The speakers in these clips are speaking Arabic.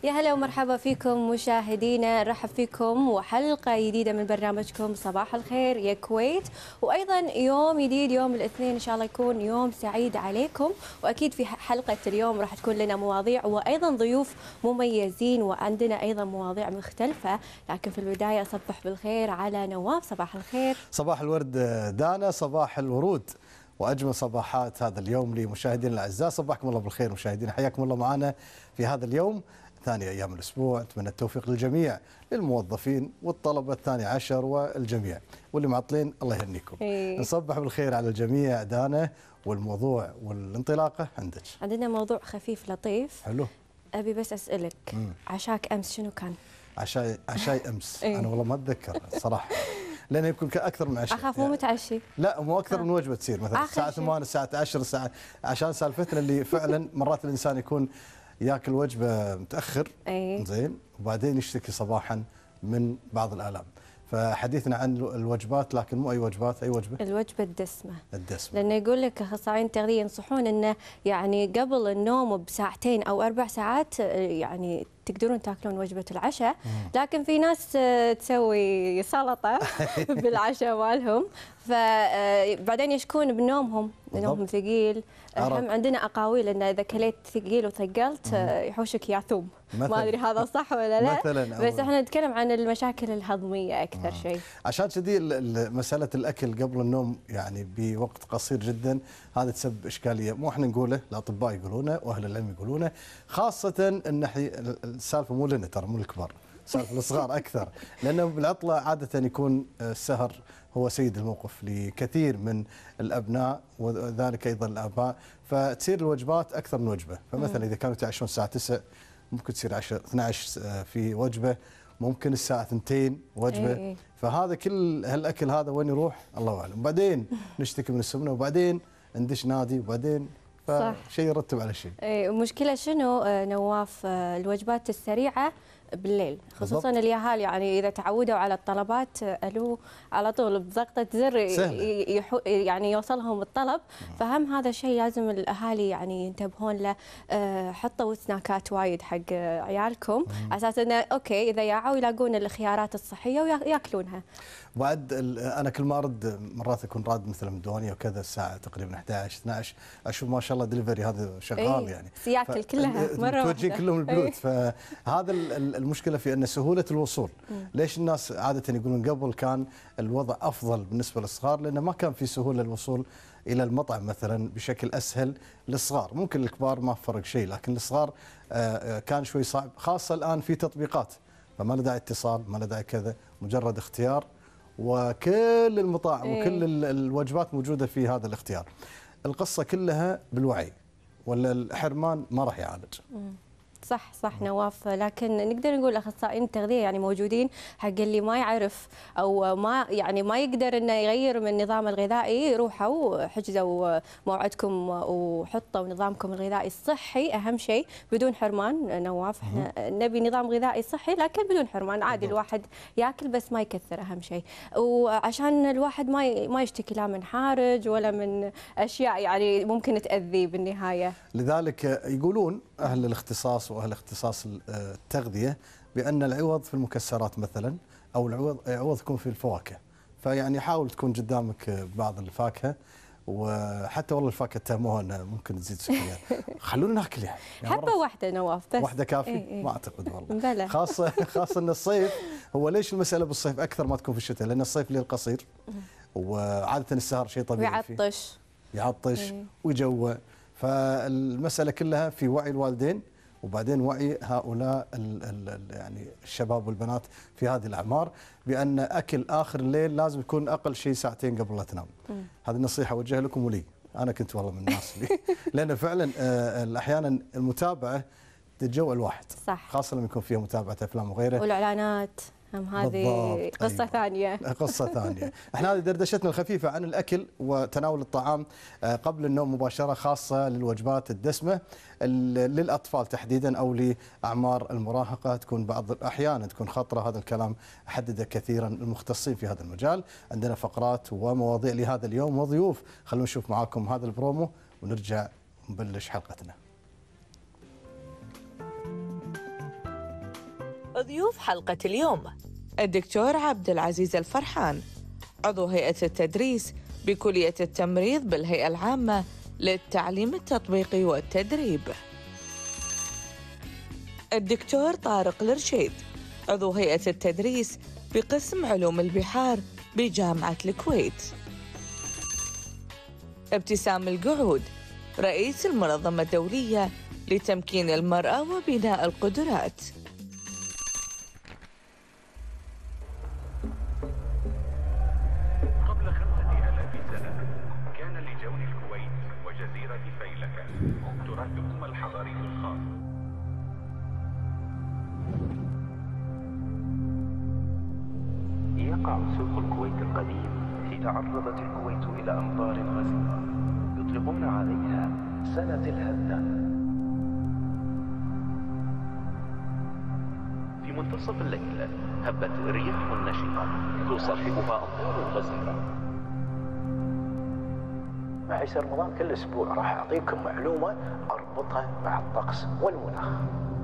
يا هلا ومرحبا فيكم مشاهدينا، نرحب فيكم وحلقة جديدة من برنامجكم صباح الخير يا كويت، وأيضا يوم جديد يوم الاثنين إن شاء الله يكون يوم سعيد عليكم. وأكيد في حلقة اليوم راح تكون لنا مواضيع وأيضا ضيوف مميزين، وعندنا أيضا مواضيع مختلفة. لكن في البداية أصبح بالخير على نواف. صباح الخير. صباح الورد دانا، صباح الورود واجمل صباحات هذا اليوم لمشاهدينا الاعزاء. صباحكم الله بالخير مشاهدينا، حياكم الله معنا في هذا اليوم ثاني ايام الاسبوع. اتمنى التوفيق للجميع، للموظفين والطلبه الثاني عشر والجميع، واللي معطلين الله يهنيكم. نصبح بالخير على الجميع دانا، والموضوع والانطلاقه عندك. عندنا موضوع خفيف لطيف. حلو. ابي بس اسالك، عشاك امس شنو كان؟ عشاي امس. انا والله ما اتذكر صراحه، لانه يمكن اكثر من عشاء. اخاف مو متعشي. لا، مو اكثر من وجبه تصير مثلا الساعه 8 الساعه 10 الساعه، عشان سالفتنا اللي فعلا مرات الانسان يكون ياكل وجبه متاخر زين، وبعدين يشتكي صباحا من بعض الالام. فحديثنا عن الوجبات، لكن مو اي وجبات، اي وجبه؟ الوجبه الدسمه. الدسمه، لانه يقول لك اخصائيين التغذيه ينصحون انه يعني قبل النوم بساعتين او 4 ساعات يعني تقدرون تاكلون وجبه العشاء. لكن في ناس تسوي سلطه بالعشاء مالهم، فبعدين يشكون بنومهم، نومهم ثقيل. هم عندنا اقاويل ان اذا كليت ثقيل وثقلت يحوشك ياثوم. ما ادري هذا صح ولا لا، بس احنا نتكلم عن المشاكل الهضميه اكثر شيء. عشان كذي مساله الاكل قبل النوم يعني بوقت قصير جدا، هذا تسبب اشكاليه. مو احنا نقوله، الاطباء يقولونه واهل العلم يقولونه، خاصه ان السالفه مو لنا ترى، مو الكبار، سالفه الصغار اكثر، لانه بالعطله عاده يكون السهر هو سيد الموقف لكثير من الابناء، وذلك ايضا الاباء، فتصير الوجبات اكثر من وجبه. فمثلا اذا كانوا يتعشون الساعه 9 ممكن تصير 10 12 في وجبه، ممكن الساعه 2 وجبه. فهذا كل هالاكل هذا وين يروح الله اعلم. وبعدين نشتكي من السمنه، وبعدين ندش نادي، وبعدين فشيء يرتب على شيء. المشكله شنو نواف؟ الوجبات السريعه بالليل خصوصا اليهال، يعني اذا تعودوا على الطلبات الو على طول بضغطه زر يعني يوصلهم الطلب. فهم هذا الشيء لازم الاهالي يعني ينتبهون له. حطوا سناكات وايد حق عيالكم على اساس انه اوكي اذا ياعوا يلاقون الخيارات الصحيه وياكلونها. بعد انا كل ما ارد مرات اكون راد مثلا من الديوانيه وكذا الساعه تقريبا 11 12 اشوف ما شاء الله دليفري هذا شغال يعني سياكل كلها مره واحده كلهم البيوت. فهذا المشكله في ان سهوله الوصول. ليش الناس عاده يقولون قبل كان الوضع افضل بالنسبه للصغار؟ لانه ما كان في سهوله الوصول الى المطعم مثلا بشكل اسهل للصغار. ممكن الكبار ما فرق شيء، لكن الصغار كان شوي صعب، خاصه الان في تطبيقات، فما له داعي اتصال، ما له داعي كذا، مجرد اختيار وكل المطاعم وكل الوجبات موجوده في هذا الاختيار. القصه كلها بالوعي، ولا الحرمان ما راح يعالج. صح نواف، لكن نقدر نقول اخصائيين التغذيه يعني موجودين حق اللي ما يعرف او ما يعني ما يقدر انه يغير من نظامه الغذائي. روحوا حجزوا موعدكم وحطوا نظامكم الغذائي الصحي اهم شيء بدون حرمان. نواف احنا نبي نظام غذائي صحي لكن بدون حرمان، عادي الواحد ياكل بس ما يكثر اهم شيء، وعشان الواحد ما يشتكي لا من حارج ولا من اشياء يعني ممكن تاذيه بالنهايه. لذلك يقولون اهل الاختصاص واهل اختصاص التغذيه بان العوض في المكسرات مثلا، او العوض يكون في الفواكه. فيعني حاول تكون قدامك بعض الفاكهه، وحتى والله الفاكهه اتهموها انها ممكن تزيد سكريات. خلونا ناكل يعني حبه واحده نواف بس. واحده كافي؟ ما اعتقد والله. خاصه ان الصيف، هو ليش المساله بالصيف اكثر ما تكون في الشتاء؟ لان الصيف ليل قصير، وعاده السهر شيء طبيعي فيه. يعطش ويجوع. فالمساله كلها في وعي الوالدين، وبعدين وعي هؤلاء يعني الشباب والبنات في هذه الاعمار بان اكل اخر الليل لازم يكون اقل شيء ساعتين قبل لا تنام. هذه النصيحه اوجهها لكم ولي، انا كنت والله من الناس اللي لان فعلا احيانا المتابعه تتجوع الواحد، صح، خاصه لما يكون فيها متابعه افلام وغيره، والاعلانات هذه قصة ثانية. قصة ثانية. احنا هذه دردشتنا الخفيفة عن الأكل وتناول الطعام قبل النوم مباشرة، خاصة للوجبات الدسمة للأطفال تحديدا أو لأعمار المراهقة. تكون بعض الأحيان تكون خطرة، هذا الكلام حدده كثيرا المختصين في هذا المجال. عندنا فقرات ومواضيع لهذا اليوم وضيوف، خلونا نشوف معاكم هذا البرومو ونرجع نبلش حلقتنا. وضيوف حلقة اليوم: الدكتور عبد العزيز الفرحان، عضو هيئة التدريس بكلية التمريض بالهيئة العامة للتعليم التطبيقي والتدريب. الدكتور طارق الرشيد، عضو هيئة التدريس بقسم علوم البحار بجامعة الكويت. ابتسام القعود، رئيس المنظمة الدولية لتمكين المرأة وبناء القدرات. قبل 5000 سنة كان لجون الكويت وجزيرة فيلكة تراثهم الحضاري الخاص. يقع سوق الكويت القديم. تعرضت الكويت إلى أمطار غزيرة يطلقون عليها سنة الهدة. في منتصف الليل هبت رياح نشطة تصاحبها أمطار غزيرة. معي سر رمضان كل أسبوع راح أعطيكم معلومة أربطها مع الطقس والمناخ.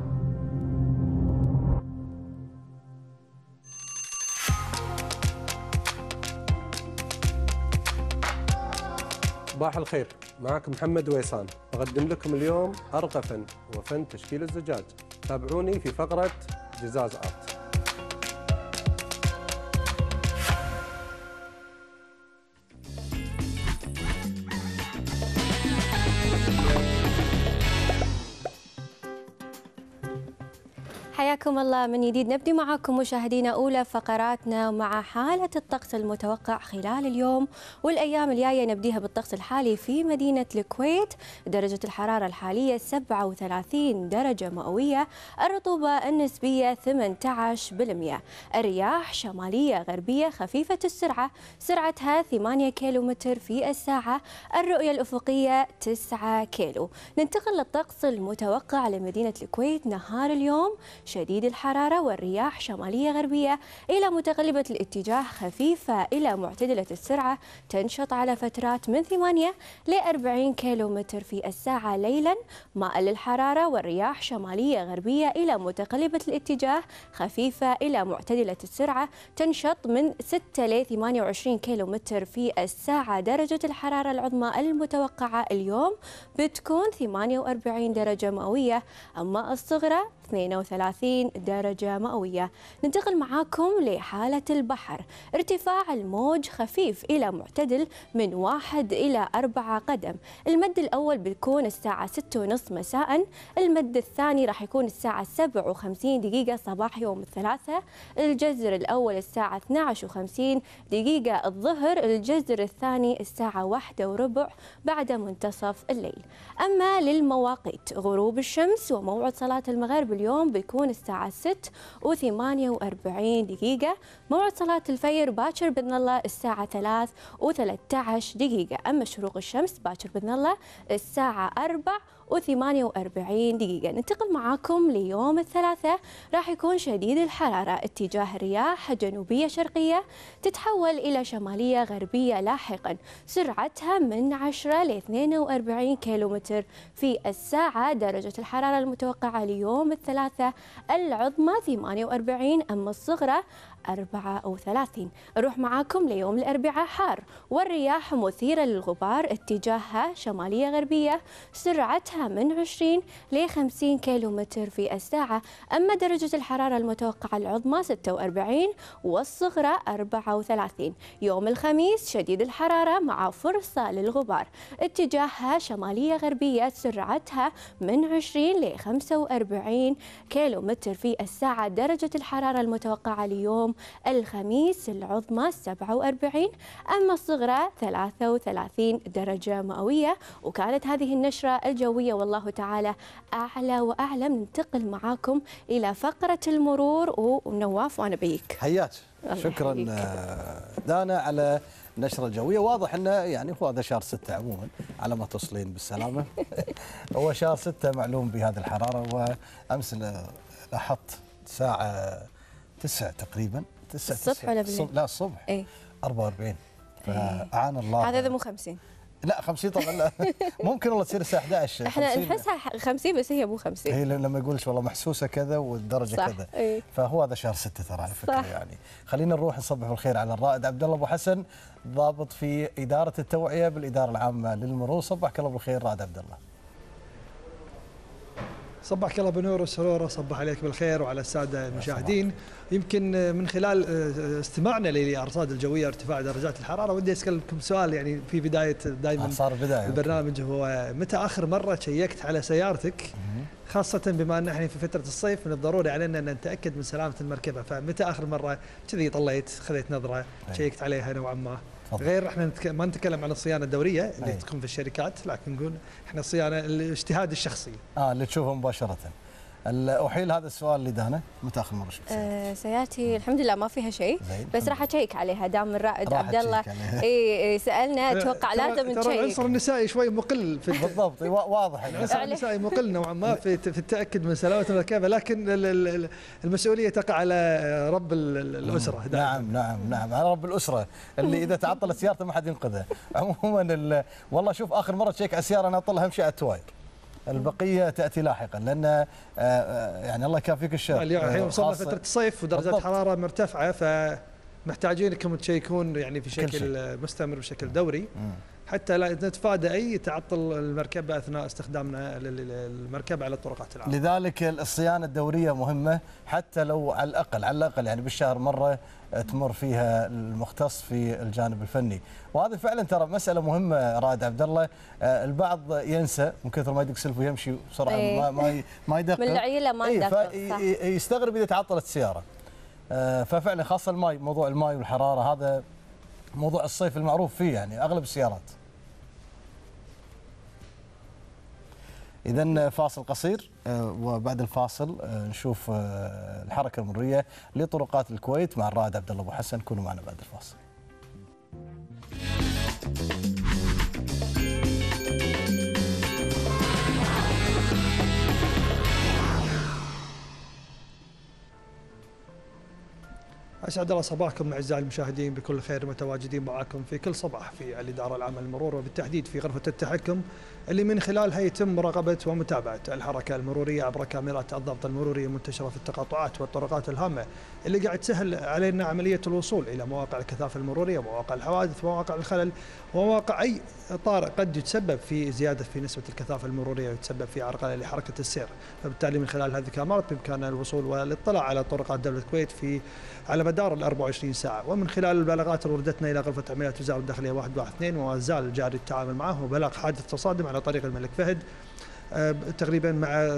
صباح الخير، معكم محمد ويسان. أقدم لكم اليوم أرقى فن وفن تشكيل الزجاج. تابعوني في فقرة جزاز آرت. حياكم الله من جديد. نبدي معاكم مشاهدينا أولى فقراتنا مع حالة الطقس المتوقع خلال اليوم والأيام الجاية. نبديها بالطقس الحالي في مدينة الكويت. درجة الحرارة الحالية 37 درجة مئوية، الرطوبة النسبية 18%، الرياح شمالية غربية خفيفة السرعة، سرعتها 8 كيلومتر في الساعة، الرؤية الأفقية 9 كيلو. ننتقل للطقس المتوقع لمدينة الكويت نهار اليوم. شديد الحرارة والرياح شمالية غربية إلى متقلبة الاتجاه خفيفة إلى معتدلة السرعة، تنشط على فترات من 8 ل 40 كيلومتر في الساعة ليلا. مائل للحرارة والرياح شمالية غربية إلى متقلبة الاتجاه خفيفة إلى معتدلة السرعة، تنشط من 6 ل 28 كيلومتر في الساعة. درجة الحرارة العظمى المتوقعة اليوم بتكون 48 درجة مئوية، أما الصغرى 32 درجة مئوية. ننتقل معاكم لحالة البحر. ارتفاع الموج خفيف إلى معتدل من 1 إلى 4 قدم. المد الأول بيكون الساعة 6:30 مساء، المد الثاني راح يكون الساعة 7:50 دقيقة صباح يوم الثلاثاء، الجزر الأول الساعة 12:50 دقيقة الظهر، الجزر الثاني الساعة 1:15 بعد منتصف الليل. أما للمواقيت، غروب الشمس وموعد صلاة المغرب اليوم بيكون الساعة 6:48 دقيقة، موعد صلاة الفجر باكر بإذن الله الساعة 3:13 دقيقة، أما شروق الشمس باكر بإذن الله الساعة 4:48 دقيقة. ننتقل معاكم ليوم الثلاثاء. راح يكون شديد الحرارة، اتجاه الرياح جنوبية شرقية تتحول إلى شمالية غربية لاحقا، سرعتها من 10 ل 42 كيلومتر في الساعة. درجة الحرارة المتوقعة ليوم الثلاثاء العظمى 48، أما الصغرى 34. نروح معاكم ليوم الأربعاء. حار والرياح مثيرة للغبار، اتجاهها شمالية غربية، سرعتها من 20 ل 50 كيلومتر في الساعة، أما درجة الحرارة المتوقعة العظمى 46 والصغرى 34. يوم الخميس شديد الحرارة مع فرصة للغبار، اتجاهها شمالية غربية، سرعتها من 20 ل 45 كيلومتر في الساعة. درجة الحرارة المتوقعة ليوم الخميس العظمى 47، أما الصغرى 33 درجة مئوية. وكانت هذه النشرة الجوية والله تعالى أعلى وأعلم. ننتقل معاكم إلى فقرة المرور ونواف وأنا بيك. حياك، شكرا دانا على النشرة الجوية. واضح أنه يعني هو هذا شهر 6 عموما على ما توصلين بالسلامة. هو شهر 6 معلوم بهذه الحرارة، وأمس لاحظت الساعة 9 تقريبا، 9 الصبح ولا بالليل؟ لا الصبح ايه 44. فأعان الله. هذا مو 50. لا 50 طبعا لا. ممكن والله تصير الساعه 11. احنا نحسها 50 بس هي مو 50. هي لما يقولش والله محسوسه كذا والدرجه صح. كذا. إيه. فهو هذا شهر 6 ترى على فكره صح. يعني. خلينا نروح نصبح بالخير على الرائد عبد الله ابو حسن، ضابط في اداره التوعيه بالاداره العامه للمرور. صبحك الله بالخير رائد عبد الله. صبحك الله بنور وسرور، صبح عليك بالخير وعلى الساده المشاهدين. يمكن من خلال استماعنا للارصاد الجويه ارتفاع درجات الحراره، ودي اسالكم سؤال يعني في بدايه دائما صار بدايه البرنامج، هو متى اخر مره شيكت على سيارتك؟ خاصة بما ان احنا في فترة الصيف من الضروري علينا ان نتاكد من سلامة المركبة، فمتى اخر مرة كذي طليت خذيت نظرة شيكت عليها نوعا ما؟ غير احنا ما نتكلم عن الصيانة الدورية اللي تكون في الشركات، لكن نقول احنا الصيانة الاجتهاد الشخصي. اللي تشوفه مباشرة. احيل هذا السؤال لدانا، متى اخر مره شفت سيارتي؟ الحمد لله ما فيها شيء، بس راح اشيك عليها دام الرائد عبد الله سالنا. اتوقع لازم نشيك. ترى العنصر النسائي شوي مقل في بالضبط واضح. العنصر النسائي مقل نوعا ما في التاكد من سلامه المركبه، لكن المسؤوليه تقع على رب الاسره. نعم على رب الاسره اللي اذا تعطلت سيارته ما حد ينقذها. عموما والله شوف اخر مره تشيك على السياره انا اطلع اهم شيء على التواير، البقيه تاتي لاحقا، لان يعني الله يكافيك الشر. الحين وصلنا فتره الصيف ودرجات الحراره مرتفعه، فمحتاجين انكم تشيكون يعني في شكل مستمر بشكل دوري حتى لا نتفادى اي تعطل المركبه اثناء استخدامنا للمركبه على الطرقات العامه. لذلك الصيانه الدوريه مهمه، حتى لو على الاقل يعني بالشهر مره تمر فيها المختص في الجانب الفني، وهذا فعلا ترى مساله مهمه رائد عبد الله. البعض ينسى من كثر ما يدق سلف ويمشي بسرعه ما يدقق من العيله ما يدقق، يستغرب اذا تعطلت السياره. ففعلا خاصه الماء، موضوع الماء والحراره هذا موضوع الصيف المعروف فيه يعني اغلب السيارات. إذن فاصل قصير وبعد الفاصل نشوف الحركة المرورية لطرقات الكويت مع الرائد عبد الله أبو حسن. كونوا معنا بعد الفاصل. أسعد الله صباحكم أعزائي المشاهدين بكل خير، متواجدين معكم في كل صباح في الإدارة العامة للمرور، وبالتحديد في غرفة التحكم اللي من خلالها يتم مراقبة ومتابعة الحركة المرورية عبر كاميرات الضبط المروري المنتشرة في التقاطعات والطرقات الهامة، اللي قاعد تسهل علينا عملية الوصول إلى مواقع الكثافة المرورية، مواقع الحوادث، مواقع الخلل، ومواقع أي طارئ قد يتسبب في زيادة في نسبة الكثافة المرورية ويتسبب في عرقلة لحركة السير. فبالتالي من خلال هذه الكاميرات بإمكاننا الوصول والاطلاع على طرقات دولة الكويت على مدار ال 24 ساعة، ومن خلال البلاغات اللي وردتنا إلى غرفة عمليات وزارة الداخلية 112 وما زال جاري التعامل معه، وبلاغ حادث تصادم على طريق الملك فهد تقريبا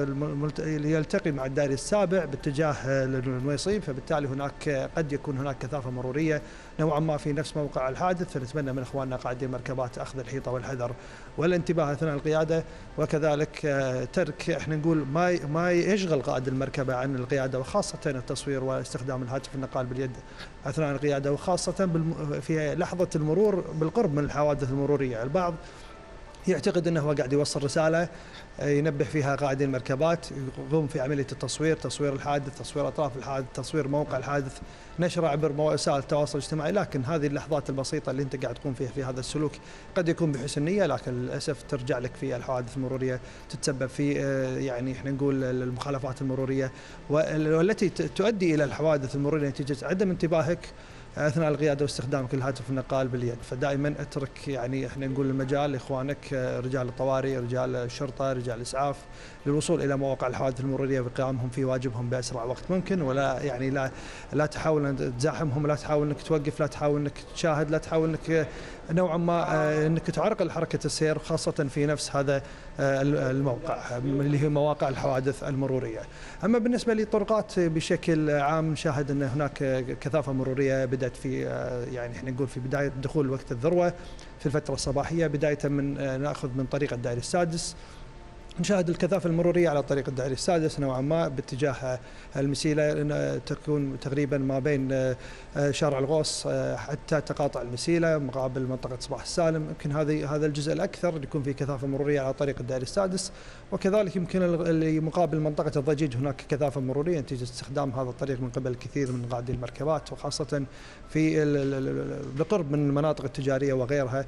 يلتقي مع الدائري السابع باتجاه النويصيب، فبالتالي هناك قد يكون هناك كثافة مرورية نوعا ما في نفس موقع الحادث، فنتمنى من اخواننا قاعدين المركبات اخذ الحيطة والحذر والانتباه اثناء القيادة، وكذلك ترك احنا نقول ما يشغل قائد المركبة عن القيادة، وخاصة التصوير واستخدام الهاتف النقال باليد اثناء القيادة، وخاصة في لحظة المرور بالقرب من الحوادث المرورية. البعض يعتقد انه هو قاعد يوصل رساله ينبه فيها قائدين المركبات، يقوم في عمليه التصوير، تصوير الحادث، تصوير اطراف الحادث، تصوير موقع الحادث، نشره عبر وسائل التواصل الاجتماعي، لكن هذه اللحظات البسيطه اللي انت قاعد تقوم فيها في هذا السلوك قد يكون بحسن نيه، لكن للاسف ترجع لك في الحوادث المروريه، تتسبب في يعني احنا نقول المخالفات المروريه والتي تؤدي الى الحوادث المروريه نتيجه عدم انتباهك اثناء القياده واستخدامك للهاتف النقال باليد. فدائما اترك يعني احنا نقول المجال لاخوانك رجال الطوارئ، رجال الشرطه، رجال الاسعاف للوصول الى مواقع الحوادث المروريه وقيامهم في واجبهم باسرع وقت ممكن، ولا يعني لا تحاول ان تزاحمهم، لا تحاول انك توقف، لا تحاول انك تشاهد، لا تحاول انك نوعا ما انك تعرقل حركه السير، خاصه في نفس هذا الموقع اللي هي مواقع الحوادث المروريه. اما بالنسبه للطرقات بشكل عام نشاهد ان هناك كثافه مروريه بدات في يعني احنا نقول في بدايه دخول وقت الذروه في الفتره الصباحيه، بدايه من ناخذ من طريق الدائري السادس، نشاهد الكثافة المرورية على طريق الدائري السادس نوعا ما باتجاه المسيلة، تكون تقريبا ما بين شارع الغوص حتى تقاطع المسيلة مقابل منطقة صباح السالم، يمكن هذا الجزء الأكثر يكون فيه كثافة مرورية على طريق الدائري السادس، وكذلك يمكن اللي مقابل منطقة الضجيج هناك كثافة مرورية نتيجة استخدام هذا الطريق من قبل الكثير من قائدي المركبات، وخاصة في بالقرب من المناطق التجارية وغيرها.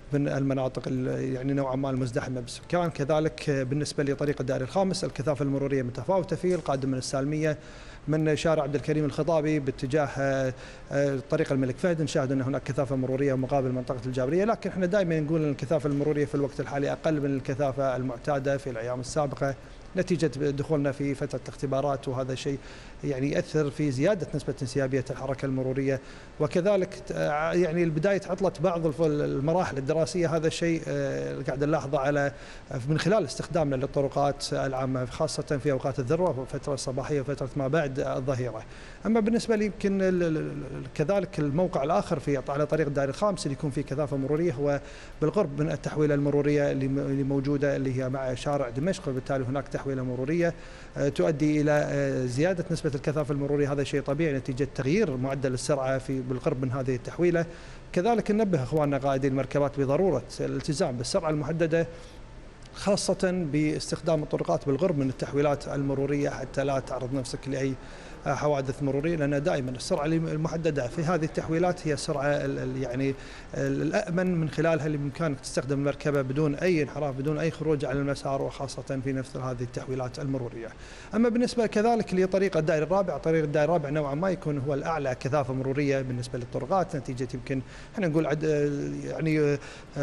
من المناطق يعني نوعا ما المزدحمه بالسكان. كذلك بالنسبه لطريق الدائري الخامس الكثافه المروريه متفاوته فيه، القادم من السالميه من شارع عبد الكريم الخطابي باتجاه طريق الملك فهد نشاهد ان هناك كثافه مروريه مقابل منطقه الجابريه، لكن احنا دائما نقول ان الكثافه المروريه في الوقت الحالي اقل من الكثافه المعتاده في الايام السابقه نتيجة دخولنا في فترة الاختبارات، وهذا شيء يعني يأثر في زيادة نسبة انسيابية الحركة المرورية. وكذلك يعني بداية عطلة بعض المراحل الدراسية، هذا الشيء قاعد نلاحظه على من خلال استخدامنا للطرقات العامة خاصة في أوقات الذروة وفترة الصباحية وفترة ما بعد الظهيرة. أما بالنسبة لي يمكن كذلك الموقع الآخر في على طريق الدائري الخامس اللي يكون فيه كثافة مرورية هو بالقرب من التحويلة المرورية اللي موجودة اللي هي مع شارع دمشق، وبالتالي هناك تحويلة مرورية تؤدي إلى زيادة نسبة الكثافة المرورية. هذا شيء طبيعي نتيجة تغيير معدل السرعة بالقرب من هذه التحويلة. كذلك ننبه اخواننا قائدي المركبات بضرورة الالتزام بالسرعة المحددة خاصة باستخدام الطرقات بالقرب من التحويلات المرورية حتى لا تعرض نفسك لأي حوادث مرورية، لأن دائما السرعة المحددة في هذه التحويلات هي السرعة يعني الأأمن من خلالها اللي بإمكانك تستخدم المركبة بدون أي انحراف بدون أي خروج على المسار، وخاصة في نفس هذه التحويلات المرورية. أما بالنسبة كذلك لطريق الدائري الرابع، طريق الدائري الرابع نوعا ما يكون هو الأعلى كثافة مرورية بالنسبة للطرقات نتيجة يمكن احنا نقول يعني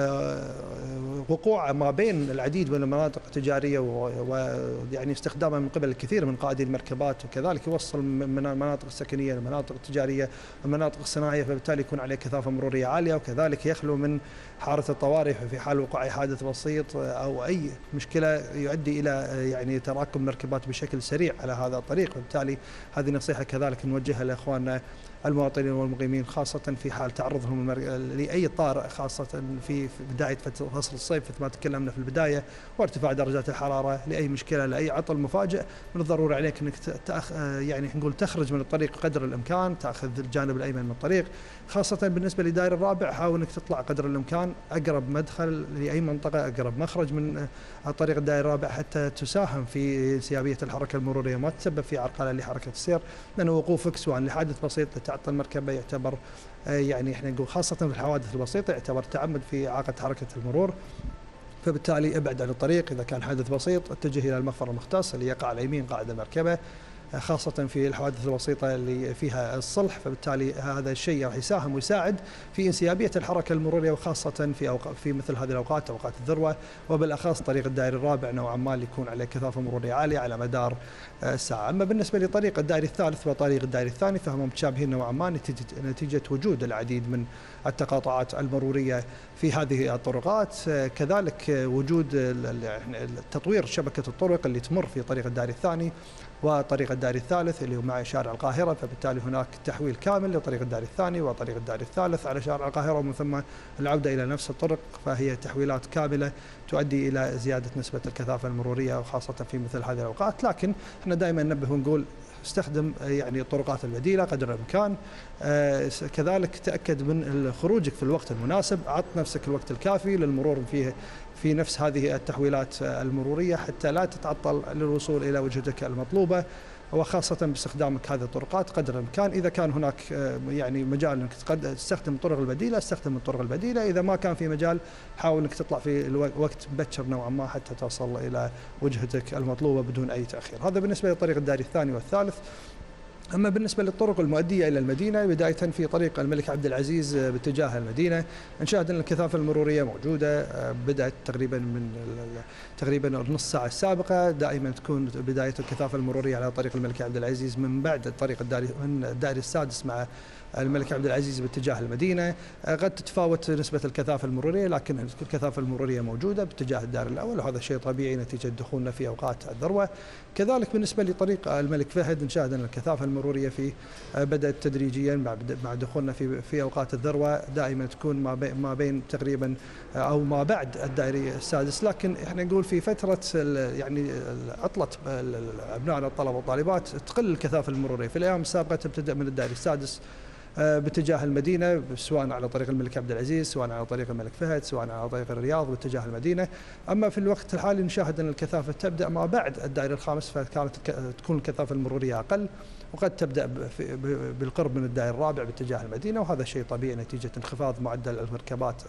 وقوع ما بين العديد من المناطق التجارية ويعني استخدامها من قبل الكثير من قائدي المركبات، وكذلك يوصل من المناطق السكنية للمناطق التجارية والمناطق الصناعية، فبالتالي يكون عليه كثافة مرورية عالية، وكذلك يخلو من حارة الطوارئ في حال وقوع حادث بسيط أو أي مشكلة يؤدي إلى يعني تراكم مركبات بشكل سريع على هذا الطريق. وبالتالي هذه نصيحة كذلك نوجهها لإخواننا المواطنين والمقيمين خاصة في حال تعرضهم لأي طارئ، خاصة في بداية فصل الصيف مثل ما تكلمنا في البداية، وارتفاع درجات الحرارة، لأي مشكلة لأي عطل مفاجئ من الضروري عليك أنك يعني نقول تخرج من الطريق قدر الإمكان، تأخذ الجانب الأيمن من الطريق. خاصة بالنسبة لدائري الرابع حاول أنك تطلع قدر الإمكان أقرب مدخل لأي منطقة، أقرب مخرج من طريق الدائري الرابع حتى تساهم في انسيابية الحركة المرورية ما تسبب في عرقلة لحركة السير، لأن وقوفك سواء لحادث بسيط تعطل المركبة يعتبر يعني احنا نقول خاصة في الحوادث البسيطة يعتبر تعمد في إعاقة حركة المرور. فبالتالي ابعد عن الطريق، إذا كان حادث بسيط اتجه إلى المخفر المختص اللي يقع على يمين قائد المركبة، خاصة في الحوادث البسيطة اللي فيها الصلح. فبالتالي هذا الشيء راح يساهم ويساعد في انسيابية الحركة المرورية، وخاصة في مثل هذه الأوقات أوقات الذروة، وبالأخص طريق الدائري الرابع نوعا ما اللي يكون عليه كثافة مرورية عالية على مدار الساعة. أما بالنسبة لطريق الدائري الثالث وطريق الدائري الثاني فهم متشابهين نوعا ما نتيجة وجود العديد من التقاطعات المرورية في هذه الطرقات، كذلك وجود تطوير شبكة الطرق اللي تمر في طريق الدائري الثاني وطريق الدائري الثالث اللي هو مع شارع القاهرة. فبالتالي هناك تحويل كامل لطريق الدائري الثاني وطريق الدائري الثالث على شارع القاهرة، ومن ثم العودة إلى نفس الطرق، فهي تحويلات كاملة تؤدي إلى زيادة نسبة الكثافة المرورية وخاصة في مثل هذه الأوقات. لكن احنا دائما ننبه ونقول استخدم يعني الطرقات البديلة قدر الإمكان، كذلك تأكد من خروجك في الوقت المناسب، عط نفسك الوقت الكافي للمرور في نفس هذه التحويلات المرورية حتى لا تتعطل للوصول إلى وجهتك المطلوبة، وخاصة باستخدامك هذه الطرقات قدر الإمكان. إذا كان هناك يعني مجال أنك تستخدم الطرق البديلة استخدم الطرق البديلة، إذا ما كان في مجال حاول أنك تطلع في الوقت مبكر نوعا ما حتى تصل إلى وجهتك المطلوبة بدون أي تأخير. هذا بالنسبة لطريق الدائري الثاني والثالث. أما بالنسبة للطرق المؤدية إلى المدينة، بداية في طريق الملك عبد العزيز باتجاه المدينة نشاهد أن الكثافة المرورية موجودة، بدأت تقريبا نص ساعة السابقة دائما تكون بداية الكثافة المرورية على طريق الملك عبد العزيز من بعد الطريق الدائري السادس مع الملك عبد العزيز باتجاه المدينة. قد تتفاوت نسبة الكثافة المرورية، لكن الكثافة المرورية موجودة باتجاه الدائري الأول، وهذا شيء طبيعي نتيجة دخولنا في أوقات الذروة. كذلك بالنسبة لطريق الملك فهد نشاهد أن الكثافة المرورية فيه بدأت تدريجيا مع دخولنا في أوقات الذروة، دائما تكون ما بين تقريبا أو ما بعد الدائري السادس. لكن احنا نقول في فترة يعني عطلة أبنائنا الطلبة والطالبات تقل الكثافة المرورية. في الأيام السابقة تبدأ من الدائري السادس باتجاه المدينة، سواء على طريق الملك عبد العزيز، سواء على طريق الملك فهد، سواء على طريق الرياض باتجاه المدينة. أما في الوقت الحالي نشاهد أن الكثافة تبدأ ما بعد الدائري الخامس، فكانت تكون الكثافة المرورية أقل، وقد تبدأ بالقرب من الدائري الرابع باتجاه المدينة، وهذا شيء طبيعي نتيجة انخفاض معدل المركبات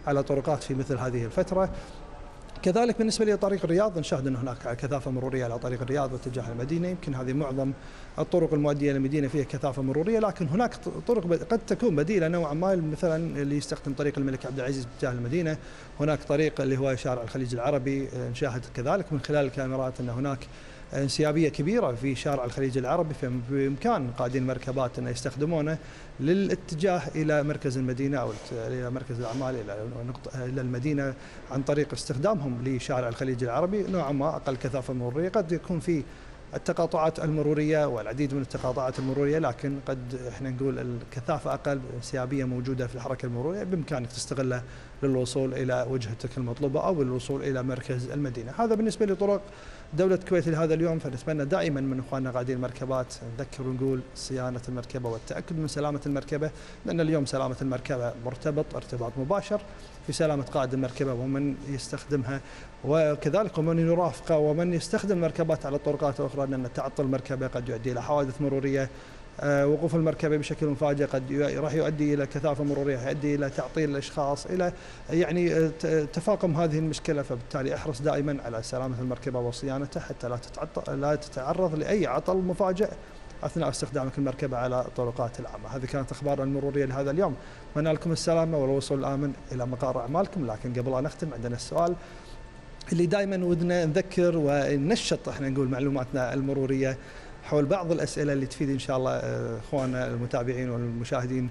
على طرقات في مثل هذه الفترة. كذلك بالنسبة لطريق الرياض نشاهد أن هناك كثافة مرورية على طريق الرياض واتجاه المدينة، يمكن هذه معظم الطرق المؤدية للمدينة فيها كثافة مرورية، لكن هناك طرق قد تكون بديلة نوعا ما، مثلا اللي يستخدم طريق الملك عبد العزيز باتجاه المدينة، هناك طريق اللي هو شارع الخليج العربي، نشاهد كذلك من خلال الكاميرات أن هناك انسيابية كبيرة في شارع الخليج العربي، فبإمكان قائدين المركبات أن يستخدمونه للاتجاه إلى مركز المدينة أو إلى مركز الأعمال إلى المدينة عن طريق استخدامهم لشارع الخليج العربي، نوعا ما أقل كثافة مرورية. قد يكون في التقاطعات المرورية والعديد من التقاطعات المرورية، لكن قد احنا نقول الكثافة أقل، انسيابية موجودة في الحركة المرورية، بإمكانك تستغلها للوصول إلى وجهتك المطلوبة أو الوصول إلى مركز المدينة. هذا بالنسبة لطرق دولة الكويت لهذا اليوم. فنتمنى دائما من اخواننا قائدين المركبات نذكر ونقول صيانة المركبة والتأكد من سلامة المركبة، لأن اليوم سلامة المركبة مرتبط ارتباط مباشر في سلامة قائد المركبة ومن يستخدمها، وكذلك ومن يرافقه ومن يستخدم المركبات على الطرقات الأخرى، لأن تعطل المركبة قد يؤدي إلى حوادث مرورية، وقوف المركبة بشكل مفاجئ قد راح يؤدي إلى كثافة مرورية، يؤدي إلى تعطيل الأشخاص، إلى يعني تفاقم هذه المشكلة. فبالتالي احرص دائما على سلامة المركبة وصيانتها حتى لا تتعرض لأي عطل مفاجئ أثناء استخدامك المركبة على الطرقات العامة. هذه كانت أخبارنا المرورية لهذا اليوم، أتمنى لكم السلامة والوصول الآمن إلى مقار أعمالكم. لكن قبل أن نختم عندنا السؤال اللي دائما ودنا نذكر وننشط احنا نقول معلوماتنا المرورية حول بعض الأسئلة اللي تفيد إن شاء الله إخواننا المتابعين والمشاهدين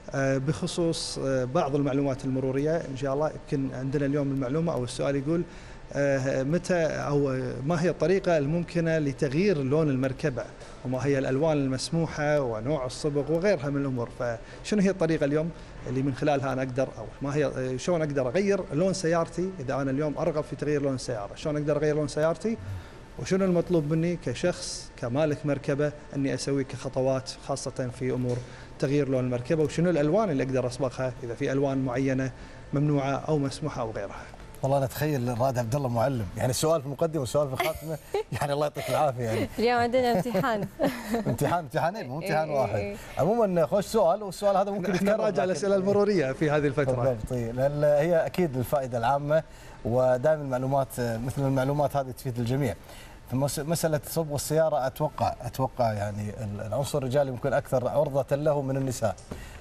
بخصوص بعض المعلومات المرورية إن شاء الله. يمكن عندنا اليوم المعلومة أو السؤال يقول متى أو ما هي الطريقة الممكنة لتغيير لون المركبة، وما هي الألوان المسموحة ونوع الصبغ وغيرها من الأمور. فشنو هي الطريقة اليوم اللي من خلالها أنا أقدر أو ما هي شلون أقدر أغير لون سيارتي؟ إذا أنا اليوم أرغب في تغيير لون السيارة، شلون أقدر أغير لون سيارتي؟ وشنو المطلوب مني كشخص كمالك مركبة أني أسوي كخطوات خاصة في أمور تغيير لون المركبة؟ وشنو الألوان اللي أقدر أصبغها إذا في ألوان معينة ممنوعة أو مسموحة أو غيرها؟ والله انا اتخيل رائد عبد الله معلم، يعني السؤال في المقدمه والسؤال في الخاتمه، يعني الله يعطيك العافيه. يعني اليوم عندنا امتحان امتحانين مو امتحان واحد. عموما خوش سؤال، والسؤال هذا ممكن احنا نراجع الاسئله المروريه في هذه الفتره. بالضبط، لان هي اكيد للفائده العامه، ودائما المعلومات مثل المعلومات هذه تفيد الجميع. مساله صبغ السياره اتوقع يعني العنصر الرجالي ممكن اكثر عرضه له من النساء،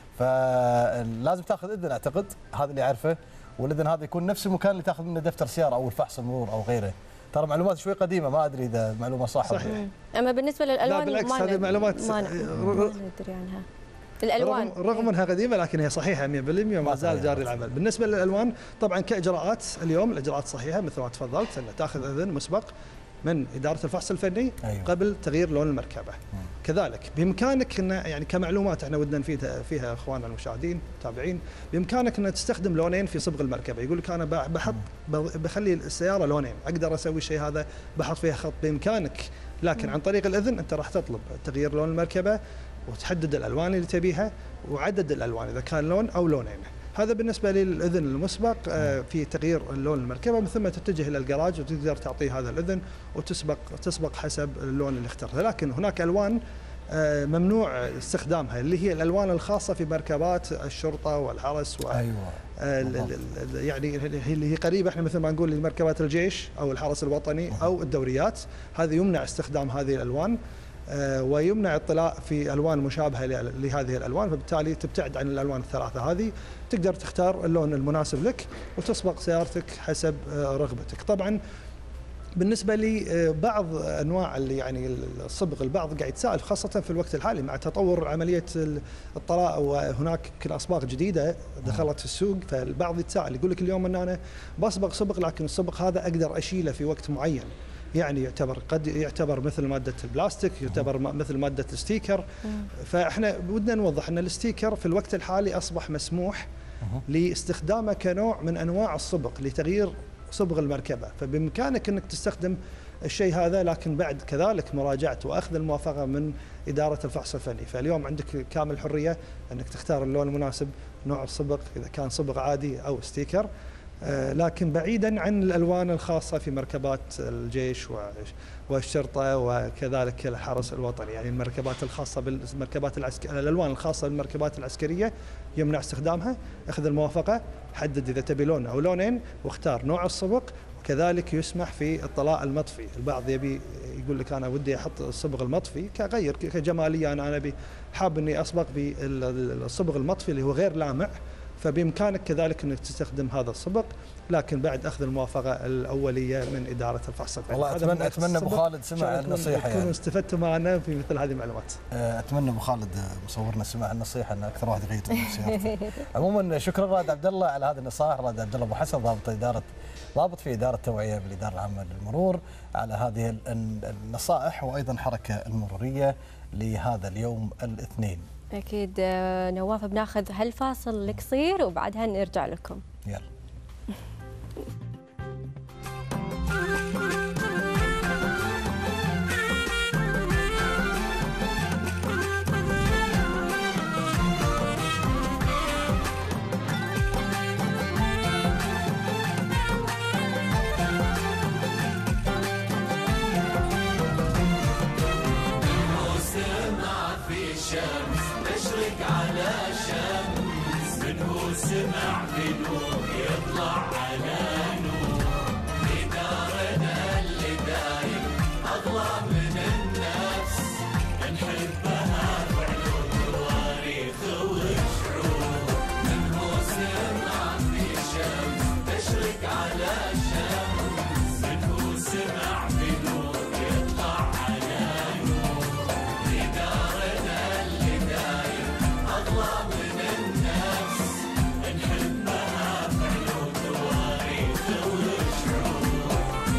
فلازم تاخذ اذن اعتقد، هذا اللي اعرفه، والاذن هذا يكون نفس المكان اللي تاخذ منه دفتر سياره او الفحص المرور او غيره. ترى معلومات شوي قديمه، ما ادري اذا معلومه صحيح. اما بالنسبه للالوان لا بالعكس، هذه المعلومات ما ندري عنها. الالوان رغم انها قديمه لكن هي صحيحه 100% وما زال جاري العمل. بالنسبه للالوان طبعا كاجراءات اليوم الاجراءات صحيحه مثل ما تفضلت، ان تاخذ اذن مسبق من اداره الفحص الفني قبل تغيير لون المركبه. كذلك بامكانك ان يعني كمعلومات احنا ودنا نفيدها فيها اخواننا المشاهدين المتابعين، بامكانك ان تستخدم لونين في صبغ المركبه. يقول لك انا بخلي السياره لونين، اقدر اسوي الشيء هذا، بحط فيها خط بامكانك، لكن عن طريق الاذن انت راح تطلب تغيير لون المركبه وتحدد الالوان اللي تبيها وعدد الالوان اذا كان لون او لونين. هذا بالنسبه للاذن المسبق في تغيير لون المركبه، من ثم تتجه الى الجراج وتقدر تعطيه هذا الاذن وتسبق حسب اللون اللي اخترته. لكن هناك الوان ممنوع استخدامها اللي هي الالوان الخاصه في مركبات الشرطه والحرس يعني اللي هي قريبه احنا مثل ما نقول لمركبات الجيش او الحرس الوطني او الدوريات، هذه يمنع استخدام هذه الالوان ويمنع اطلاع في الوان مشابهه لهذه الالوان، فبالتالي تبتعد عن الالوان الثلاثه هذه، تقدر تختار اللون المناسب لك وتسبق سيارتك حسب رغبتك. طبعا بالنسبه لبعض انواع اللي يعني الصبغ، البعض قاعد يتساءل خاصه في الوقت الحالي مع تطور عمليه الطلاء، وهناك يمكن اصباغ جديده دخلت في السوق، فالبعض يتساءل يقول لك اليوم ان انا بصبغ صبغ لكن الصبغ هذا اقدر اشيله في وقت معين، يعني قد يعتبر مثل ماده البلاستيك، يعتبر مثل ماده الستيكر. فاحنا بدنا نوضح ان الستيكر في الوقت الحالي اصبح مسموح لاستخدامه كنوع من انواع الصبغ لتغيير صبغ المركبه، فبامكانك انك تستخدم الشيء هذا، لكن بعد كذلك مراجعه واخذ الموافقه من اداره الفحص الفني. فاليوم عندك كامل الحريه انك تختار اللون المناسب، نوع الصبغ اذا كان صبغ عادي او ستيكر، لكن بعيدا عن الألوان الخاصة في مركبات الجيش والشرطة وكذلك الحرس الوطني. يعني المركبات الخاصة بالمركبات الألوان الخاصة بالمركبات العسكرية يمنع استخدامها. أخذ الموافقة، حدد إذا تبي لون أو لونين، واختار نوع الصبغ. وكذلك يسمح في الطلاء المطفي. البعض يبي يقول لك أنا ودي أحط الصبغ المطفي كغير كجمالية، أنا حاب إني أصبغ بالصبغ المطفي اللي هو غير لامع، فبإمكانك كذلك أنك تستخدم هذا الصبغ، لكن بعد أخذ الموافقة الأولية من إدارة الفحص الفني. والله أتمنى أبو خالد سمع النصيحة، تكونوا استفدتوا معنا في مثل هذه المعلومات. أتمنى أبو خالد مصورنا سمع النصيحة أن أكثر واحد يغير سيارته. عموما شكرا رائد عبد الله على هذه النصائح، رائد عبد الله أبو حسن ضابط في إدارة التوعية بالإدارة العامة للمرور، على هذه النصائح وأيضا حركة المرورية لهذا اليوم الاثنين. أكيد نواف، بناخذ هالفاصل القصير وبعدها نرجع لكم. يلا. سمع في نور يطلع على نور، إدارنا اللي دايم أغلى من النفس، نحبها بعلوم تواريخ وشعور. من هو سمع في شمس تشرق على شمس، من هو سمع في نور يطلع على نور، إدارنا اللي دايم أغلى من النفس، نحبها بعلوم تواريخ وشعور.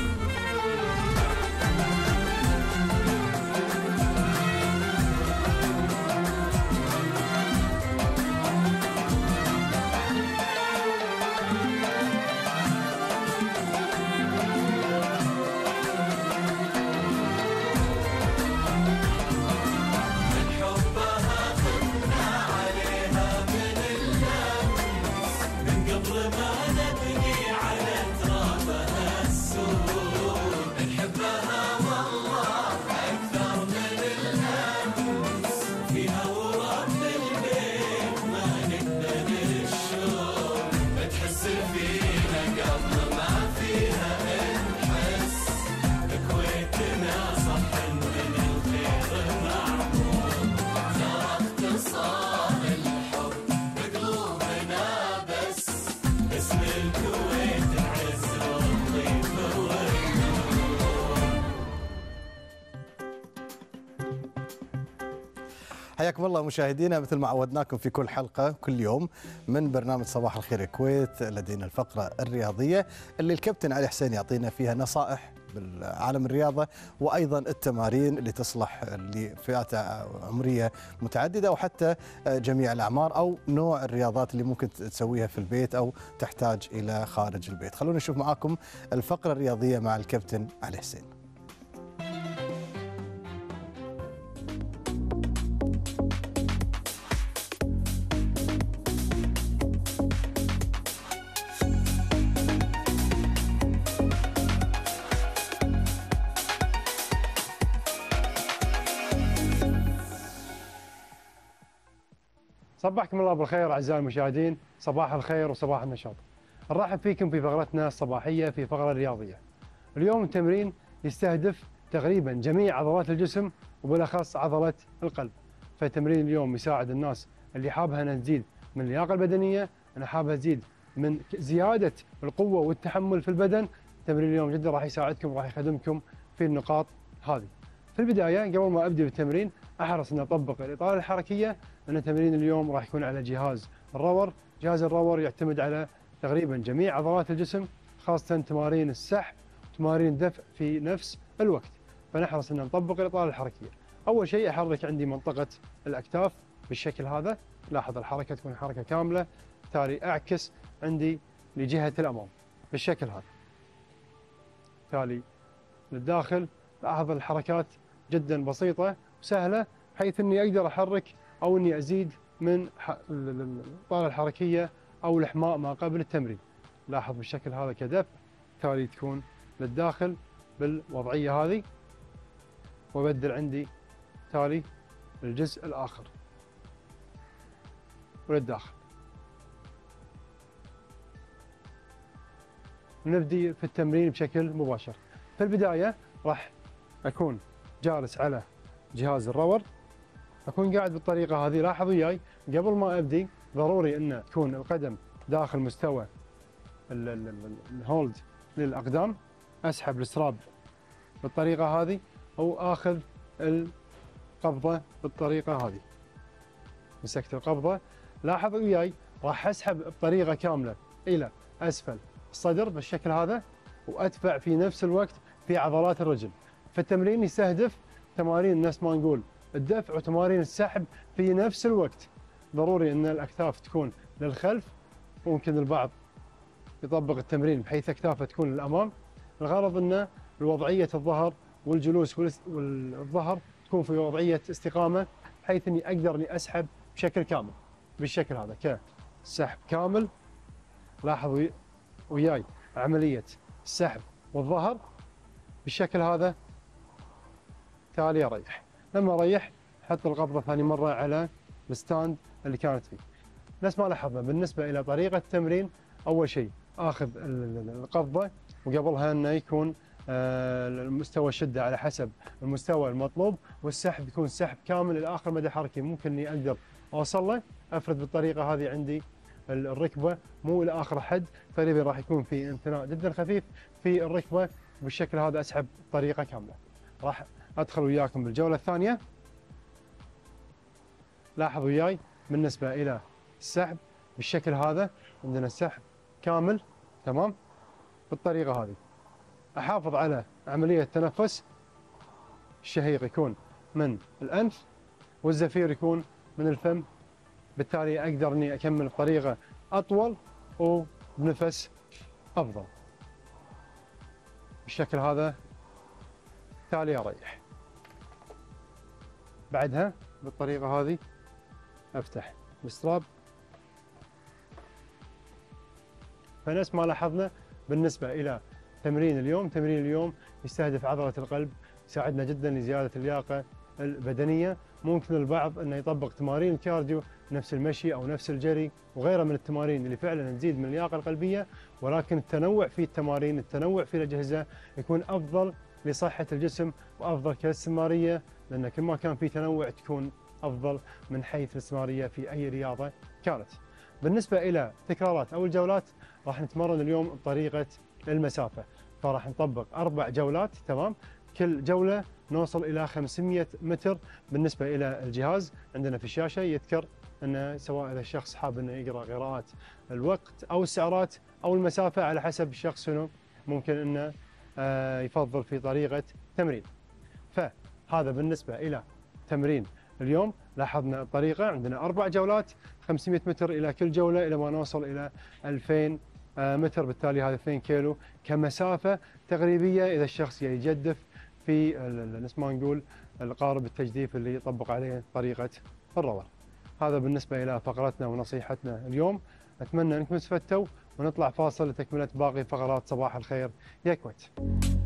من حبها خذنا عليها من اللمس، من قبل ما نبني على ترابها السور، نحبها والله أكثر من الأمس، فيها ورب البيت ما نقدر الشوق، بتحس فينا قبل ما فيها نحس، كويتنا صح من الخير معمول، ترى اختصار الحب بقلوبنا بس، اسم الكويت العز والطيب والنور. حياكم الله مشاهدينا، مثل ما عودناكم في كل حلقة كل يوم من برنامج صباح الخير الكويت، لدينا الفقرة الرياضية اللي الكابتن علي حسين يعطينا فيها نصائح بالعالم الرياضة، وأيضا التمارين اللي تصلح لفئات عمرية متعددة وحتى جميع الأعمار، أو نوع الرياضات اللي ممكن تسويها في البيت أو تحتاج إلى خارج البيت. خلونا نشوف معاكم الفقرة الرياضية مع الكابتن علي حسين. صبحكم الله بالخير أعزائي المشاهدين، صباح الخير وصباح النشاط. نرحب فيكم في فقرتنا الصباحية في فقرة رياضية. اليوم التمرين يستهدف تقريبا جميع عضلات الجسم وبالأخص عضلة القلب. فتمرين اليوم يساعد الناس اللي حابها أن تزيد من اللياقة البدنية، أنا حابها تزيد من زيادة القوة والتحمل في البدن. تمرين اليوم جدا راح يساعدكم وراح يخدمكم في النقاط هذه. في البداية قبل ما أبدأ بالتمرين أحرص أن أطبق الإطالة الحركية، لأن تمرين اليوم راح يكون على جهاز الرور. جهاز الرور يعتمد على تقريبا جميع عضلات الجسم، خاصة تمارين السحب وتمارين الدفع في نفس الوقت، فنحرص أن نطبق الإطالة الحركية. أول شيء أحرك عندي منطقة الأكتاف بالشكل هذا، لاحظ الحركة تكون حركة كاملة، بالتالي أعكس عندي لجهة الأمام بالشكل هذا. بالتالي للداخل لاحظ الحركات جدا بسيطة وسهلة، بحيث أني أقدر أحرك أو أني أزيد من الإطالة الحركية أو الإحماء ما قبل التمرين. لاحظ بالشكل هذا كدفع، بالتالي تكون للداخل بالوضعية هذه، وابدل عندي تالي الجزء الآخر وللداخل. نبدي في التمرين بشكل مباشر. في البداية راح أكون جالس على جهاز الرور، أكون قاعد بالطريقة هذه. لاحظ وياي قبل ما أبدي ضروري أن تكون القدم داخل مستوى الهولد للأقدام، أسحب الستراب بالطريقة هذه أو آخذ القبضة بالطريقة هذه. مسكت القبضة، لاحظ وياي راح أسحب بطريقة كاملة إلى أسفل الصدر بالشكل هذا، وأدفع في نفس الوقت في عضلات الرجل. فالتمرين يستهدف تمارين نفس ما نقول الدفع وتمارين السحب في نفس الوقت. ضروري أن الأكتاف تكون للخلف، ممكن البعض يطبق التمرين بحيث أكتافه تكون للأمام. الغرض أن وضعية الظهر والجلوس والظهر تكون في وضعية استقامة، بحيث أني أقدر أني أسحب بشكل كامل بالشكل هذا كسحب كامل. لاحظ وياي عملية السحب والظهر بالشكل هذا. تالي أريح، لما أريح أحط القبضة ثاني مرة على الستاند اللي كانت فيه. نفس ما لاحظنا بالنسبة إلى طريقة التمرين، أول شيء آخذ القبضة وقبلها أنه يكون المستوى الشدة على حسب المستوى المطلوب، والسحب يكون سحب كامل إلى آخر مدى حركي ممكن إني أقدر أوصل له. أفرد بالطريقة هذه عندي الركبة مو إلى آخر حد، تقريبا راح يكون في انثناء جدا خفيف في الركبة. بالشكل هذا أسحب بطريقة كاملة. راح أدخل وياكم بالجولة الثانية. لاحظوا وياي بالنسبة إلى السحب بالشكل هذا، عندنا السحب كامل تمام بالطريقة هذه. أحافظ على عملية التنفس، الشهيق يكون من الأنف والزفير يكون من الفم، بالتالي أقدر أني أكمل بطريقة أطول وبنفس أفضل بالشكل هذا. تالي أريح، بعدها بالطريقة هذه أفتح الستراب. فنفس ما لاحظنا بالنسبة إلى تمرين اليوم يستهدف عضلة القلب، يساعدنا جدا لزيادة اللياقة البدنية. ممكن البعض أنه يطبق تمارين الكارديو نفس المشي أو نفس الجري وغيرها من التمارين اللي فعلا تزيد من اللياقة القلبية، ولكن التنوع في التمارين، التنوع في الأجهزة يكون أفضل لصحة الجسم وأفضل كالاستمرارية، لأن كل ما كان في تنوع تكون أفضل من حيث الاستمرارية في أي رياضة كانت. بالنسبة إلى تكرارات أو الجولات، راح نتمرن اليوم بطريقة المسافة، فراح نطبق 4 جولات تمام. كل جولة نوصل إلى 500 متر. بالنسبة إلى الجهاز عندنا في الشاشة يذكر أنه سواء إذا الشخص حاب أنه يقرأ قراءات الوقت أو السعرات أو المسافة على حسب الشخص شنو ممكن أنه يفضل في طريقة تمرين. فهذا بالنسبة إلى تمرين اليوم. لاحظنا الطريقة عندنا 4 جولات 500 متر إلى كل جولة إلى ما نوصل إلى 2000 متر، بالتالي هذا 2 كيلو كمسافة تقريبية إذا الشخص يجدف في نفس ما نقول القارب التجديف اللي يطبق عليه طريقة الرور. هذا بالنسبة إلى فقرتنا ونصيحتنا اليوم. أتمنى أنكم استفدتوا، ونطلع فاصل لتكملة باقي فقرات صباح الخير يا كويت.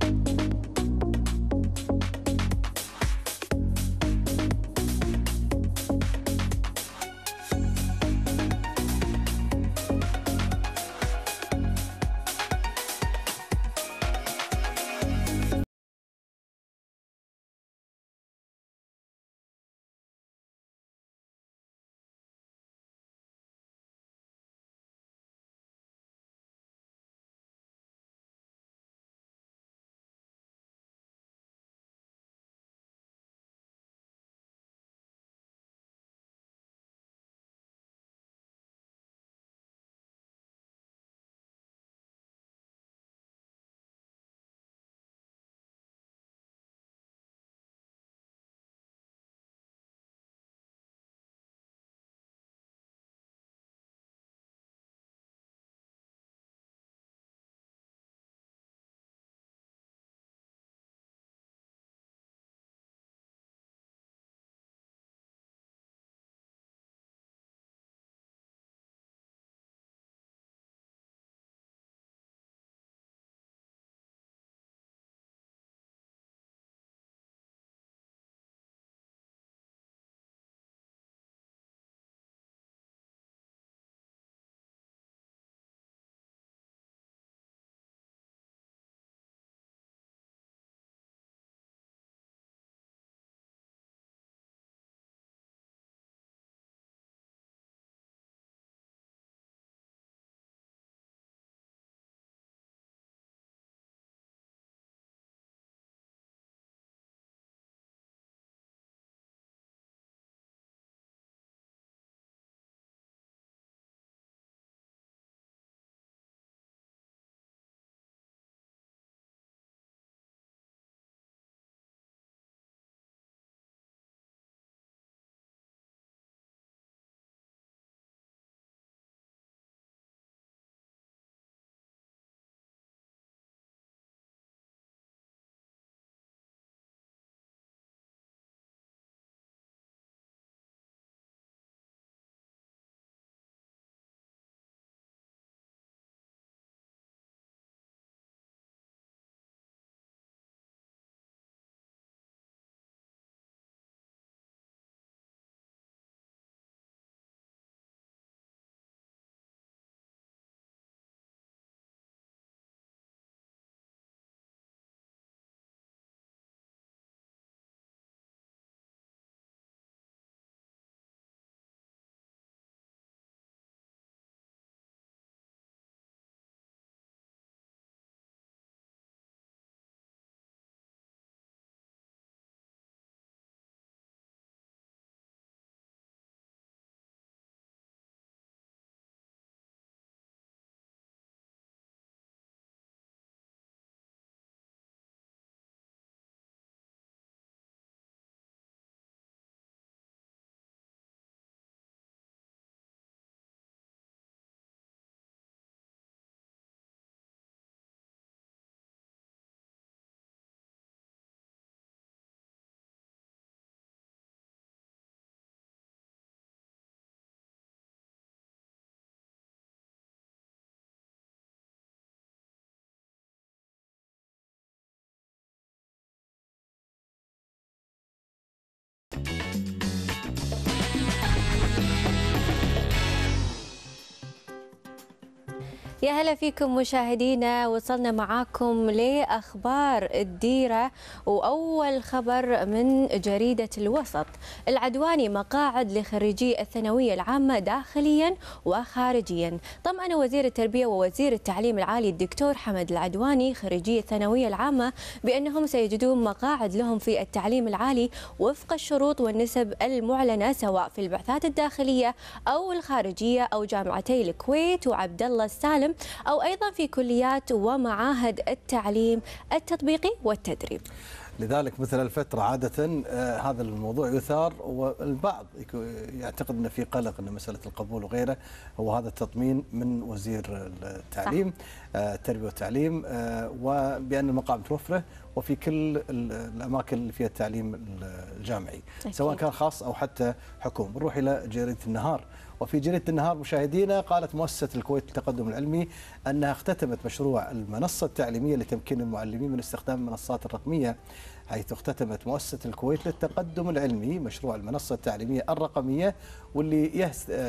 يا هلا فيكم مشاهدينا، وصلنا معاكم لأخبار الديرة، وأول خبر من جريدة الوسط. العدواني مقاعد لخريجي الثانوية العامة داخليا وخارجيا. طمأن وزير التربية ووزير التعليم العالي الدكتور حمد العدواني خريجي الثانوية العامة بأنهم سيجدون مقاعد لهم في التعليم العالي وفق الشروط والنسب المعلنة، سواء في البعثات الداخلية أو الخارجية أو جامعتي الكويت وعبد الله السالم، أو أيضا في كليات ومعاهد التعليم التطبيقي والتدريب. لذلك مثل الفترة عادة هذا الموضوع يثار، والبعض يعتقد أن في قلق أن مسألة القبول وغيره، هو هذا التطمين من وزير التعليم التربية والتعليم، وبأن المقاعد متوفرة وفي كل الأماكن اللي فيها التعليم الجامعي سواء كان خاص أو حتى حكومي. بنروح إلى جريدة النهار، وفي جريدة النهار مشاهدينا قالت مؤسسة الكويت للتقدم العلمي أنها اختتمت مشروع المنصة التعليمية لتمكين المعلمين من استخدام المنصات الرقمية، حيث اختتمت مؤسسة الكويت للتقدم العلمي مشروع المنصة التعليمية الرقمية، واللي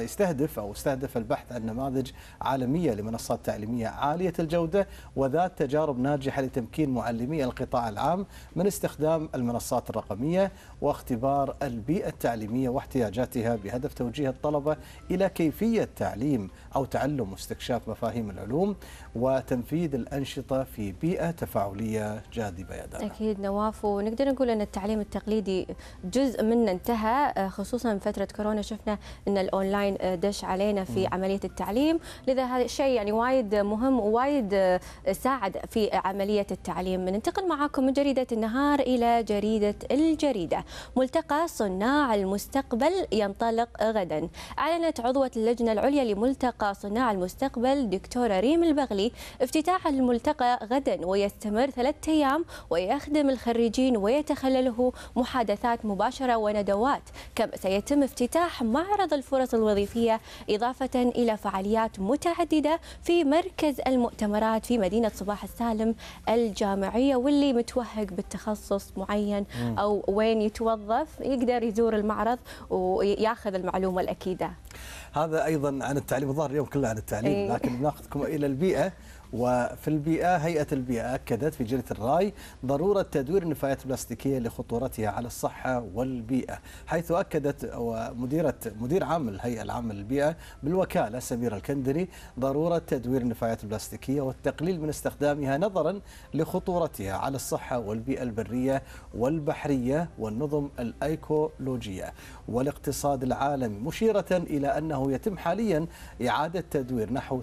استهدف البحث عن نماذج عالمية لمنصات تعليمية عالية الجودة وذات تجارب ناجحة لتمكين معلمي القطاع العام من استخدام المنصات الرقمية واختبار البيئة التعليمية واحتياجاتها، بهدف توجيه الطلبة إلى كيفية تعليم أو تعلم واستكشاف مفاهيم العلوم وتنفيذ الأنشطة في بيئة تفاعلية جاذبة. يا دانا. أكيد نواف، ونقدر نقول أن التعليم التقليدي جزء منه انتهى، خصوصا فترة كورونا شفنا أن الأونلاين دش علينا في عملية التعليم، لذا هذا الشيء يعني وايد مهم ووايد ساعد في عملية التعليم. ننتقل معاكم من جريدة النهار إلى جريدة الجريدة. ملتقى صناع المستقبل ينطلق غدا. أعلنت عضوة اللجنة العليا لملتقى صناع المستقبل دكتورة ريم البغلي افتتاح الملتقى غدا، ويستمر 3 أيام ويخدم الخريجين ويتخلله محادثات مباشرة وندوات. كما سيتم افتتاح معرض الفرص الوظيفية، إضافة إلى فعاليات متعددة في مركز المؤتمرات في مدينة صباح السالم الجامعية، واللي متوهق بالتخصص معين أو وين يتوظف يقدر يزور المعرض وياخذ المعلومة الأكيدة. هذا أيضا عن التعليم، الظاهر اليوم كله عن التعليم، لكن بناخذكم إلى البيئة. وفي البيئة، هيئة البيئة أكدت في جريدة الراي ضرورة تدوير النفايات البلاستيكية لخطورتها على الصحة والبيئة، حيث أكدت مدير عام الهيئة العامة للبيئة بالوكالة سميرة الكندري ضرورة تدوير النفايات البلاستيكية والتقليل من استخدامها نظرا لخطورتها على الصحة والبيئة البرية والبحرية والنظم الأيكولوجية والاقتصاد العالمي، مشيرة إلى أنه يتم حاليا إعادة تدوير نحو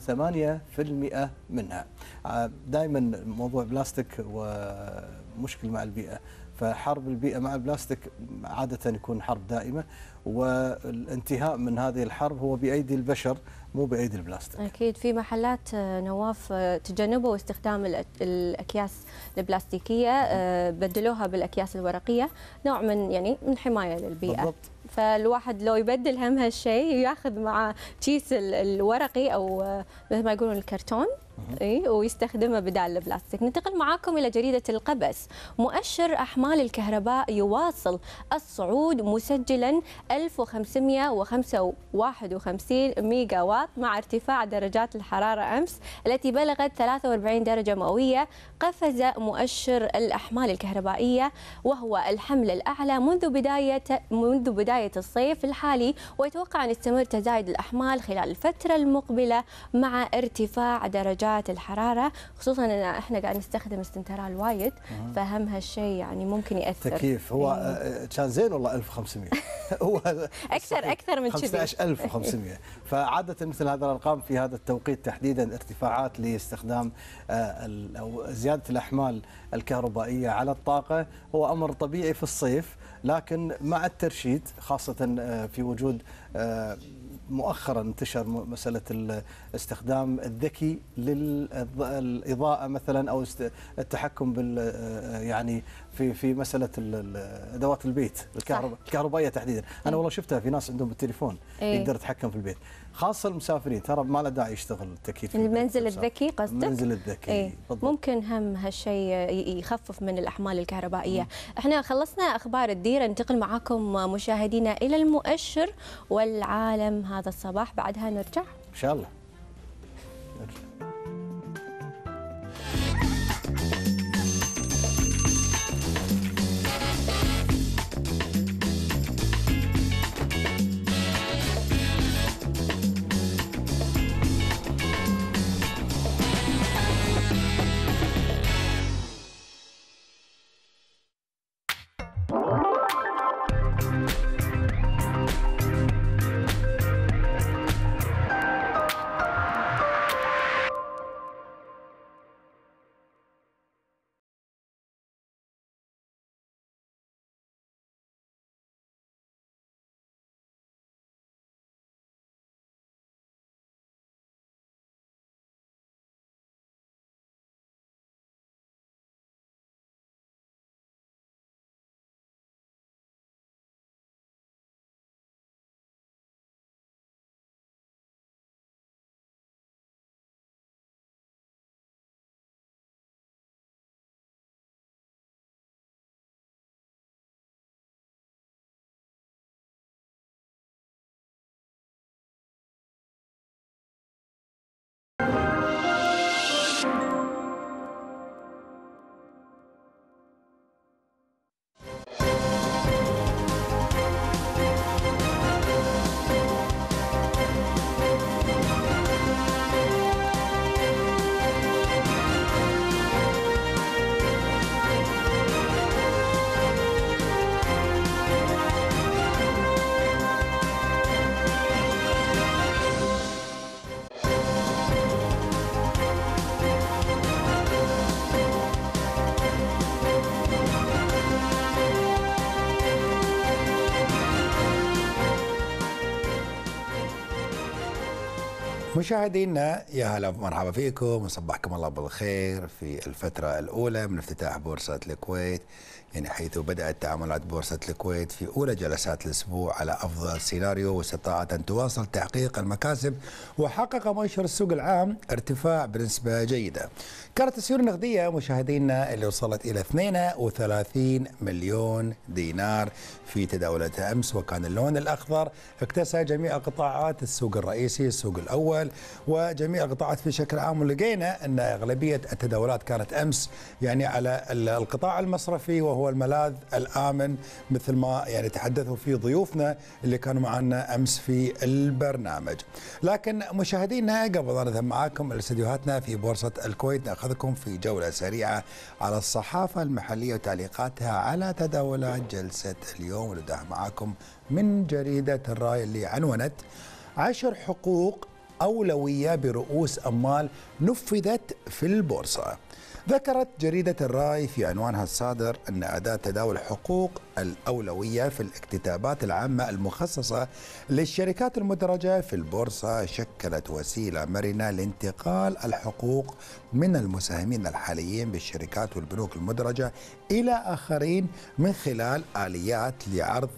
8% منها. دائما موضوع بلاستيك ومشكل مع البيئة، فحرب البيئة مع البلاستيك عادة يكون حرب دائمة، والانتهاء من هذه الحرب هو بأيدي البشر مو بأيدي البلاستيك. أكيد في محلات نواف تجنبوا استخدام الأكياس البلاستيكية، بدلوها بالأكياس الورقية، نوع من حماية للبيئة. بالضبط. فالواحد لو يبدل هم هالشيء ياخذ مع كيس الورقي او مثل ما يقولون الكرتون ويستخدمه بدال البلاستيك. ننتقل معاكم الى جريده القبس. مؤشر احمال الكهرباء يواصل الصعود مسجلا 1551 ميجا واط مع ارتفاع درجات الحراره امس التي بلغت 43 درجه مئويه. قفز مؤشر الاحمال الكهربائيه وهو الحمل الاعلى منذ بدايه الصيف الحالي، ويتوقع ان يستمر تزايد الاحمال خلال الفتره المقبله مع ارتفاع درجات الحراره، خصوصا ان احنا قاعد نستخدم استنترال وايد، فهم هالشيء يعني ممكن ياثر. تكييف هو كان زين والله 1500 هو اكثر من كذي 15500. فعاده مثل هذه الارقام في هذا التوقيت تحديدا ارتفاعات لاستخدام او زياده الاحمال الكهربائيه على الطاقه هو امر طبيعي في الصيف، لكن مع الترشيد خاصه في وجود مؤخرا انتشر مساله الاستخدام الذكي للاضاءه مثلا، او التحكم بال يعني في مساله ادوات البيت الكهربائيه تحديدا. انا والله شفتها في ناس عندهم بالتليفون يقدر يتحكم في البيت، خاصه المسافرين ترى ما له داعي يشتغل التكييف. المنزل الذكي قصدك؟ المنزل الذكي ممكن هم هالشيء يخفف من الاحمال الكهربائيه. احنا خلصنا اخبار الديره، ننتقل معاكم مشاهدينا الى المؤشر والعالم هذا الصباح، بعدها نرجع ان شاء الله. مشاهدينا يا هلا مرحبا فيكم وصبحكم الله بالخير في الفترة الأولى من افتتاح بورصة الكويت، يعني حيث بدأت تعاملات بورصة الكويت في أولى جلسات الأسبوع على أفضل سيناريو، واستطاعت أن تواصل تحقيق المكاسب، وحقق مؤشر السوق العام ارتفاع بنسبة جيدة. كانت السيولة النقدية مشاهدينا اللي وصلت إلى 32 مليون دينار في تداولاتها أمس، وكان اللون الأخضر اكتسى جميع قطاعات السوق الرئيسي، السوق الأول وجميع القطاعات بشكل عام. ولقينا أن أغلبية التداولات كانت أمس يعني على القطاع المصرفي، وهو الملاذ الآمن مثل ما يعني تحدثوا فيه ضيوفنا اللي كانوا معنا أمس في البرنامج. لكن مشاهدينا قبل أن نذهب معاكم لاستديوهاتنا في بورصة الكويت، نأخذكم في جولة سريعة على الصحافة المحلية وتعليقاتها على تداولات جلسة اليوم. ونبدأ معاكم من جريدة الراي اللي عنونت 10 حقوق أولوية برؤوس أموال نفذت في البورصة. ذكرت جريدة الراي في عنوانها الصادر أن أداة تداول حقوق الأولوية في الاكتتابات العامة المخصصة للشركات المدرجة في البورصة شكلت وسيلة مرنة لانتقال الحقوق من المساهمين الحاليين بالشركات والبنوك المدرجة إلى آخرين من خلال آليات لعرض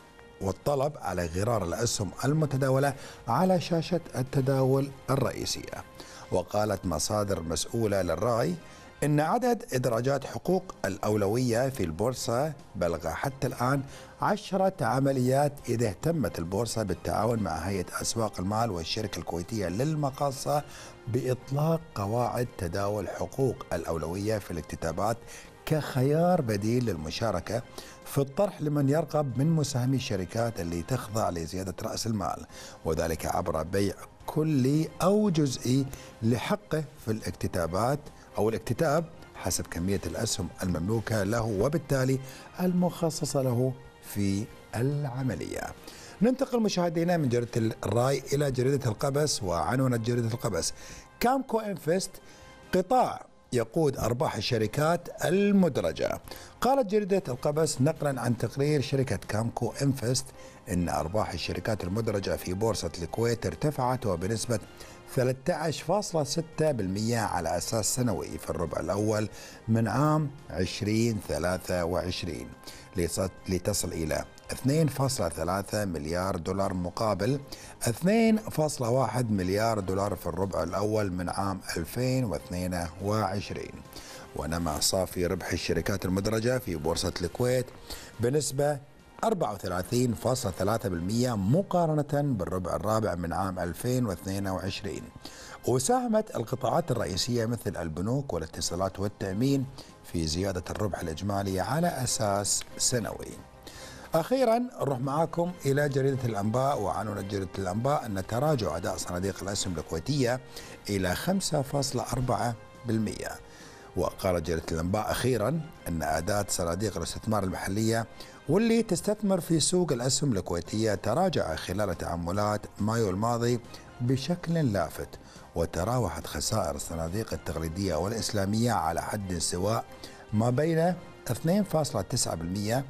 والطلب على غرار الأسهم المتداولة على شاشة التداول الرئيسية. وقالت مصادر مسؤولة للراي إن عدد إدراجات حقوق الأولوية في البورصة بلغ حتى الآن 10 عمليات، إذا اهتمت البورصة بالتعاون مع هيئة أسواق المال والشركة الكويتية للمقاصة بإطلاق قواعد تداول حقوق الأولوية في الاكتتابات كخيار بديل للمشاركة في الطرح لمن يرغب من مساهمي الشركات اللي تخضع لزيادة رأس المال، وذلك عبر بيع كلي أو جزئي لحقه في الاكتتابات أو الاكتتاب حسب كمية الأسهم المملوكة له وبالتالي المخصصة له في العملية. ننتقل مشاهدينا من جريدة الراي إلى جريدة القبس، وعنونت جريدة القبس كامكو انفست قطاع يقود أرباح الشركات المدرجة. قالت جريدة القبس نقلا عن تقرير شركة كامكو انفست إن أرباح الشركات المدرجة في بورصة الكويت ارتفعت وبنسبة 13.6% على أساس سنوي في الربع الأول من عام 2023 لتصل إلى 2.3 مليار دولار مقابل 2.1 مليار دولار في الربع الأول من عام 2022. ونما صافي ربح الشركات المدرجة في بورصة الكويت بنسبة 34.3% مقارنة بالربع الرابع من عام 2022. وساهمت القطاعات الرئيسية مثل البنوك والاتصالات والتأمين في زيادة الربح الإجمالي على أساس سنوي. أخيرا نروح معاكم إلى جريدة الأنباء، وعنونت جريدة الأنباء أن تراجع أداء صناديق الأسهم الكويتية إلى 5.4%. وقالت جريدة الأنباء أخيرا أن أداة صناديق الاستثمار المحلية واللي تستثمر في سوق الأسهم الكويتية تراجع خلال تعاملات مايو الماضي بشكل لافت، وتراوحت خسائر الصناديق التقليدية والإسلامية على حد سواء ما بين 2.9%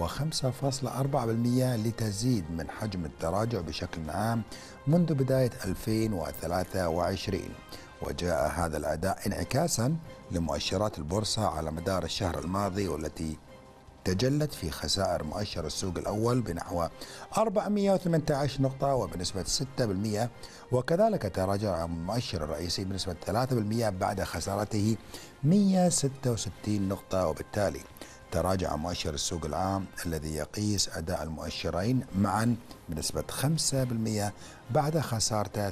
و5.4% لتزيد من حجم التراجع بشكل عام منذ بداية 2023. وجاء هذا الأداء انعكاسا لمؤشرات البورصة على مدار الشهر الماضي، والتي تجلت في خسائر مؤشر السوق الأول بنحو 418 نقطة وبنسبة 6%، وكذلك تراجع المؤشر الرئيسي بنسبة 3% بعد خسارته 166 نقطة، وبالتالي تراجع مؤشر السوق العام الذي يقيس أداء المؤشرين معا بنسبة 5% بعد خسارته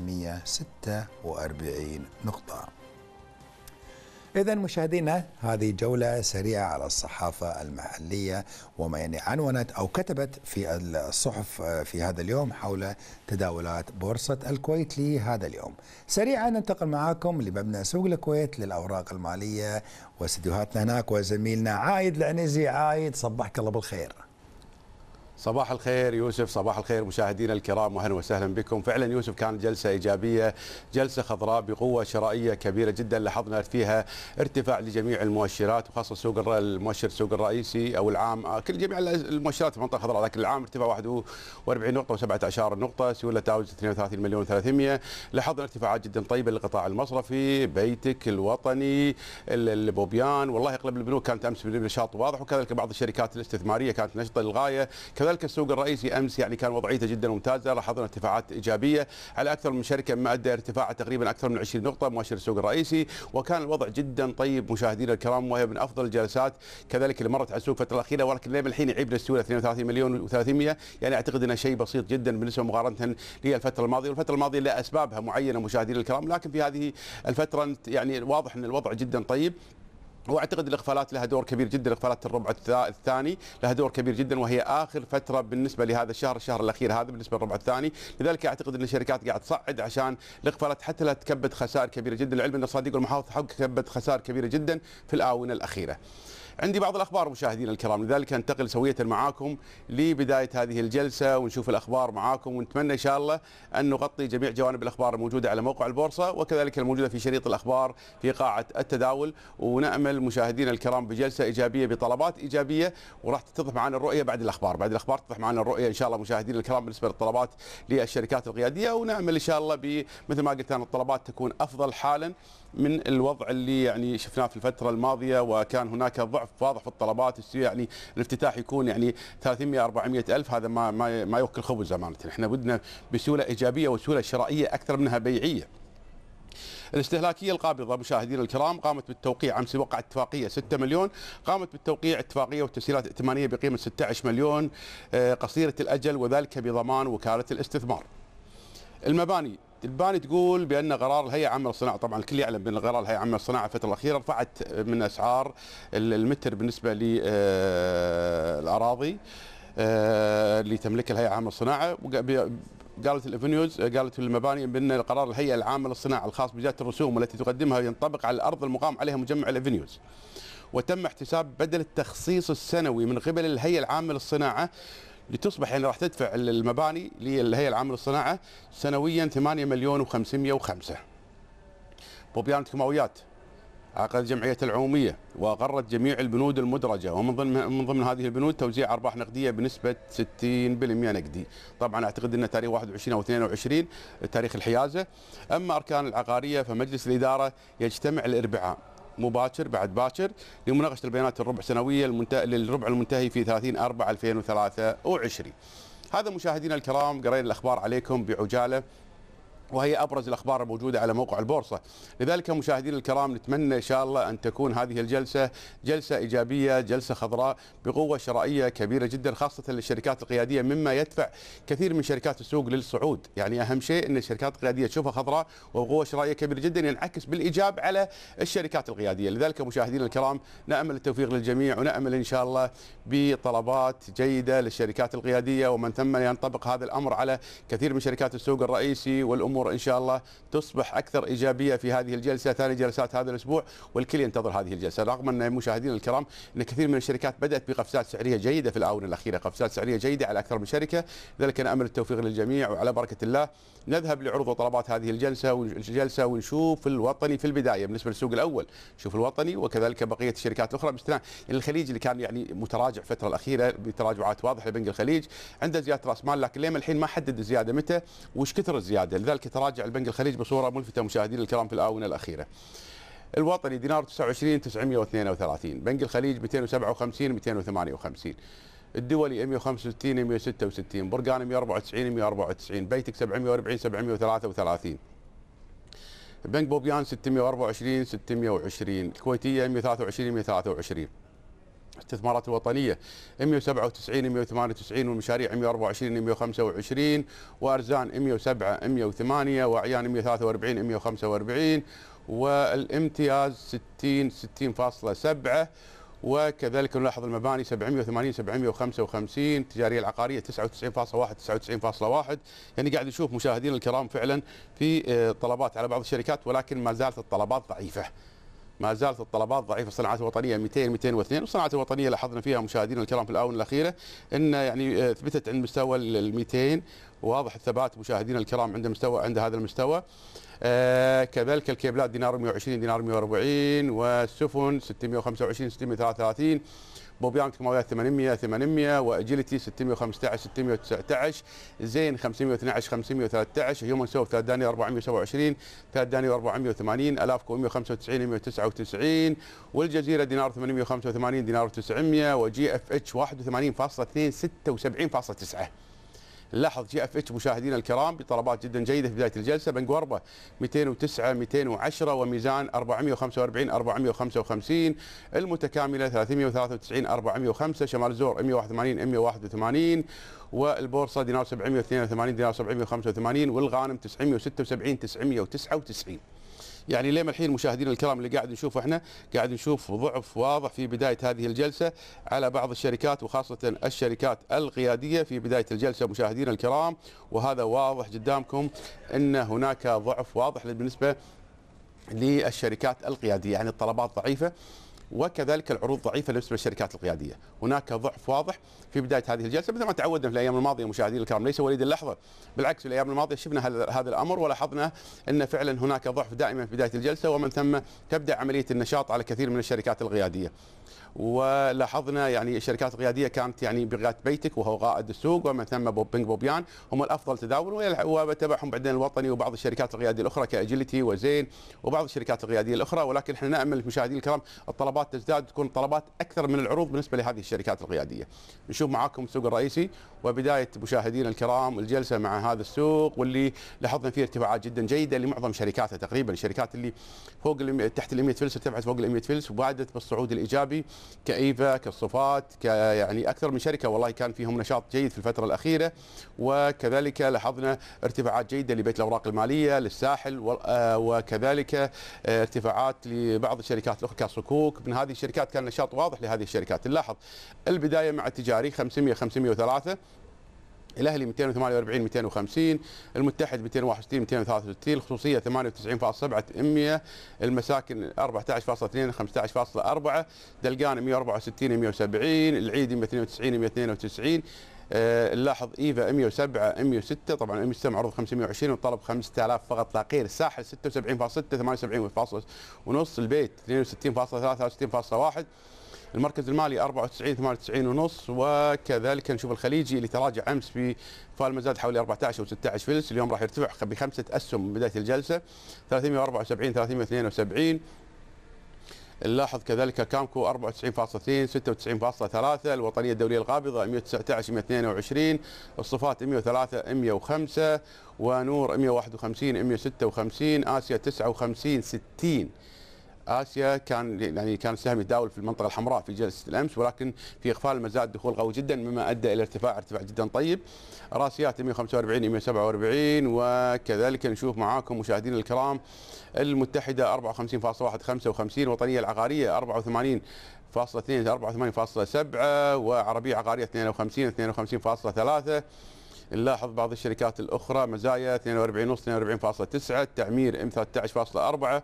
346 نقطة. إذن مشاهدينا هذه جولة سريعة على الصحافة المحلية وما يعني عنونت أو كتبت في الصحف في هذا اليوم حول تداولات بورصة الكويت لهذا اليوم. سريعا ننتقل معاكم لمبنى سوق الكويت للأوراق المالية واستديوهاتنا هناك، وزميلنا عايد العنزي. عايد صبحك الله بالخير. صباح الخير يوسف، صباح الخير مشاهدينا الكرام واهلا وسهلا بكم. فعلا يوسف كانت جلسه ايجابيه، جلسه خضراء بقوه شرائيه كبيره جدا، لاحظنا فيها ارتفاع لجميع المؤشرات وخاصه المؤشر السوق الرئيسي او العام، كل جميع المؤشرات في المنطقه الخضراء، لكن العام ارتفاع 41 نقطه و17 نقطه، سيوله تجاوز 32 مليون 300. لاحظنا ارتفاعات جدا طيبه للقطاع المصرفي، بيتك، الوطني، البوبيان، والله اغلب البنوك كانت امس بنشاط واضح، وكذلك بعض الشركات الاستثماريه كانت نشطه للغايه، كذلك السوق الرئيسي امس يعني كان وضعيته جدا ممتازه، لاحظنا ارتفاعات ايجابيه على اكثر من شركه، ما ادى ارتفاع تقريبا اكثر من 20 نقطه مؤشر السوق الرئيسي، وكان الوضع جدا طيب مشاهدينا الكرام، وهي من افضل الجلسات كذلك اللي مرت على السوق الفتره الاخيره، ولكن لين الحين يعيبنا السيوله 32 مليون و300، يعني اعتقد انه شيء بسيط جدا بالنسبه مقارنه للفتره الماضيه، والفتره الماضيه لها اسبابها معينه مشاهدينا الكرام، لكن في هذه الفتره يعني واضح ان الوضع جدا طيب. واعتقد الاقفالات لها دور كبير جدا، اقفالات الربع الثاني لها دور كبير جدا، وهي اخر فتره بالنسبه لهذا الشهر الاخير هذا بالنسبه للربع الثاني، لذلك اعتقد ان الشركات قاعد تصعد عشان الاقفالات حتى لا تكبد خسائر كبيره جدا، لعلم ان الصناديق والمحافظ كبد خسائر كبيره جدا في الاونه الاخيره. عندي بعض الاخبار مشاهدينا الكرام، لذلك انتقل سويه معاكم لبدايه هذه الجلسه ونشوف الاخبار معاكم، ونتمنى ان شاء الله ان نغطي جميع جوانب الاخبار الموجوده على موقع البورصه وكذلك الموجوده في شريط الاخبار في قاعه التداول، ونامل مشاهدينا الكرام بجلسه ايجابيه بطلبات ايجابيه، وراح تتضح معنا الرؤيه بعد الاخبار، تتضح معنا الرؤيه ان شاء الله مشاهدينا الكرام بالنسبه للطلبات للشركات القياديه، ونامل ان شاء الله مثل ما قلت انا الطلبات تكون افضل حالا من الوضع اللي يعني شفناه في الفتره الماضيه، وكان هناك ضعف واضح في الطلبات، يعني الافتتاح يكون يعني 300 400 الف، هذا ما يوكل خبز امانه، احنا بدنا بسيوله ايجابيه وسيوله شرائيه اكثر منها بيعيه. الاستهلاكيه القابضه مشاهدينا الكرام قامت بالتوقيع، امس وقع اتفاقيه 6 مليون، قامت بالتوقيع اتفاقيه والتسهيلات الائتمانيه بقيمه 16 مليون قصيره الاجل، وذلك بضمان وكاله الاستثمار. المباني تقول بان قرار الهيئه العامه للصناعه، طبعا الكل يعلم بان قرار الهيئه العامه للصناعه الفتره الاخيره رفعت من اسعار المتر بالنسبه للاراضي اللي تملكها الهيئه العامه للصناعه، قالت الافنيوز، قالت المباني بان قرار الهيئه العامه للصناعه الخاص بزياده الرسوم التي تقدمها ينطبق على الارض المقام عليها مجمع الافنيوز، وتم احتساب بدل التخصيص السنوي من قبل الهيئه العامه للصناعه لتصبح يعني راح تدفع المباني للهيئه العامه للصناعه سنويا 8 مليون و505. بوبيان كيماويات عقد جمعيه العموميه واقرت جميع البنود المدرجه، ومن ضمن هذه البنود توزيع ارباح نقديه بنسبه 60% نقدي، طبعا اعتقد ان تاريخ 21 او 22 تاريخ الحيازه. اما اركان العقاريه فمجلس الاداره يجتمع الاربعاء مباشر بعد باكر لمناقشه البيانات الربع سنويه للربع المنتهي في 30/4/2023. هذا مشاهدينا الكرام قرينا الاخبار عليكم بعجاله، وهي ابرز الاخبار الموجوده على موقع البورصه، لذلك مشاهدينا الكرام نتمنى ان شاء الله ان تكون هذه الجلسه جلسه ايجابيه، جلسه خضراء بقوه شرائيه كبيره جدا خاصه للشركات القياديه، مما يدفع كثير من شركات السوق للصعود، يعني اهم شيء ان الشركات القياديه تشوفها خضراء وبقوه شرائيه كبيره جدا ينعكس بالايجاب على الشركات القياديه، لذلك مشاهدينا الكرام نامل التوفيق للجميع، ونامل ان شاء الله بطلبات جيده للشركات القياديه، ومن ثم ينطبق هذا الامر على كثير من شركات السوق الرئيسي، والامور ان شاء الله تصبح اكثر ايجابيه في هذه الجلسه، ثاني جلسات هذا الاسبوع، والكل ينتظر هذه الجلسه، رغم ان مشاهدينا الكرام ان كثير من الشركات بدات بقفزات سعريه جيده في الاونه الاخيره، قفزات سعريه جيده على اكثر من شركه، لذلك نامل التوفيق للجميع، وعلى بركه الله نذهب لعروض وطلبات هذه الجلسه ونشوف الوطني في البدايه بالنسبه للسوق الاول، نشوف الوطني وكذلك بقيه الشركات الاخرى، باستثناء الخليج اللي كان يعني متراجع الفتره الاخيره بتراجعات واضحه لبنك الخليج، عنده زياده راس مال، لكن لين الحين ما حدد الزياده متى وش كثر الزياده، لذلك تراجع البنك الخليج بصوره ملفته مشاهدينا الكرام في الاونه الاخيره. الوطني دينار 29 932، بنك الخليج 257 258، الدولي 165 166، برقان 194 194، بيتك 740 733، بنك بوبيان 624 620، الكويتيه 123 123، استثمارات الوطنيه 197 198، والمشاريع 124 125، وارزان 107 108، واعيان 143 145، والامتياز 60 60.7، وكذلك نلاحظ المباني 780 755، التجاريه العقاريه 99.1 99.1، يعني قاعد نشوف مشاهدينا الكرام فعلا في طلبات على بعض الشركات، ولكن ما زالت الطلبات ضعيفه. ما زالت الطلبات ضعيفه. الصناعات الوطنيه 200 202، والصناعات الوطنيه لاحظنا فيها مشاهدينا الكرام في الاونه الاخيره ان يعني ثبتت عند مستوى ال 200، واضح الثبات مشاهدينا الكرام عند هذا المستوى. كذلك الكيبلات دينار 120 دينار 140، والسفن 625 633، بوبيان كيماويات 800 واجيلتي 615 619، زين 512 513، هيومن سوف 3 دنانير 427 3 دنانير 480، الافكو 195 199، والجزيره دينار 885 دينار 900، وجي اف اتش 81.2 76.9. لاحظ جي اف اتش مشاهدينا الكرام بطلبات جدا جيده في بدايه الجلسه. بنقوربه 209 210، وميزان 445 455، المتكامله 393 405، شمال الزور 181 181، والبورصه دينار 782 دينار 785، والغانم 976 999. يعني ليه الحين مشاهدينا الكرام اللي قاعد نشوفه احنا قاعد نشوف ضعف واضح في بدايه هذه الجلسه على بعض الشركات، وخاصه الشركات القياديه في بدايه الجلسه مشاهدينا الكرام، وهذا واضح قدامكم ان هناك ضعف واضح بالنسبه للشركات القياديه، يعني الطلبات ضعيفه وكذلك العروض ضعيفه بالنسبه للشركات القياديه. هناك ضعف واضح في بدايه هذه الجلسه مثل ما تعودنا في الايام الماضيه مشاهدينا الكرام، ليس وليد اللحظه، بالعكس في الايام الماضيه شفنا هذا الامر ولاحظنا ان فعلا هناك ضعف دائما في بدايه الجلسه، ومن ثم تبدا عمليه النشاط على كثير من الشركات القياديه. ولاحظنا يعني الشركات القياديه كانت يعني بغايه بيتك وهو قائد السوق، ومن ثم بوبيان هم الافضل تداولا، وتبعهم بعدين الوطني وبعض الشركات القياديه الاخرى كاجيلتي وزين وبعض الشركات القياديه الاخرى. ولكن احنا نامل مشاهدينا الكرام الطلبات تزداد، تكون طلبات اكثر من العروض بالنسبه لهذه الشركات القياديه. نشوف معاكم السوق الرئيسي وبدايه مشاهدينا الكرام الجلسه مع هذا السوق، واللي لاحظنا فيه ارتفاعات جدا جيده لمعظم شركاته تقريبا. الشركات اللي فوق تحت ال 100 فلس ارتفعت فوق ال 100 فلس وبعدت بالصعود الايجابي، كايفا كالصفات يعني اكثر من شركه والله كان فيهم نشاط جيد في الفتره الاخيره. وكذلك لاحظنا ارتفاعات جيده لبيت الاوراق الماليه للساحل، وكذلك ارتفاعات لبعض الشركات الاخرى كصكوك. من هذه الشركات كان نشاط واضح لهذه الشركات. نلاحظ البدايه مع التجاري 500 503، الاهلي 248 250، المتحد 261 263، الخصوصيه 98.7 المساكن 14.2 15.4، دلقان 164 170، العيدي 290 192. نلاحظ ايفا 107 106، طبعا 106 معروض 520 والطلب 5000 فقط لا غير. الساحل 76.6 78.5، البيت 62.3 63.1، المركز المالي 94 98 ونص. وكذلك نشوف الخليجي اللي تراجع امس في فالمزاد حوالي 14 او 16 فلس، اليوم راح يرتفع ب5 اسهم من بدايه الجلسه 374 372. نلاحظ كذلك كامكو 94.2 96.3، الوطنيه الدوليه القابضه 119 122، الصفات 103 105، ونور 151 156، اسيا 59 60. اسيا كان السهم يتداول في المنطقه الحمراء في جلسه الامس، ولكن في اقفال المزاد دخول قوي جدا مما ادى الى ارتفاع جدا طيب. راسيات 145 147، وكذلك نشوف معاكم مشاهدينا الكرام المتحده 54.1 55، وطنيه العقاريه 84.2 84.7، وعربيه عقاريه 52 52.3. نلاحظ بعض الشركات الاخرى مزايا 42 ونص 42.9، التعمير 13.4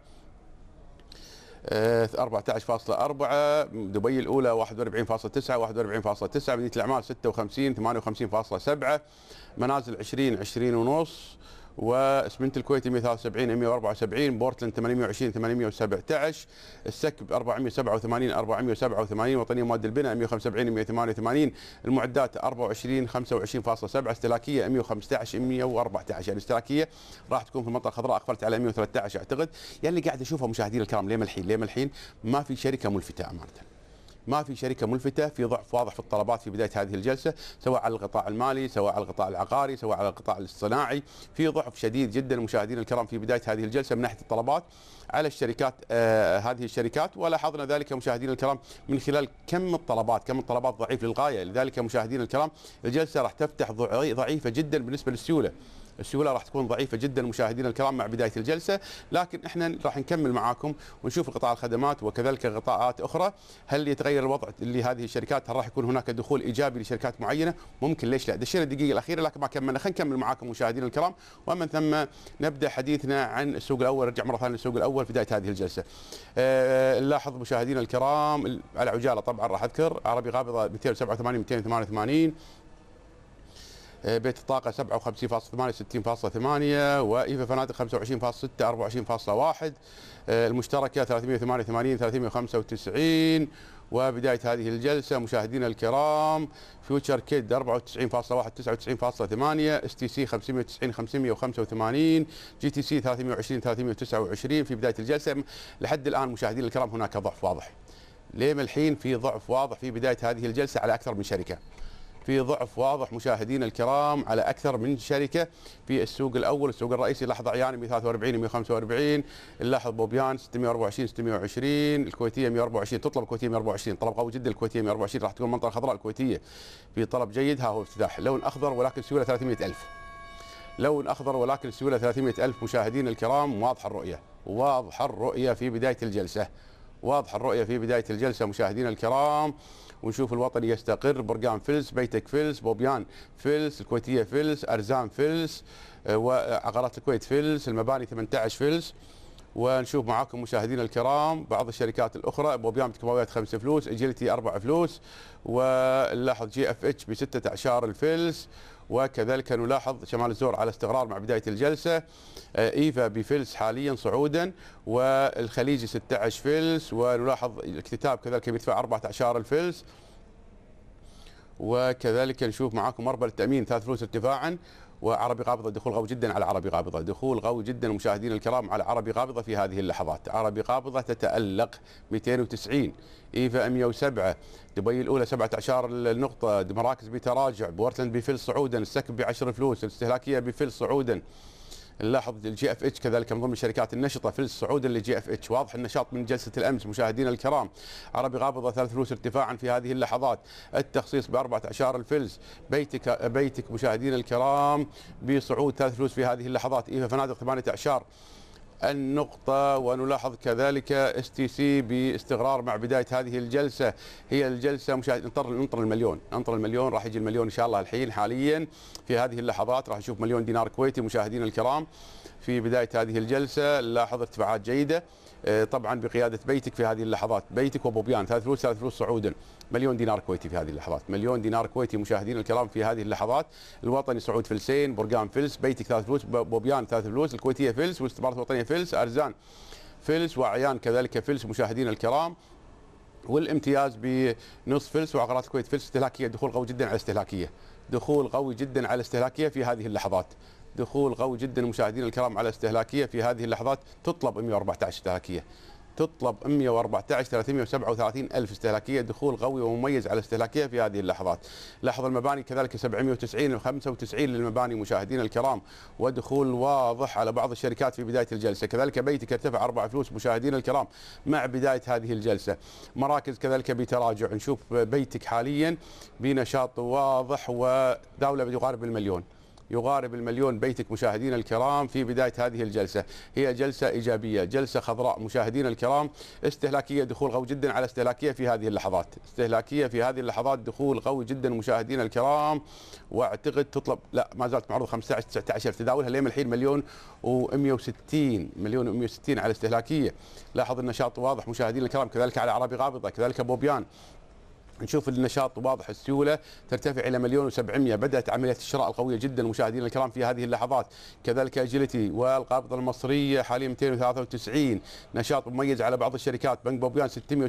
14.4، دبي الاولى 41.9 41.9، مدينه الاعمال 56 58.7، منازل 20 ونص، واسمنت الكويتي 173 174، بورتلاند 820 817، السكب 487 487، وطنيه مواد البناء 175 188، المعدات 24 25.7، استهلاكيه 115 114. يعني استهلاكيه راح تكون في المنطقه الخضراء اقفلت على 113 اعتقد. يعني اللي قاعد اشوفه مشاهدينا الكرام ليه الحين ما في شركه ملفته امانه، ما في شركه ملفته، في ضعف واضح في الطلبات في بدايه هذه الجلسه، سواء على القطاع المالي سواء على القطاع العقاري سواء على القطاع الصناعي، في ضعف شديد جدا مشاهدينا الكرام في بدايه هذه الجلسه من ناحيه الطلبات على الشركات هذه الشركات. ولاحظنا ذلك مشاهدينا الكرام من خلال كم الطلبات ضعيف للغايه. لذلك مشاهدينا الكرام الجلسه راح تفتح ضعيفه جدا بالنسبه للسيوله. السيوله راح تكون ضعيفه جدا مشاهدينا الكرام مع بدايه الجلسه، لكن احنا راح نكمل معاكم ونشوف قطاع الخدمات وكذلك قطاعات اخرى هل يتغير الوضع لهذه الشركات، هل راح يكون هناك دخول ايجابي لشركات معينه؟ ممكن، ليش لا؟ دشينا الدقيقه الاخيره لكن ما كملنا، خلينا نكمل معاكم مشاهدينا الكرام ومن ثم نبدا حديثنا عن السوق الاول. نرجع مره ثانيه للسوق الاول في بدايه هذه الجلسه. نلاحظ مشاهدينا الكرام على عجاله طبعا راح اذكر عربي قابضه 287 288، بيت الطاقة 57.8 60.8، وإيفا فنادق 25.6 24.1، المشتركة 388 395. وبداية هذه الجلسة مشاهدينا الكرام فيوتشر كيد 94.1 99.8، اس تي سي 590 585، جي تي سي 320 329 في بداية الجلسة. لحد الآن مشاهدينا الكرام هناك ضعف واضح. ليه الحين في ضعف واضح في بداية هذه الجلسة على أكثر من شركة؟ في ضعف واضح مشاهدينا الكرام على اكثر من شركه في السوق الاول. السوق الرئيسي لاحظ عياني 143 و145، نلاحظ بوبيان 624 620، الكويتيه 124 تطلب الكويتيه 124 طلب قوي جدا، الكويتيه 124 راح تكون المنطقه الخضراء الكويتيه في طلب جيد. ها هو افتتاح لون اخضر ولكن سيوله 300,000، لون اخضر ولكن سيوله 300,000 مشاهدينا الكرام. واضحه الرؤيه، واضحه الرؤيه في بدايه الجلسه، واضحه الرؤيه في بدايه الجلسه مشاهدينا الكرام. ونشوف الوطني يستقر، برقان فلس، بيتك فلس، بوبيان فلس، الكويتيه فلس، ارزان فلس، وعقارات الكويت فلس، المباني 18 فلس. ونشوف معاكم مشاهدينا الكرام بعض الشركات الاخرى، بوبيان كيماويات 5 فلوس، اجيلتي 4 فلوس، ونلاحظ جي اف اتش ب 16 الفلس، وكذلك نلاحظ شمال الزور على استقرار مع بدايه الجلسه، ايفا بفلس حاليا صعودا، والخليجي 16 فلس، ونلاحظ الاكتتاب كذلك بيدفع 14 الفلس، وكذلك نشوف معاكم مربل التامين 3 فلوس ارتفاعا، وعربي قابضه دخول قوي جدا على عربي قابضه، دخول قوي جدا مشاهدينا الكرام على عربي قابضه في هذه اللحظات. عربي قابضه تتالق 290، ايفا 107، دبي الاولى 17 النقطه، مراكز بتراجع، بورتلاند بفلس صعودا، السكب ب 10 فلوس، الاستهلاكيه بفلس صعودا. نلاحظ الجي اف اتش كذلك من ضمن الشركات النشطه فلس صعودا للجي اف اتش، واضح النشاط من جلسه الامس مشاهدينا الكرام. عربي قابضه 3 فلوس ارتفاعا في هذه اللحظات، التخصيص ب 14 الفلس، بيتك مشاهدينا الكرام بصعود 3 فلوس في هذه اللحظات، ايفا فنادق 18 النقطة، ونلاحظ كذلك اس تي سي باستقرار مع بداية هذه الجلسة. هي الجلسة مشاهد ننطر المليون، ننطر المليون، راح يجي المليون ان شاء الله الحين حاليا في هذه اللحظات راح نشوف مليون دينار كويتي مشاهدينا الكرام في بداية هذه الجلسة. نلاحظ ارتفاعات جيدة طبعا بقيادة بيتك في هذه اللحظات، بيتك وبوبيان 3 فلوس صعودا، مليون دينار كويتي في هذه اللحظات، مليون دينار كويتي مشاهدينا الكرام في هذه اللحظات. الوطني صعود فلسين، برقان فلس، بيتك 3 فلوس، بوبيان 3 فلوس، الكويتيه فلس، والاستثمارات الوطنيه فلس، ارزان فلس، وعيان كذلك فلس مشاهدينا الكرام. والامتياز بنصف فلس، وعقارات الكويت فلس. استهلاكيه دخول قوي جدا على استهلاكيه، دخول قوي جدا على استهلاكيه في هذه اللحظات، دخول قوي جدا مشاهدينا الكرام على استهلاكيه في هذه اللحظات. تطلب 114 استهلاكيه، تطلب 114 337 ألف استهلاكية، دخول قوي ومميز على استهلاكية في هذه اللحظات. لاحظ المباني كذلك 790 و 95 للمباني مشاهدينا الكرام، ودخول واضح على بعض الشركات في بداية الجلسة. كذلك بيتك ارتفع 4 فلوس مشاهدينا الكرام مع بداية هذه الجلسة. مراكز كذلك بتراجع، نشوف بيتك حاليا بنشاط واضح ودولة يقارب المليون، يقارب المليون بيتك مشاهدينا الكرام في بداية هذه الجلسة. هي جلسة إيجابية، جلسة خضراء مشاهدينا الكرام. استهلاكية دخول قوي جدا على استهلاكية في هذه اللحظات، استهلاكية في هذه اللحظات دخول قوي جدا مشاهدينا الكرام. واعتقد تطلب لا ما زالت معروض 15 19 تداولها لين الحين مليون و160، مليون و160 على استهلاكية. لاحظ النشاط واضح مشاهدينا الكرام، كذلك على عربي قابضة، كذلك بوبيان. نشوف النشاط واضح، السيولة ترتفع إلى 1,700,000. بدأت عملية الشراء القوية جدا مشاهدينا الكرام في هذه اللحظات. كذلك اجيلتي والقابضة المصرية حاليا 293، نشاط مميز على بعض الشركات. بنك بوبيان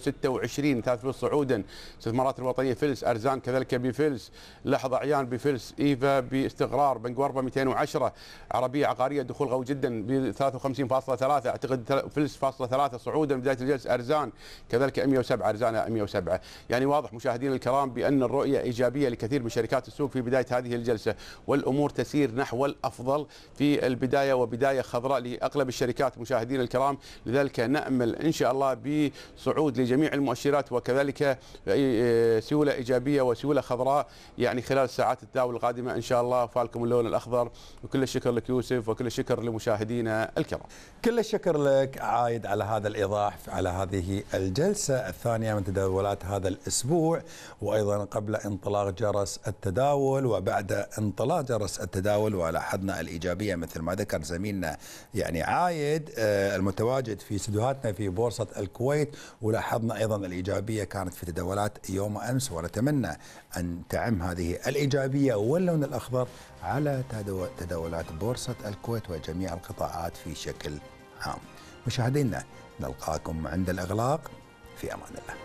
626 3 فلوس صعودا، استثمارات الوطنية فلس، أرزان كذلك بفلس، لحظة عيان بفلس، إيفا باستقرار، بنك وربا 210، عربية عقارية دخول قوي جدا ب 53.3 أعتقد فلس فاصلة 3 صعودا بداية الجلسة. أرزان كذلك 107، أرزان 107. يعني واضح مشاهدينا الكرام بأن الرؤية إيجابية لكثير من شركات السوق في بداية هذه الجلسة، والأمور تسير نحو الأفضل في البداية، وبداية خضراء لأغلب الشركات مشاهدينا الكرام. لذلك نأمل إن شاء الله بصعود لجميع المؤشرات، وكذلك سيولة إيجابية وسيولة خضراء يعني خلال الساعات التداول القادمة إن شاء الله. فالكم اللون الأخضر، وكل الشكر لك يوسف، وكل الشكر لمشاهدينا الكرام. كل الشكر لك عايد على هذا الإيضاح على هذه الجلسة الثانية من تداولات هذا الأسبوع، وأيضا قبل انطلاق جرس التداول وبعد انطلاق جرس التداول. ولاحظنا الإيجابية مثل ما ذكر زميلنا يعني عايد المتواجد في استديوهاتنا في بورصة الكويت، ولاحظنا أيضا الإيجابية كانت في تداولات يوم أمس، ونتمنى أن تعم هذه الإيجابية واللون الأخضر على تداولات بورصة الكويت وجميع القطاعات في شكل عام. مشاهدينا نلقاكم عند الإغلاق، في أمان الله.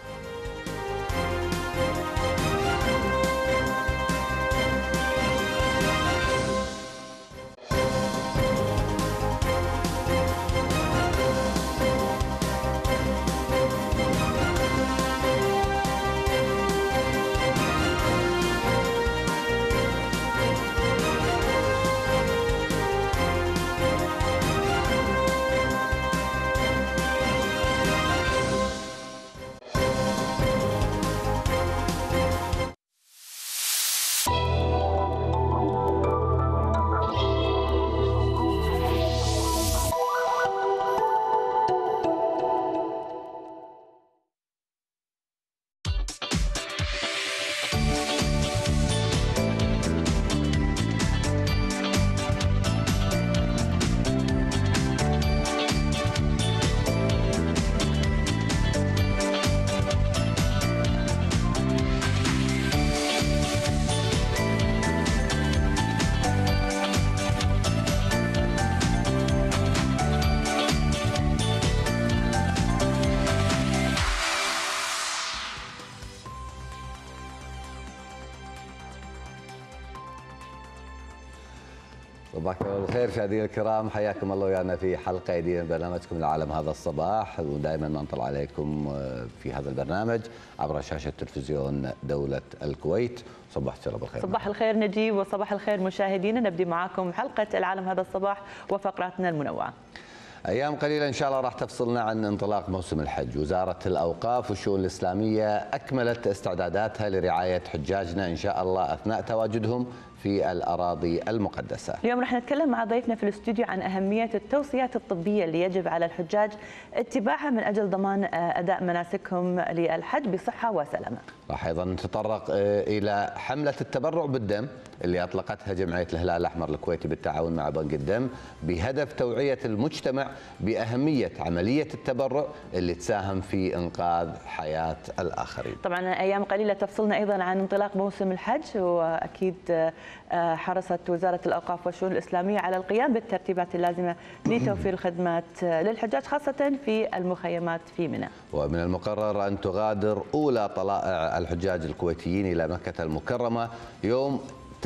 صباحكم الله بالخير مشاهدينا الكرام، حياكم الله ويانا في حلقه جديده من برنامجكم العالم هذا الصباح، ودائما ننطل عليكم في هذا البرنامج عبر شاشه تلفزيون دوله الكويت. صباحك الله بالخير. صباح الخير نجيب، وصباح الخير مشاهدينا. نبدي معاكم حلقه العالم هذا الصباح وفقراتنا المنوعه. أيام قليلة إن شاء الله راح تفصلنا عن انطلاق موسم الحج. وزارة الأوقاف والشؤون الإسلامية أكملت استعداداتها لرعاية حجاجنا إن شاء الله أثناء تواجدهم في الأراضي المقدسة. اليوم راح نتكلم مع ضيفنا في الاستوديو عن أهمية التوصيات الطبية اللي يجب على الحجاج اتباعها من أجل ضمان أداء مناسكهم للحج بصحة وسلامة. راح أيضا نتطرق إلى حملة التبرع بالدم اللي أطلقتها جمعية الهلال الأحمر الكويتي بالتعاون مع بنك الدم بهدف توعية المجتمع بأهمية عملية التبرع اللي تساهم في إنقاذ حياة الآخرين. طبعا أيام قليلة تفصلنا أيضا عن انطلاق موسم الحج، وأكيد حرصت وزارة الأوقاف والشؤون الإسلامية على القيام بالترتيبات اللازمة لتوفير الخدمات للحجاج خاصة في المخيمات في منى. ومن المقرر أن تغادر أولى طلائع الحجاج الكويتيين إلى مكة المكرمة يوم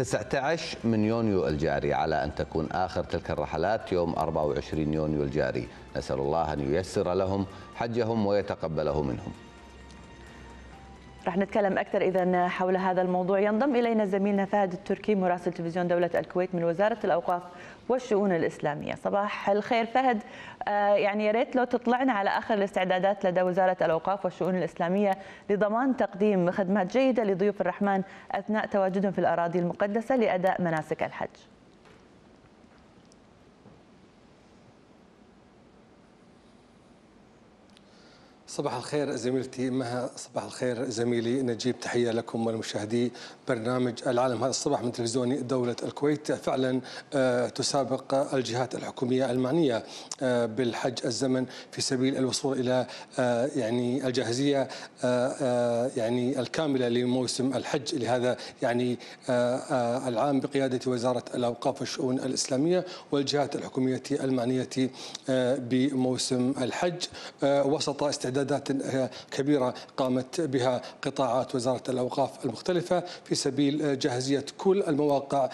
19 من يونيو الجاري، على أن تكون آخر تلك الرحلات يوم 24 يونيو الجاري. نسأل الله أن ييسر لهم حجهم ويتقبله منهم. راح نتكلم أكثر إذا حول هذا الموضوع. ينضم إلينا زميلنا فهد التركي مراسل تلفزيون دولة الكويت من وزارة الأوقاف والشؤون الإسلامية. صباح الخير فهد، يعني يا ريت لو تطلعنا على آخر الاستعدادات لدى وزارة الأوقاف والشؤون الإسلامية لضمان تقديم خدمات جيدة لضيوف الرحمن أثناء تواجدهم في الأراضي المقدسة لأداء مناسك الحج. صباح الخير زميلتي مها، صباح الخير زميلي نجيب، تحية لكم ولمشاهدي برنامج العالم هذا الصباح من تلفزيون دولة الكويت. فعلا تسابق الجهات الحكومية المعنية بالحج الزمن في سبيل الوصول إلى يعني الجاهزية يعني الكاملة لموسم الحج لهذا يعني العام بقيادة وزارة الأوقاف والشؤون الإسلامية والجهات الحكومية المعنية بموسم الحج، وسط استعداد إعدادات كبيرة قامت بها قطاعات وزارة الأوقاف المختلفة في سبيل جاهزية كل المواقع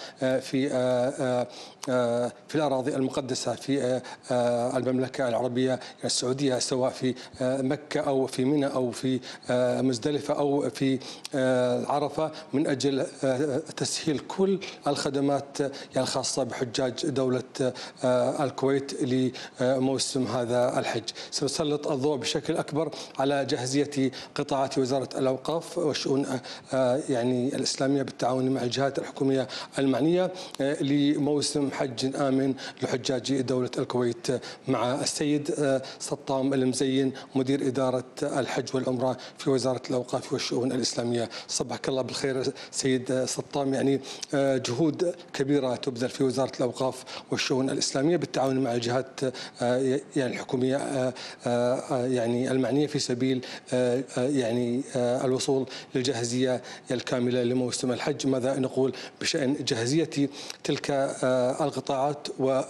في الأراضي المقدسة في المملكة العربية السعودية، سواء في مكة أو في منى أو في مزدلفة أو في عرفة، من أجل تسهيل كل الخدمات الخاصة بحجاج دولة الكويت لموسم هذا الحج. سنسلط الضوء بشكل أكبر على جاهزية قطاعات وزارة الأوقاف والشؤون الإسلامية بالتعاون مع الجهات الحكومية المعنية لموسم حج آمن لحجاج دولة الكويت، مع السيد سطام المزين مدير إدارة الحج والعمرة في وزارة الأوقاف والشؤون الإسلامية. صبحك الله بالخير سيد سطام. جهود كبيرة تبذل في وزارة الأوقاف والشؤون الإسلامية بالتعاون مع الجهات الحكومية المعنية في سبيل الوصول للجاهزية الكاملة لموسم الحج. ماذا نقول بشأن جاهزية تلك القطاعات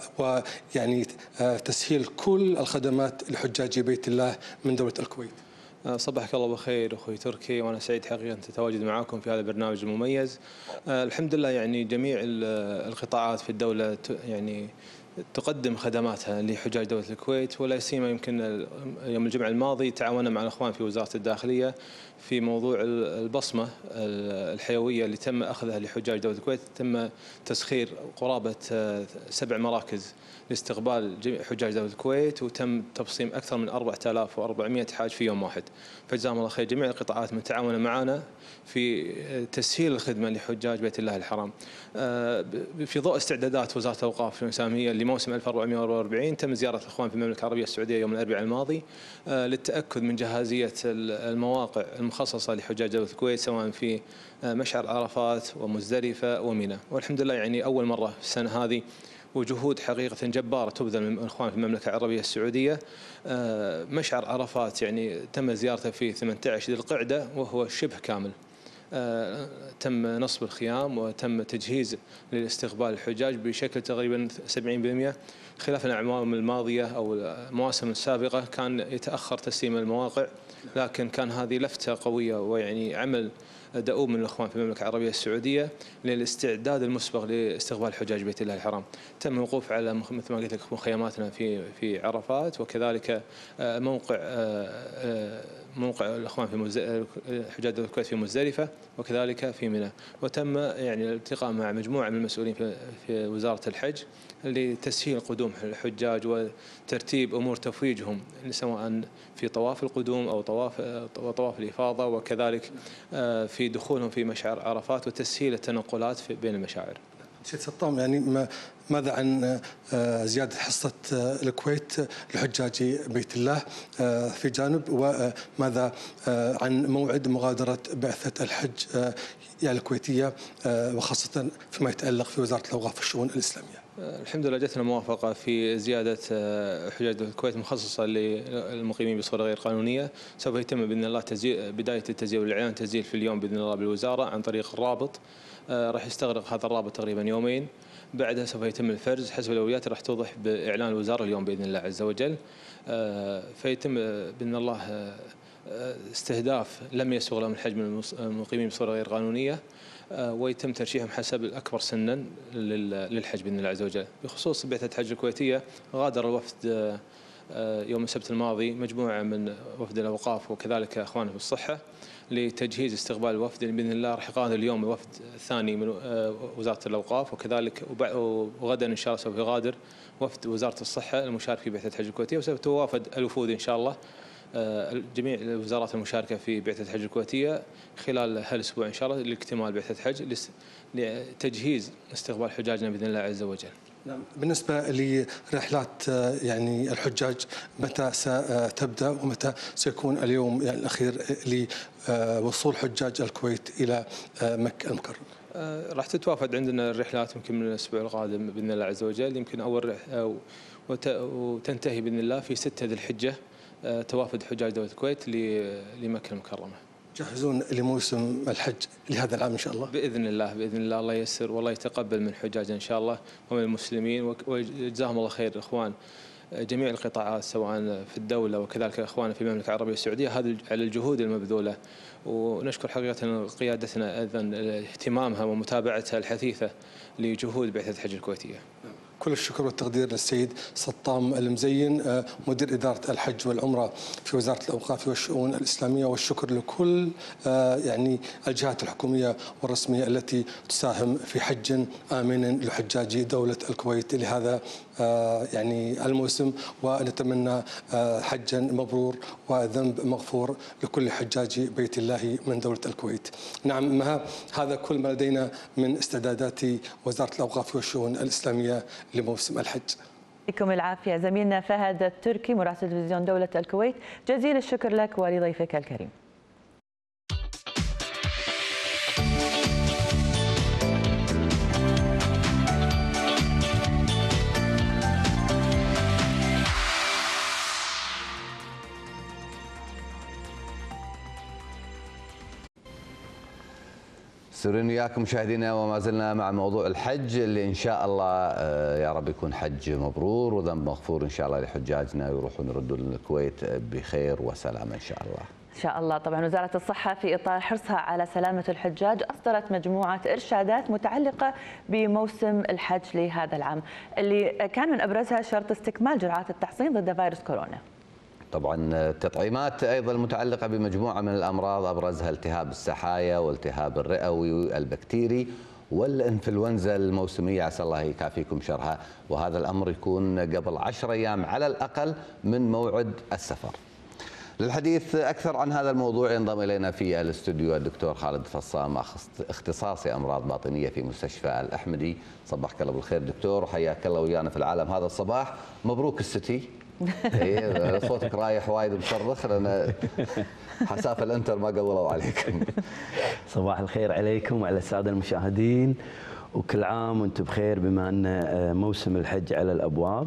تسهيل كل الخدمات لحجاج بيت الله من دولة الكويت؟ صبحك الله بالخير أخوي تركي، وأنا سعيد حقيقة تتواجد معكم في هذا البرنامج المميز. الحمد لله جميع القطاعات في الدولة تقدم خدماتها لحجاج دولة الكويت، ولا سيما يمكن يوم الجمعة الماضي تعاوننا مع الأخوان في وزارة الداخلية في موضوع البصمة الحيوية اللي تم أخذها لحجاج دولة الكويت. تم تسخير قرابة 7 مراكز لاستقبال حجاج دولة الكويت، وتم تبصيم أكثر من 4400 حاج في يوم واحد. فجزاهم الله خير جميع القطاعات من تعاون معنا في تسهيل الخدمة لحجاج بيت الله الحرام. في ضوء استعدادات وزارة الأوقاف الإسلامية لموسم 1444 تم زيارة الإخوان في المملكة العربية السعودية يوم الأربعاء الماضي للتأكد من جاهزية المواقع المخصصة لحجاج دولة الكويت، سواء في مشعر عرفات ومزدلفة ومنى. والحمد لله أول مرة في السنة هذه، وجهود حقيقة جبارة تبذل من الإخوان في المملكة العربية السعودية. مشعر عرفات تم زيارته في 18 ذي القعدة وهو شبه كامل. تم نصب الخيام وتم تجهيز لاستقبال الحجاج بشكل تقريبا 70%، خلاف الأعوام الماضية أو المواسم السابقة كان يتأخر تسليم المواقع، لكن كان هذه لفتة قوية عمل دؤوب من الإخوان في المملكة العربية السعودية للاستعداد المسبق لاستقبال حجاج بيت الله الحرام. تم الوقوف على مثل ما قلت لك مخيماتنا في عرفات، وكذلك موقع الإخوان في حجاج الكويت في مزدلفة، وكذلك في منى. وتم الالتقاء مع مجموعة من المسؤولين في وزارة الحج لتسهيل قدوم الحجاج وترتيب أمور تفويجهم، سواء في طواف القدوم أو طواف الإفاضة، وكذلك في دخولهم في مشعر عرفات وتسهيل التنقلات بين المشاعر. سيد سطام، ماذا عن زيادة حصة الكويت لحجاج بيت الله في جانب، وماذا عن موعد مغادرة بعثة الحج الكويتية وخاصة فيما يتعلق في وزارة الأوقاف والشؤون الإسلامية؟ الحمد لله جتنا موافقة في زيادة حجاج الكويت مخصصة للمقيمين بصورة غير قانونية. سوف يتم بإذن الله بداية التسجيل والإعلان تسجيل في اليوم بإذن الله بالوزارة عن طريق الرابط. راح يستغرق هذا الرابط تقريبا يومين، بعدها سوف يتم الفرز حسب الأولويات، راح توضح بإعلان الوزارة اليوم بإذن الله عز وجل. فيتم بإذن الله استهداف لم يسبق لهم الحج من المقيمين بصورة غير قانونية، ويتم ترشيحهم حسب الأكبر سنا للحج بإذن الله عز وجل. بخصوص بعثة الحج الكويتية، غادر الوفد يوم السبت الماضي مجموعة من وفد الأوقاف وكذلك أخوانه بالصحة لتجهيز استقبال الوفد. بإذن الله راح يغادر اليوم الوفد الثاني من وزارة الأوقاف، وكذلك وغدا إن شاء الله سوف يغادر وفد وزارة الصحة المشارك في بعثة الحج الكويتية، وسوف توافد الوفود إن شاء الله جميع الوزارات المشاركة في بعثة الحج الكويتية خلال هالأسبوع إن شاء الله لاكتمال بعثة الحج لتجهيز استقبال حجاجنا بإذن الله عز وجل. نعم. بالنسبة لرحلات الحجاج، متى ستبدأ ومتى سيكون اليوم الأخير لوصول حجاج الكويت إلى مكة المكرمة؟ راح تتوافد عندنا الرحلات يمكن من الأسبوع القادم بإذن الله عز وجل، يمكن أول وتنتهي بإذن الله في 6 ذي الحجة توافد حجاج دولة الكويت لمكة المكرمة. جاهزون لموسم الحج لهذا العام إن شاء الله؟ بإذن الله الله ييسر والله يتقبل من حجاجنا إن شاء الله ومن المسلمين، وجزاهم الله خير الإخوان جميع القطاعات سواء في الدولة وكذلك إخواننا في المملكة العربية السعودية هذه على الجهود المبذولة، ونشكر حقيقة قيادتنا أيضا اهتمامها ومتابعتها الحثيثة لجهود بعثة الحج الكويتية. كل الشكر والتقدير للسيد سطام المزين مدير إدارة الحج والعمرة في وزارة الأوقاف والشؤون الإسلامية، والشكر لكل يعني الجهات الحكومية والرسمية التي تساهم في حج آمن لحجاج دولة الكويت لهذا يعني الموسم، ونتمنى حجا مبرور وذنب مغفور لكل حجاج بيت الله من دولة الكويت. نعم، هذا كل ما لدينا من استعدادات وزارة الأوقاف والشؤون الإسلامية لموسم الحج. يعطيكم العافية زميلنا فهد التركي مراسل تلفزيون دولة الكويت، جزيل الشكر لك ولضيفك الكريم. سورين وياكم مشاهدينا، وما زلنا مع موضوع الحج اللي ان شاء الله يا رب يكون حج مبرور وذنب مغفور ان شاء الله لحجاجنا، ويروحون يردوا للكويت بخير وسلامه ان شاء الله. إن شاء الله. طبعا وزارة الصحة في إطار حرصها على سلامة الحجاج أصدرت مجموعة إرشادات متعلقة بموسم الحج لهذا العام، اللي كان من أبرزها شرط استكمال جرعات التحصين ضد فيروس كورونا. طبعا التطعيمات ايضا متعلقه بمجموعه من الامراض، ابرزها التهاب السحايا والتهاب الرئوي والبكتيري والانفلونزا الموسميه، عسى الله يكافيكم شرها، وهذا الامر يكون قبل 10 ايام على الاقل من موعد السفر. للحديث اكثر عن هذا الموضوع ينضم الينا في الاستوديو الدكتور خالد فصام، اختصاصي امراض باطنيه في مستشفى الاحمدي. صباحك الله بالخير دكتور، وحياك الله ويانا في العالم هذا الصباح. مبروك السيتي. اي صوتك رايح وايد مصرخ لان حسافه الانتر ما قبلوا عليكم. صباح الخير عليكم وعلى الساده المشاهدين، وكل عام وانتم بخير بما ان موسم الحج على الابواب.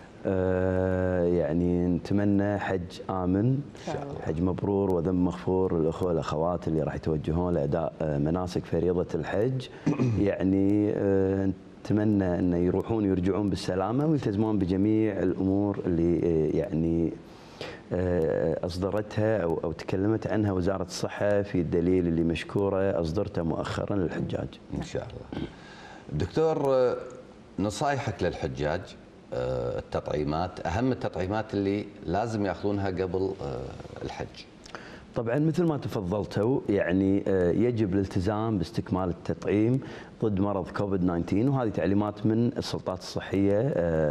يعني نتمنى حج آمن، حج مبرور وذنب مغفور للأخوة والأخوات اللي راح يتوجهون لأداء مناسك فريضة الحج. يعني نتمنى أن يروحون ويرجعون بالسلامة ويلتزمون بجميع الأمور اللي يعني أصدرتها أو تكلمت عنها وزارة الصحة في الدليل اللي مشكورة أصدرته مؤخرا للحجاج. إن شاء الله. دكتور، نصائحك للحجاج، التطعيمات، أهم التطعيمات اللي لازم يأخذونها قبل الحج. طبعا مثل ما تفضلتوا يعني يجب الالتزام باستكمال التطعيم ضد مرض كوفيد-19، وهذه تعليمات من السلطات الصحية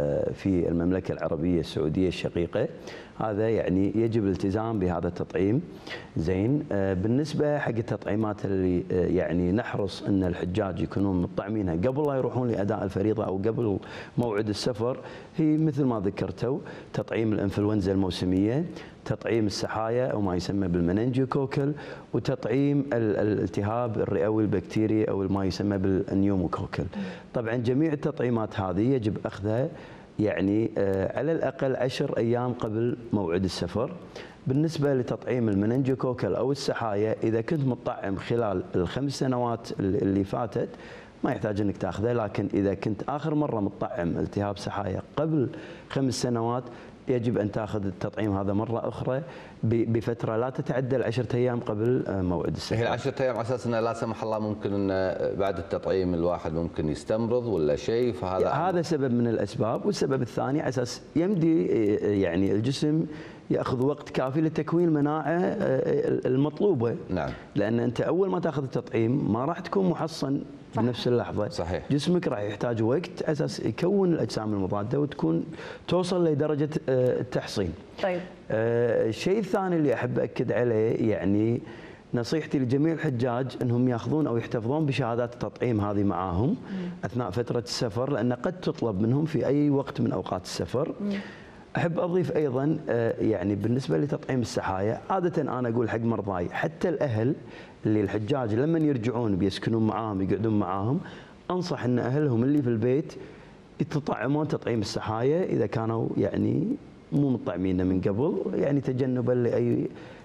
في المملكة العربية السعودية الشقيقة. هذا يعني يجب الالتزام بهذا التطعيم. زين، بالنسبة حق التطعيمات اللي يعني نحرص أن الحجاج يكونون مطعمينها قبل لا يروحون لأداء الفريضة أو قبل موعد السفر، هي مثل ما ذكرتوا: تطعيم الإنفلونزا الموسمية، تطعيم السحايا أو ما يسمى بالمننجيوكوكل، وتطعيم الالتهاب الرئوي البكتيري أو ما يسمى بالنيوموكوكل. طبعا جميع التطعيمات هذه يجب أخذها يعني على الأقل 10 أيام قبل موعد السفر. بالنسبة لتطعيم المننجيوكوكل أو السحايا، إذا كنت مطعم خلال ال5 سنوات اللي فاتت ما يحتاج أنك تأخذه، لكن إذا كنت آخر مرة مطعم التهاب سحايا قبل 5 سنوات يجب أن تأخذ التطعيم هذا مرة أخرى بفترة لا تتعدى 10 أيام قبل موعد السفر. هي 10 أيام على أساس أنه لا سمح الله ممكن أن بعد التطعيم الواحد ممكن يستمرض ولا شيء، هذا سبب من الأسباب. والسبب الثاني على أساس يمدي يعني الجسم يأخذ وقت كافي لتكوين المناعة المطلوبة. نعم. لأن أنت أول ما تأخذ التطعيم ما راح تكون محصن بنفس اللحظة. صحيح. جسمك راح يحتاج وقت على أساس يكون الأجسام المضادة وتكون توصل لدرجة التحصين. طيب. الشيء الثاني اللي أحب أكد عليه، يعني نصيحتي لجميع الحجاج أنهم يأخذون أو يحتفظون بشهادات التطعيم هذه معاهم أثناء فترة السفر، لأن قد تطلب منهم في أي وقت من أوقات السفر. أحب أضيف أيضا يعني بالنسبة لتطعيم السحايا، عادة أنا أقول حق مرضاي حتى الأهل اللي الحجاج لما يرجعون بيسكنون معاهم يقعدون معاهم، أنصح أن أهلهم اللي في البيت يتطعمون تطعيم السحايا إذا كانوا يعني مو مطعمين من قبل، يعني تجنبا لأي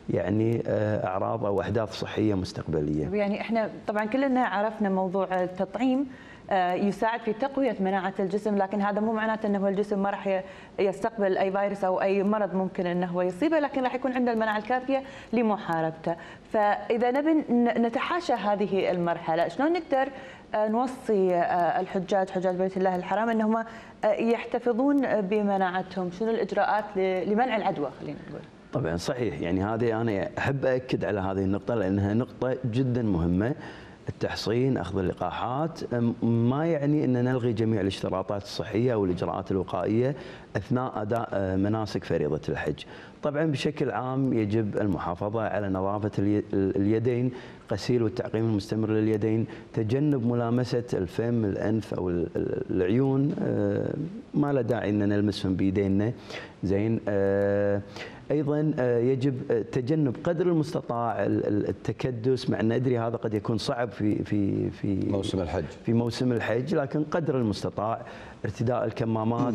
يعني اعراض او احداث صحيه مستقبليه. يعني احنا طبعا كلنا عرفنا موضوع التطعيم يساعد في تقويه مناعه الجسم، لكن هذا مو معناته انه الجسم ما راح يستقبل اي فيروس او اي مرض ممكن انه هو يصيبه، لكن راح يكون عنده المناعه الكافيه لمحاربته. فاذا نبي نتحاشى هذه المرحله، شلون نقدر نوصي الحجاج حجاج بيت الله الحرام انهم يحتفظون بمناعتهم؟ شنو الاجراءات لمنع العدوى خلينا نقول؟ طبعا صحيح، يعني هذه انا احب اكد على هذه النقطه لانها نقطه جدا مهمه. التحصين، اخذ اللقاحات، ما يعني ان نلغي جميع الاشتراطات الصحيه او الاجراءات الوقائيه اثناء اداء مناسك فريضه الحج. طبعا بشكل عام يجب المحافظه على نظافه اليدين، غسيل والتعقيم المستمر لليدين، تجنب ملامسه الفم، الانف او العيون، ما له داعي ان نلمسهم بيدينا. زين. ايضا يجب تجنب قدر المستطاع التكدس، مع ان ادري هذا قد يكون صعب في موسم الحج، لكن قدر المستطاع ارتداء الكمامات.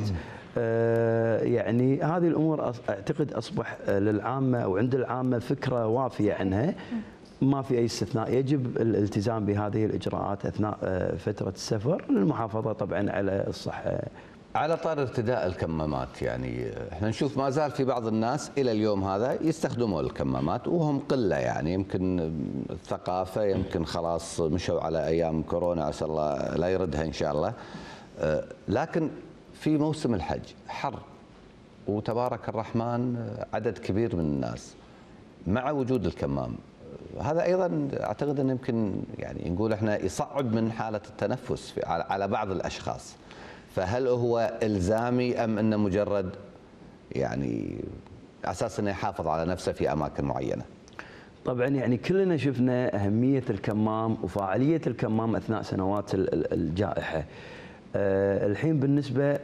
يعني هذه الامور اعتقد اصبح للعامه او عند العامه فكره وافيه عنها، ما في اي استثناء. يجب الالتزام بهذه الاجراءات اثناء فتره السفر للمحافظه طبعا على الصحه. على طار ارتداء الكمامات، يعني احنا نشوف ما زال في بعض الناس الى اليوم هذا يستخدموا الكمامات وهم قله، يعني يمكن الثقافه، يمكن خلاص مشوا على ايام كورونا، عسى الله لا يردها ان شاء الله. لكن في موسم الحج حر وتبارك الرحمن عدد كبير من الناس مع وجود الكمام، هذا ايضا اعتقد انه يمكن يعني نقول احنا يصعب من حاله التنفس على بعض الاشخاص. فهل هو الزامي ام انه مجرد يعني اساس انه يحافظ على نفسه في اماكن معينه؟ طبعا يعني كلنا شفنا اهميه الكمام وفاعليه الكمام اثناء سنوات الجائحه. الحين بالنسبه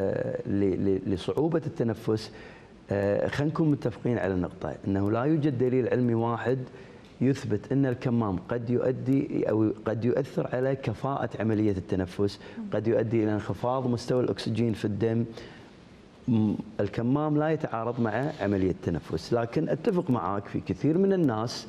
لصعوبه التنفس، خلينا نكون متفقين على النقطه انه لا يوجد دليل علمي واحد يثبت ان الكمام قد يؤدي او قد يؤثر على كفاءة عملية التنفس، قد يؤدي الى انخفاض مستوى الاكسجين في الدم. الكمام لا يتعارض مع عملية التنفس، لكن اتفق معك في كثير من الناس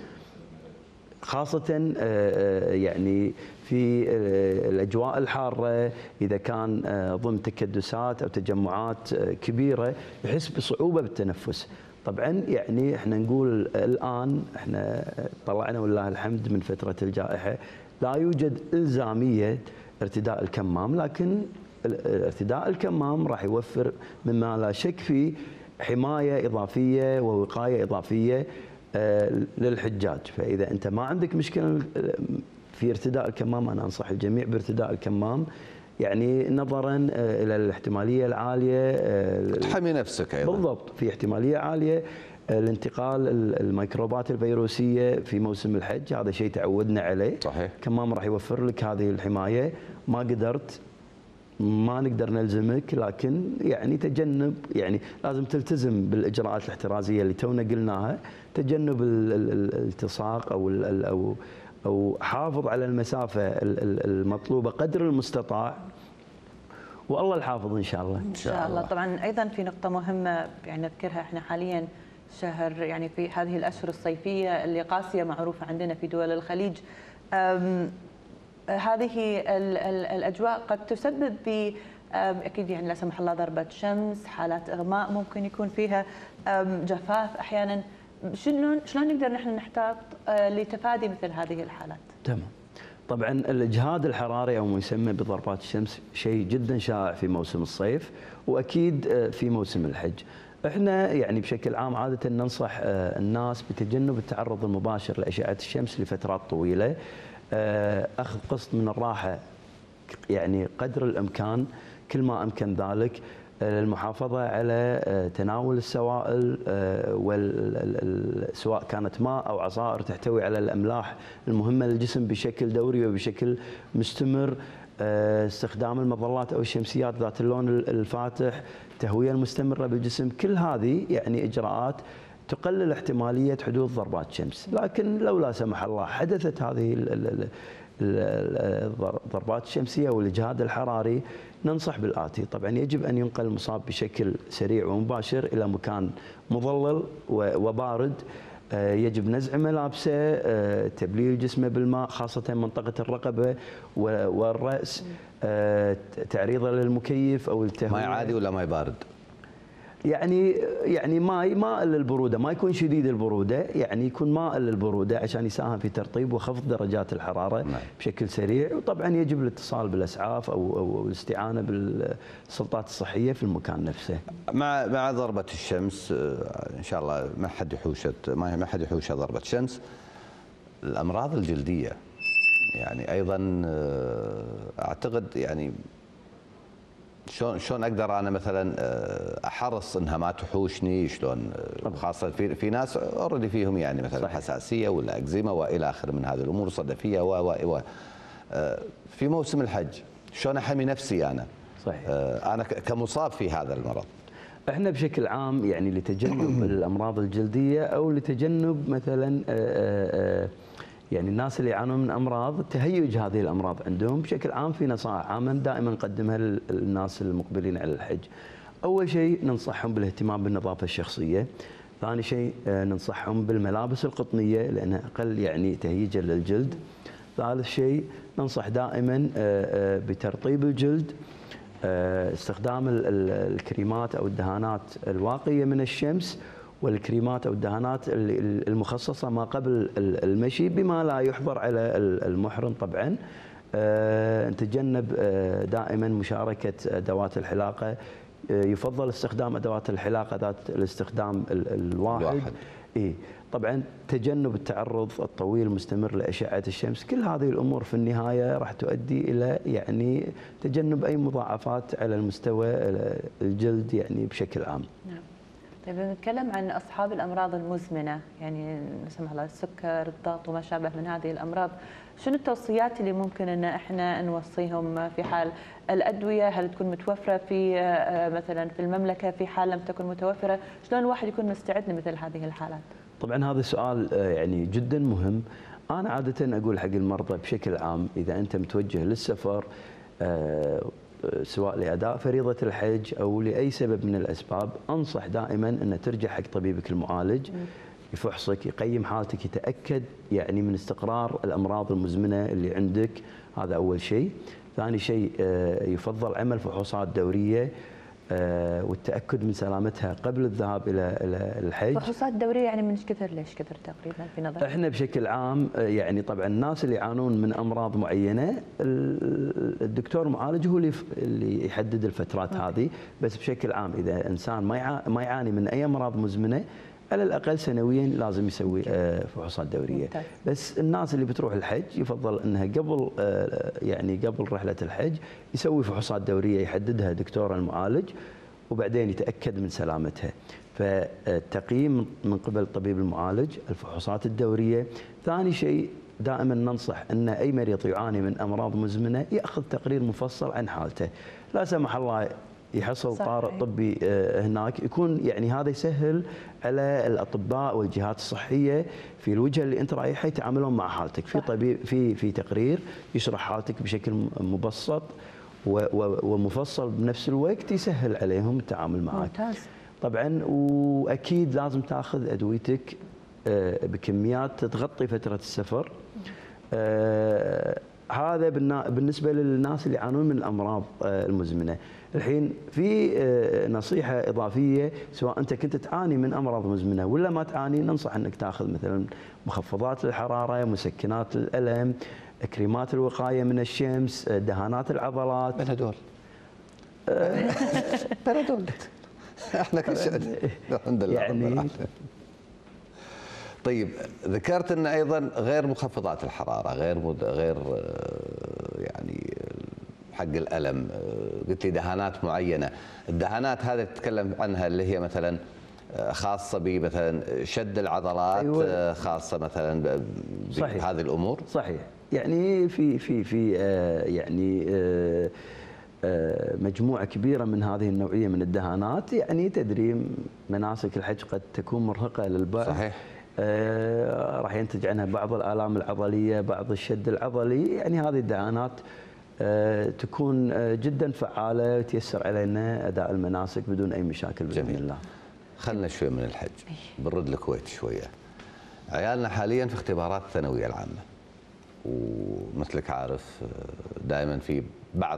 خاصة يعني في الاجواء الحارة، اذا كان ضمن تكدسات او تجمعات كبيرة يحس بصعوبة بالتنفس. طبعا يعني احنا نقول الان احنا طلعنا ولله الحمد من فتره الجائحه، لا يوجد الزاميه ارتداء الكمام، لكن ارتداء الكمام راح يوفر مما لا شك فيه حمايه اضافيه ووقايه اضافيه للحجاج. فاذا انت ما عندك مشكله في ارتداء الكمام، انا انصح الجميع بارتداء الكمام، يعني نظرا الى الاحتماليه العاليه تحمي نفسك ايضا. بالضبط، في احتماليه عاليه لانتقال الميكروبات الفيروسيه في موسم الحج، هذا شيء تعودنا عليه. صحيح. كمان راح يوفر لك هذه الحمايه. ما قدرت ما نقدر نلزمك، لكن يعني تجنب، يعني لازم تلتزم بالاجراءات الاحترازيه اللي تونا قلناها، تجنب الالتصاق او حافظ على المسافه المطلوبه قدر المستطاع، والله الحافظ ان شاء الله. ان شاء الله. طبعا ايضا في نقطه مهمه يعني نذكرها، احنا حاليا شهر يعني في هذه الاشهر الصيفيه اللي قاسيه معروفه عندنا في دول الخليج. هذه الاجواء قد تسبب اكيد يعني لا سمح الله ضربه شمس، حالات اغماء ممكن يكون فيها، جفاف احيانا. شلون نقدر نحن نحتاط لتفادي مثل هذه الحالات؟ تمام. طبعا الاجهاد الحراري او ما يسمى بضربات الشمس شيء جدا شائع في موسم الصيف، واكيد في موسم الحج. احنا يعني بشكل عام عاده ننصح الناس بتجنب التعرض المباشر لاشعه الشمس لفترات طويله، اخذ قسط من الراحه يعني قدر الامكان كل ما امكن ذلك، للمحافظة على تناول السوائل، سواء كانت ماء أو عصائر تحتوي على الأملاح المهمة للجسم بشكل دوري وبشكل مستمر، استخدام المظلات أو الشمسيات ذات اللون الفاتح، التهوية المستمرة بالجسم. كل هذه يعني إجراءات تقلل احتمالية حدوث ضربات شمس. لكن لو لا سمح الله حدثت هذه الضربات الشمسية والإجهاد الحراري، ننصح بالآتي. طبعا يجب أن ينقل المصاب بشكل سريع ومباشر إلى مكان مظلل وبارد، يجب نزع ملابسه، تبليل جسمه بالماء خاصة منطقة الرقبة والرأس، تعريضه للمكيف أو التهوية. ماء عادي ولا ماء بارد؟ يعني ماء للبروده، ما يكون شديد البروده، يعني يكون ماء للبروده عشان يساهم في ترطيب وخفض درجات الحراره بشكل سريع. وطبعا يجب الاتصال بالاسعاف او الاستعانه بالسلطات الصحيه في المكان نفسه. مع ضربه الشمس ان شاء الله ما حد يحوش ضربه شمس. الامراض الجلديه يعني ايضا اعتقد يعني شلون اقدر انا مثلا احرص انها ما تحوشني؟ شلون خاصه في ناس اوريدي فيهم يعني مثلا حساسيه ولا اكزيما والى اخره من هذه الامور، صدفيه و في موسم الحج شلون احمي نفسي انا؟ صحيح. انا كمصاب في هذا المرض. احنا بشكل عام يعني لتجنب الامراض الجلديه او لتجنب مثلا يعني الناس اللي يعانون من امراض تهيج هذه الامراض عندهم، بشكل عام في نصائح عامه دائما نقدمها للناس المقبلين على الحج. اول شيء ننصحهم بالاهتمام بالنظافه الشخصيه. ثاني شيء ننصحهم بالملابس القطنيه لانها اقل يعني تهيجا للجلد. ثالث شيء ننصح دائما بترطيب الجلد، استخدام الكريمات او الدهانات الواقيه من الشمس والكريمات او الدهانات المخصصه ما قبل المشي بما لا يحظر على المحرم. طبعا نتجنب دائما مشاركه ادوات الحلاقه، يفضل استخدام ادوات الحلاقه ذات الاستخدام الواحد. طبعا تجنب التعرض الطويل المستمر لاشعه الشمس. كل هذه الامور في النهايه راح تؤدي الى يعني تجنب اي مضاعفات على المستوى الجلد يعني بشكل عام. نعم. طيب نتكلم عن اصحاب الامراض المزمنه، يعني لا سمح الله السكر، الضغط وما شابه من هذه الامراض، شنو التوصيات اللي ممكن ان احنا نوصيهم في حال الادويه هل تكون متوفره في مثلا في المملكه، في حال لم تكن متوفره، شلون الواحد يكون مستعد لمثل هذه الحالات؟ طبعا هذا سؤال يعني جدا مهم. انا عاده اقول حق المرضى بشكل عام اذا انت متوجه للسفر سواء لأداء فريضة الحج أو لأي سبب من الأسباب، أنصح دائما أن ترجع حق طبيبك المعالج يفحصك، يقيم حالتك، يتأكد يعني من استقرار الأمراض المزمنة اللي عندك. هذا أول شيء. ثاني شيء يفضل عمل فحوصات دورية والتأكد من سلامتها قبل الذهاب إلى الحج. فحوصات دورية يعني من ايش كثر ليش كثر تقريبا في نظرك؟ احنا بشكل عام يعني طبعا الناس اللي يعانون من امراض معينه الدكتور المعالج هو اللي يحدد الفترات هذه، بس بشكل عام اذا انسان ما يعاني من اي امراض مزمنه على الاقل سنويا لازم يسوي فحوصات دوريه. بس الناس اللي بتروح الحج يفضل انها قبل يعني قبل رحله الحج يسوي فحوصات دوريه يحددها دكتور المعالج وبعدين يتاكد من سلامتها. فالتقييم من قبل الطبيب المعالج، الفحوصات الدوريه. ثاني شيء دائما ننصح ان اي مريض يعاني من امراض مزمنه ياخذ تقرير مفصل عن حالته، لا سمح الله يحصل طارئ طبي هناك، يكون يعني هذا يسهل على الاطباء والجهات الصحيه في الوجهه اللي انت رايحها يتعاملون مع حالتك. في طبيب في تقرير يشرح حالتك بشكل مبسط ومفصل بنفس الوقت، يسهل عليهم التعامل معك. ممتاز. طبعا واكيد لازم تاخذ ادويتك بكميات تغطي فتره السفر. هذا بالنسبه للناس اللي يعانون من الامراض المزمنه. الحين في نصيحه اضافيه، سواء انت كنت تعاني من امراض مزمنه ولا ما تعاني، ننصح انك تاخذ مثلا مخفضات للحراره، مسكنات الالم، كريمات الوقايه من الشمس، دهانات العضلات. بنادول. بنادول. احنا كل شيء الحمد لله يعني. طيب ذكرت ان ايضا غير مخفضات الحراره، غير يعني حق الالم، قلت لي دهانات معينه. الدهانات هذه تتكلم عنها اللي هي مثلا خاصه بمثلا شد العضلات. أيوة. خاصه مثلا بهذه الامور. صحيح. يعني في يعني مجموعة كبيرة من هذه النوعية من الدهانات. يعني تدري مناسك الحج قد تكون مرهقة للبعض. صحيح. راح ينتج عنها بعض الآلام العضلية، بعض الشد العضلي. يعني هذه الدهانات تكون جدا فعالة وتيسر علينا أداء المناسك بدون أي مشاكل بإذن الله. خلنا شوي من الحج، بنرد الكويت شوية. عيالنا حاليا في اختبارات الثانويه العامه، ومثلك عارف دائما في بعض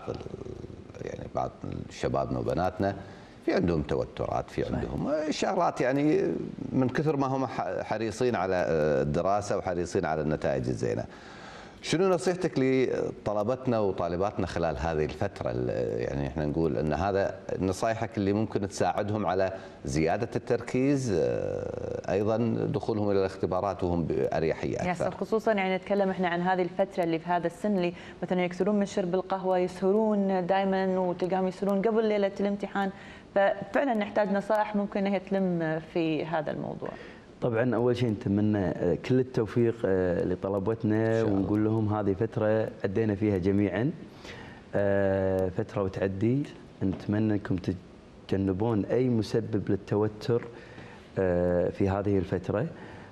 شبابنا وبناتنا في عندهم توترات، في عندهم شغلات، يعني من كثر ما هم حريصين على الدراسه وحريصين على النتائج الزينه. شنو نصيحتك لطلبتنا وطالباتنا خلال هذه الفترة؟ يعني احنا نقول ان هذا نصايحك اللي ممكن تساعدهم على زيادة التركيز، ايضا دخولهم الى الاختبارات وهم بأريحية اكثر. خصوصا يعني نتكلم احنا عن هذه الفترة اللي في هذا السن اللي مثلا يكثرون من شرب القهوة، يسهرون دائما وتلقاهم يسهرون قبل ليلة الامتحان، ففعلا نحتاج نصائح ممكن انها تلم في هذا الموضوع. طبعا اول شيء نتمنى كل التوفيق لطلبتنا، ونقول لهم هذه فتره ادينا فيها جميعا فتره وتعدي. نتمنى انكم تتجنبون اي مسبب للتوتر في هذه الفتره.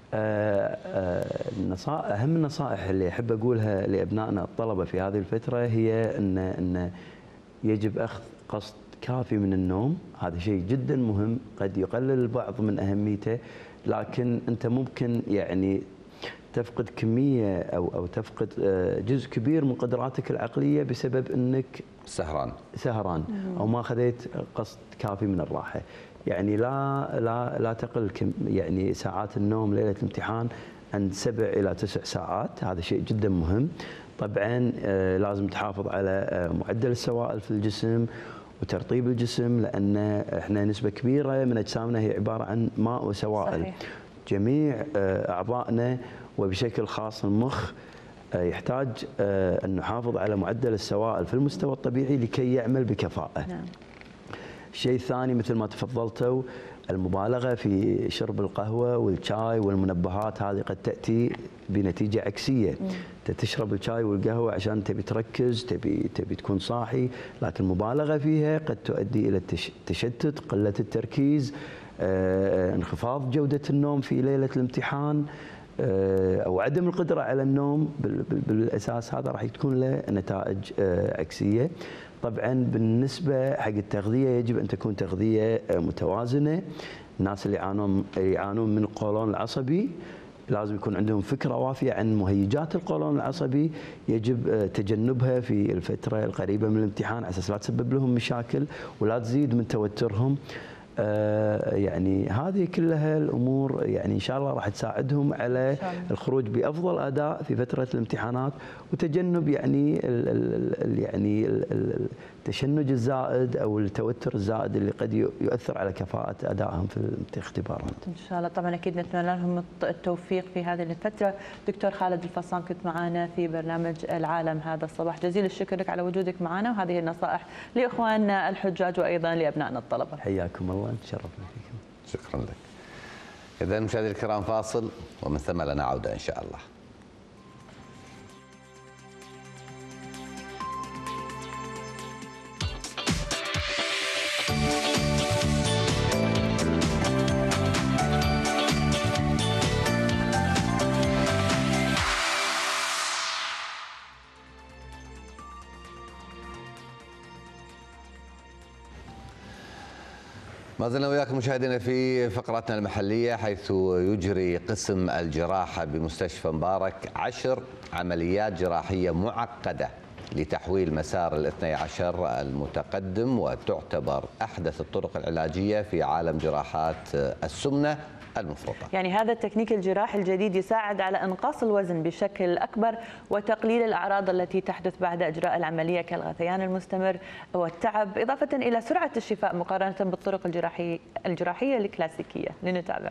اهم النصائح اللي احب اقولها لابنائنا الطلبه في هذه الفتره هي ان يجب اخذ قسط كافي من النوم. هذا شيء جدا مهم، قد يقلل البعض من اهميته، لكن انت ممكن يعني تفقد كميه او تفقد جزء كبير من قدراتك العقليه بسبب انك سهران او ما اخذت قسط كافي من الراحه. يعني لا تقل يعني ساعات النوم ليله الامتحان عن 7 إلى 9 ساعات، هذا شيء جدا مهم. طبعا لازم تحافظ على معدل السوائل في الجسم وترطيب الجسم، لأن احنا نسبة كبيرة من أجسامنا هي عبارة عن ماء وسوائل. صحيح. جميع أعضائنا وبشكل خاص المخ يحتاج أن نحافظ على معدل السوائل في المستوى الطبيعي لكي يعمل بكفاءة. نعم. الشيء الثاني مثل ما تفضلتوا، المبالغة في شرب القهوة والشاي والمنبهات هذه قد تأتي بنتيجة عكسية. انت تشرب الشاي والقهوة عشان تبي تركز، تبي تكون صاحي، لكن المبالغة فيها قد تؤدي إلى التشتت، قلة التركيز، انخفاض جودة النوم في ليلة الامتحان، أو عدم القدرة على النوم. بالأساس هذا راح تكون له نتائج عكسية. طبعا بالنسبة حق التغذية يجب أن تكون تغذية متوازنة. الناس اللي يعانون من القولون العصبي لازم يكون عندهم فكرة وافية عن مهيجات القولون العصبي، يجب تجنبها في الفترة القريبة من الامتحان على أساس لا تسبب لهم مشاكل ولا تزيد من توترهم. يعني هذه كلها الامور يعني ان شاء الله راح تساعدهم على الخروج بافضل اداء في فتره الامتحانات، وتجنب يعني التشنج الزائد او التوتر الزائد اللي قد يؤثر على كفاءه ادائهم في الاختبارات. ان شاء الله. طبعا اكيد نتمنى لهم التوفيق في هذه الفتره. دكتور خالد الفصان كنت معنا في برنامج العالم هذا الصباح، جزيل الشكر لك على وجودك معنا، وهذه النصائح لاخواننا الحجاج وايضا لابنائنا الطلبه. حياكم الله، تشرفنا فيكم. شكرا لك. إذا مشاهدينا الكرام فاصل ومن ثم لنا عودة إن شاء الله. ما زلنا وياكم مشاهدينا في فقرتنا المحلية، حيث يجري قسم الجراحة بمستشفى مبارك 10 عمليات جراحية معقدة لتحويل مسار الاثني عشر المتقدم، وتعتبر أحدث الطرق العلاجية في عالم جراحات السمنة المفرطة. يعني هذا التكنيك الجراحي الجديد يساعد على إنقاص الوزن بشكل أكبر وتقليل الأعراض التي تحدث بعد إجراء العملية كالغثيان المستمر والتعب، إضافة إلى سرعة الشفاء مقارنة بالطرق الجراحية الكلاسيكية. لنتابع.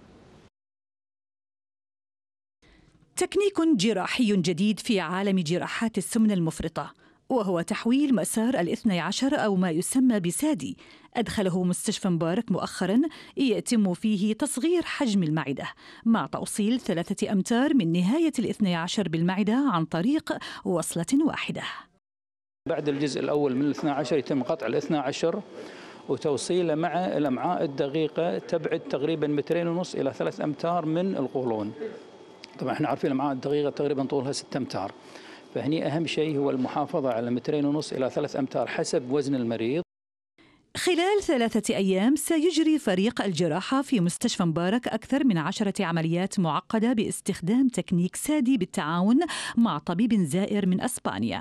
تكنيك جراحي جديد في عالم جراحات السمنة المفرطة، وهو تحويل مسار الاثني عشر أو ما يسمى بسادي، أدخله مستشفى مبارك مؤخراً، يتم فيه تصغير حجم المعدة مع توصيل 3 أمتار من نهاية الاثني عشر بالمعدة عن طريق وصلة واحدة. بعد الجزء الأول من الاثني عشر يتم قطع الاثني عشر وتوصيله مع الأمعاء الدقيقة تبعد تقريباً 2.5 إلى 3 أمتار من القولون. طبعا احنا عارفين الأمعاء الدقيقة تقريباً طولها 6 أمتار، فهني أهم شيء هو المحافظة على 2.5 إلى 3 أمتار حسب وزن المريض. خلال 3 أيام سيجري فريق الجراحة في مستشفى مبارك أكثر من 10 عمليات معقدة باستخدام تكنيك سادي بالتعاون مع طبيب زائر من أسبانيا.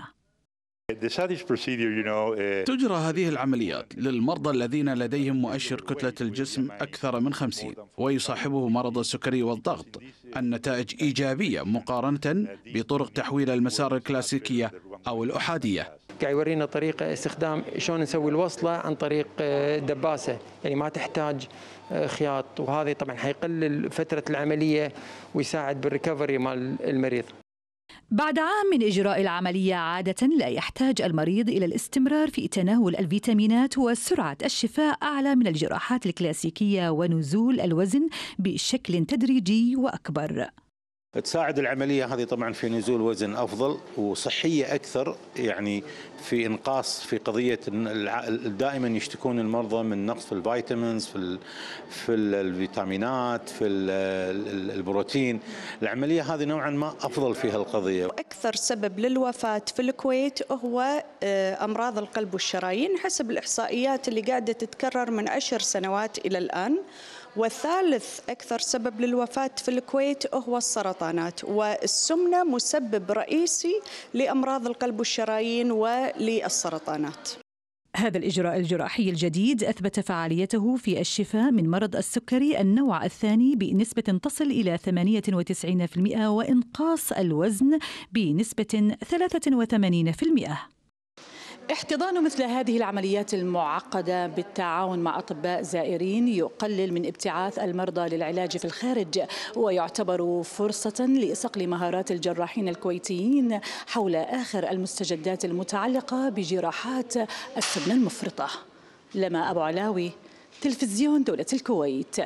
تجرى هذه العمليات للمرضى الذين لديهم مؤشر كتلة الجسم أكثر من 50 ويصاحبه مرض السكري والضغط. النتائج إيجابية مقارنة بطرق تحويل المسار الكلاسيكية أو الأحادية. قاعد يورينا طريقة استخدام شلون نسوي الوصلة عن طريق دباسة، يعني ما تحتاج خياط، وهذا طبعا حيقلل فترة العملية ويساعد بالريكفري مال المريض. بعد عام من إجراء العملية عادة لا يحتاج المريض إلى الاستمرار في تناول الفيتامينات، وسرعة الشفاء أعلى من الجراحات الكلاسيكية ونزول الوزن بشكل تدريجي وأكبر. تساعد العملية هذه طبعا في نزول وزن أفضل وصحية أكثر، يعني في إنقاص في قضية دائما يشتكون المرضى من نقص في الفيتامينز، في الفيتامينات، في البروتين. العملية هذه نوعا ما أفضل في هالقضية. أكثر سبب للوفاة في الكويت هو أمراض القلب والشرايين حسب الإحصائيات اللي قاعدة تتكرر من 10 سنوات إلى الآن. والثالث أكثر سبب للوفاة في الكويت هو السرطانات، والسمنة مسبب رئيسي لأمراض القلب والشرايين وللسرطانات. هذا الإجراء الجراحي الجديد أثبت فعاليته في الشفاء من مرض السكري النوع الثاني بنسبة تصل إلى 98% وإنقاص الوزن بنسبة 83%. احتضان مثل هذه العمليات المعقدة بالتعاون مع أطباء زائرين يقلل من ابتعاث المرضى للعلاج في الخارج، ويعتبر فرصة لصقل مهارات الجراحين الكويتيين حول آخر المستجدات المتعلقة بجراحات السمنة المفرطة. لما أبو علاوي، تلفزيون دولة الكويت.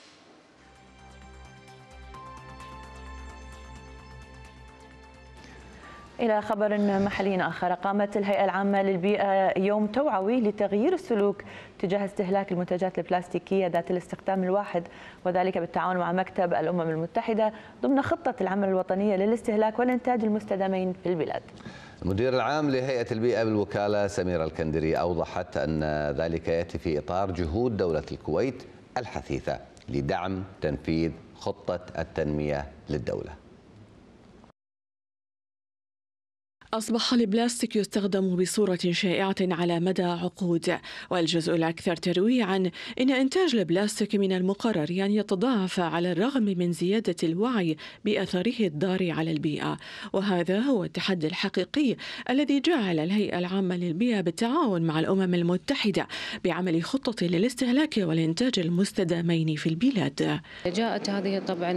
إلى خبر محلي آخر، قامت الهيئة العامة للبيئة يوم توعوي لتغيير السلوك تجاه استهلاك المنتجات البلاستيكية ذات الاستخدام الواحد، وذلك بالتعاون مع مكتب الأمم المتحدة ضمن خطة العمل الوطنية للاستهلاك والإنتاج المستدامين في البلاد. المدير العام لهيئة البيئة بالوكالة سميرة الكندري أوضحت أن ذلك يأتي في إطار جهود دولة الكويت الحثيثة لدعم تنفيذ خطة التنمية للدولة. أصبح البلاستيك يستخدم بصورة شائعة على مدى عقود، والجزء الأكثر ترويعاً إن إنتاج البلاستيك من المقرر أن يتضاعف على الرغم من زيادة الوعي بأثره الضار على البيئة، وهذا هو التحدي الحقيقي الذي جعل الهيئة العامة للبيئة بالتعاون مع الأمم المتحدة بعمل خطة للاستهلاك والإنتاج المستدامين في البلاد. جاءت هذه طبعاً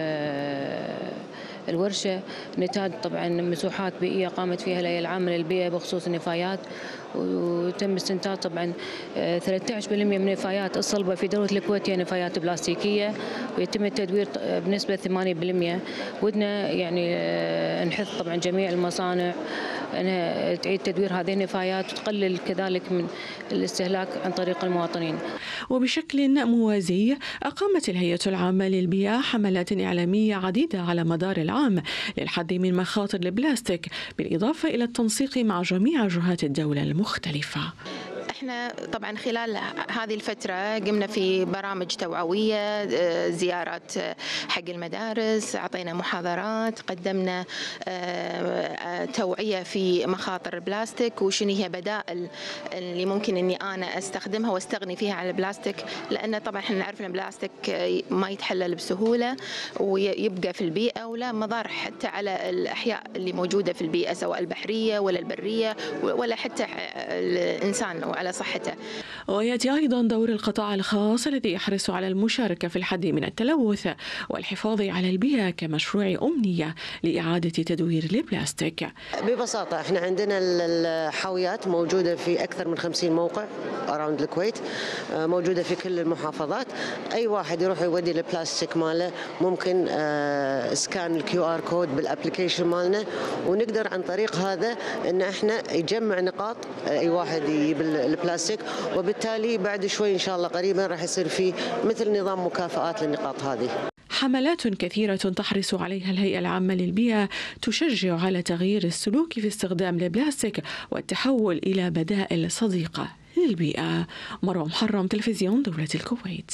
الورشة نتاج طبعا مساحات بيئية قامت فيها الهيئة العامة للبيئة بخصوص النفايات، وتم استنتاج طبعا 13% من النفايات الصلبة في دولة الكويت هي نفايات بلاستيكية، ويتم التدوير بنسبة 8%. ودنا يعني نحث طبعا جميع المصانع أنها تعيد تدوير هذه النفايات وتقلل كذلك من الاستهلاك عن طريق المواطنين. وبشكل موازي أقامت الهيئة العامة للبيئة حملات إعلامية عديدة على مدار العام للحد من مخاطر البلاستيك، بالإضافة إلى التنسيق مع جميع جهات الدولة المختلفة. احنا طبعا خلال هذه الفترة قمنا في برامج توعوية، زيارات حق المدارس، أعطينا محاضرات، قدمنا توعية في مخاطر البلاستيك وشنو هي بدائل اللي ممكن اني انا استخدمها واستغني فيها عن البلاستيك، لأن طبعا احنا نعرف ان البلاستيك ما يتحلل بسهولة ويبقى في البيئة ولا مضار حتى على الأحياء اللي موجودة في البيئة سواء البحرية ولا البرية ولا حتى الإنسان وعلى صحته. ويأتي أيضا دور القطاع الخاص الذي يحرص على المشاركة في الحد من التلوث والحفاظ على البيئة كمشروع أمنية لإعادة تدوير البلاستيك. ببساطة احنا عندنا الحاويات موجودة في أكثر من 50 موقع أراوند الكويت، موجودة في كل المحافظات. أي واحد يروح يودي البلاستيك ماله ممكن سكان الQR كود بالابليكيشن مالنا، ونقدر عن طريق هذا ان احنا يجمع نقاط اي واحد يجيب البلاستيك، وبالتالي بعد شوي ان شاء الله قريبا راح يصير في مثل نظام مكافآت للنقاط هذه. حملات كثيرة تحرص عليها الهيئة العامة للبيئة تشجع على تغيير السلوك في استخدام البلاستيك والتحول إلى بدائل صديقة للبيئة. مروة محرم، تلفزيون دولة الكويت.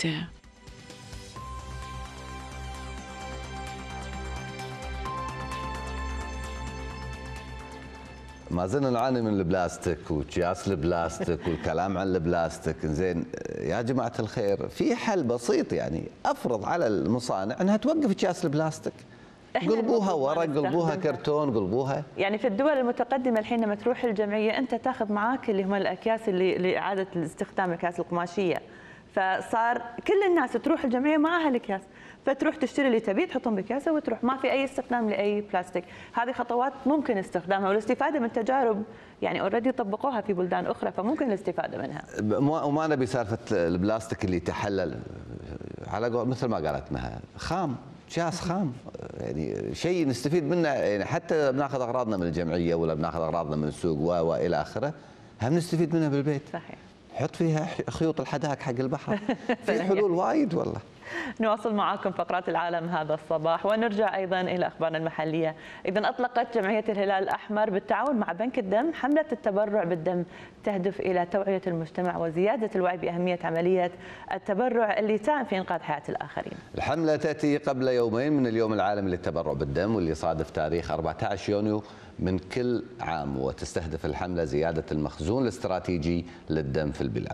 ما زلنا نعاني من البلاستيك وأكياس البلاستيك والكلام عن البلاستيك. زين يا جماعة الخير، في حل بسيط يعني، أفرض على المصانع أنها توقف أكياس البلاستيك، قلبوها ورق، قلبوها كرتون، قلبوها. يعني في الدول المتقدمة الحين لما تروح الجمعية أنت تاخذ معاك اللي هم الأكياس اللي لإعادة الاستخدام، الأكياس القماشية، فصار كل الناس تروح الجمعية معها الأكياس، فتروح تشتري اللي تبيه تحطهم بكاسه وتروح، ما في اي استخدام لاي بلاستيك. هذه خطوات ممكن استخدامها والاستفاده من تجارب يعني اوريدي طبقوها في بلدان اخرى، فممكن الاستفاده منها. وما نبي سالفه البلاستيك اللي تحلل على قول مثل ما قالت مها، خام، جاس خام، يعني شيء نستفيد منه، يعني حتى بناخذ اغراضنا من الجمعيه ولا بناخذ اغراضنا من السوق والى اخره، هم نستفيد منها بالبيت. صحيح. حط فيها خيوط الحداك حق البحر. في حلول وايد والله. نواصل معاكم فقرات العالم هذا الصباح ونرجع أيضا إلى أخبارنا المحلية. إذن أطلقت جمعية الهلال الأحمر بالتعاون مع بنك الدم حملة التبرع بالدم تهدف إلى توعية المجتمع وزيادة الوعي بأهمية عملية التبرع اللي تساهم في إنقاذ حياة الآخرين. الحملة تأتي قبل يومين من اليوم العالمي للتبرع بالدم، واللي صادف تاريخ 14 يونيو من كل عام، وتستهدف الحملة زيادة المخزون الاستراتيجي للدم في البلاد.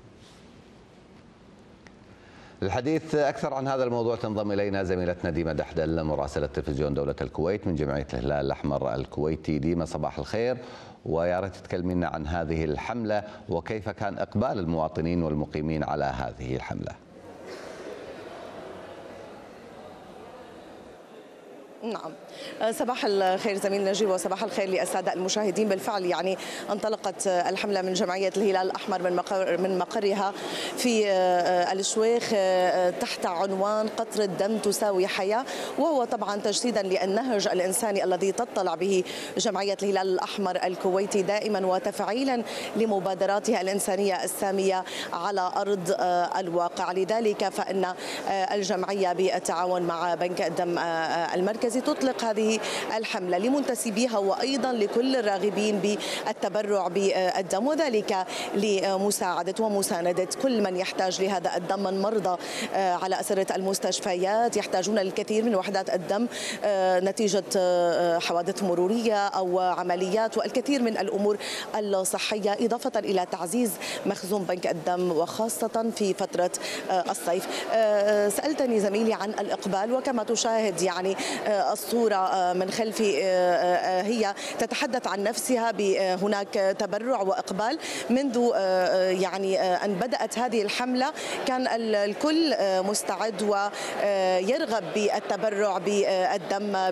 للحديث أكثر عن هذا الموضوع تنضم إلينا زميلتنا ديما دحدل مراسلة تلفزيون دولة الكويت من جمعية الهلال الأحمر الكويتي. ديما صباح الخير، ويا ريت تكلمينا عن هذه الحملة وكيف كان إقبال المواطنين والمقيمين على هذه الحملة. نعم، صباح الخير زميل نجيب وصباح الخير للسادة المشاهدين. بالفعل يعني انطلقت الحملة من جمعية الهلال الأحمر من مقرها في الشويخ تحت عنوان قطرة دم تساوي حياة، وهو طبعا تجسيدا للنهج الإنساني الذي تطلع به جمعية الهلال الأحمر الكويتي دائما، وتفعيلا لمبادراتها الإنسانية السامية على أرض الواقع. لذلك فإن الجمعية بالتعاون مع بنك الدم المركزي تطلق هذه الحملة لمنتسبيها وأيضا لكل الراغبين بالتبرع بالدم، وذلك لمساعدة ومساندة كل من يحتاج لهذا الدم، من مرضى على أسرة المستشفيات يحتاجون الكثير من وحدات الدم نتيجة حوادث مرورية أو عمليات والكثير من الأمور الصحية، إضافة إلى تعزيز مخزون بنك الدم وخاصة في فترة الصيف. سألتني زميلي عن الإقبال، وكما تشاهد يعني الصورة من خلفي هي تتحدث عن نفسها بهناك تبرع وإقبال منذ يعني أن بدأت هذه الحملة. كان الكل مستعد ويرغب بالتبرع بالدم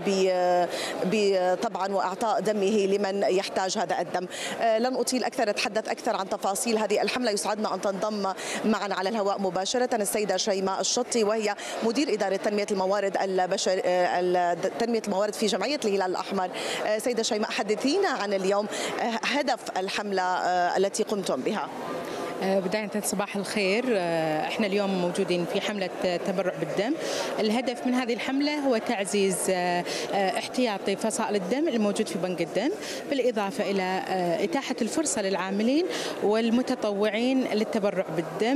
طبعا وإعطاء دمه لمن يحتاج هذا الدم. لن أطيل أكثر، أتحدث أكثر عن تفاصيل هذه الحملة. يسعدنا أن تنضم معنا على الهواء مباشرة السيدة شيماء الشطي، وهي مدير إدارة تنمية الموارد تنمية الموارد في جمعية الهلال الأحمر. سيدة شيماء، حدثينا عن اليوم هدف الحملة التي قمتم بها. بداية صباح الخير، احنا اليوم موجودين في حملة تبرع بالدم. الهدف من هذه الحملة هو تعزيز احتياطي فصائل الدم الموجود في بنك الدم، بالإضافة إلى إتاحة الفرصة للعاملين والمتطوعين للتبرع بالدم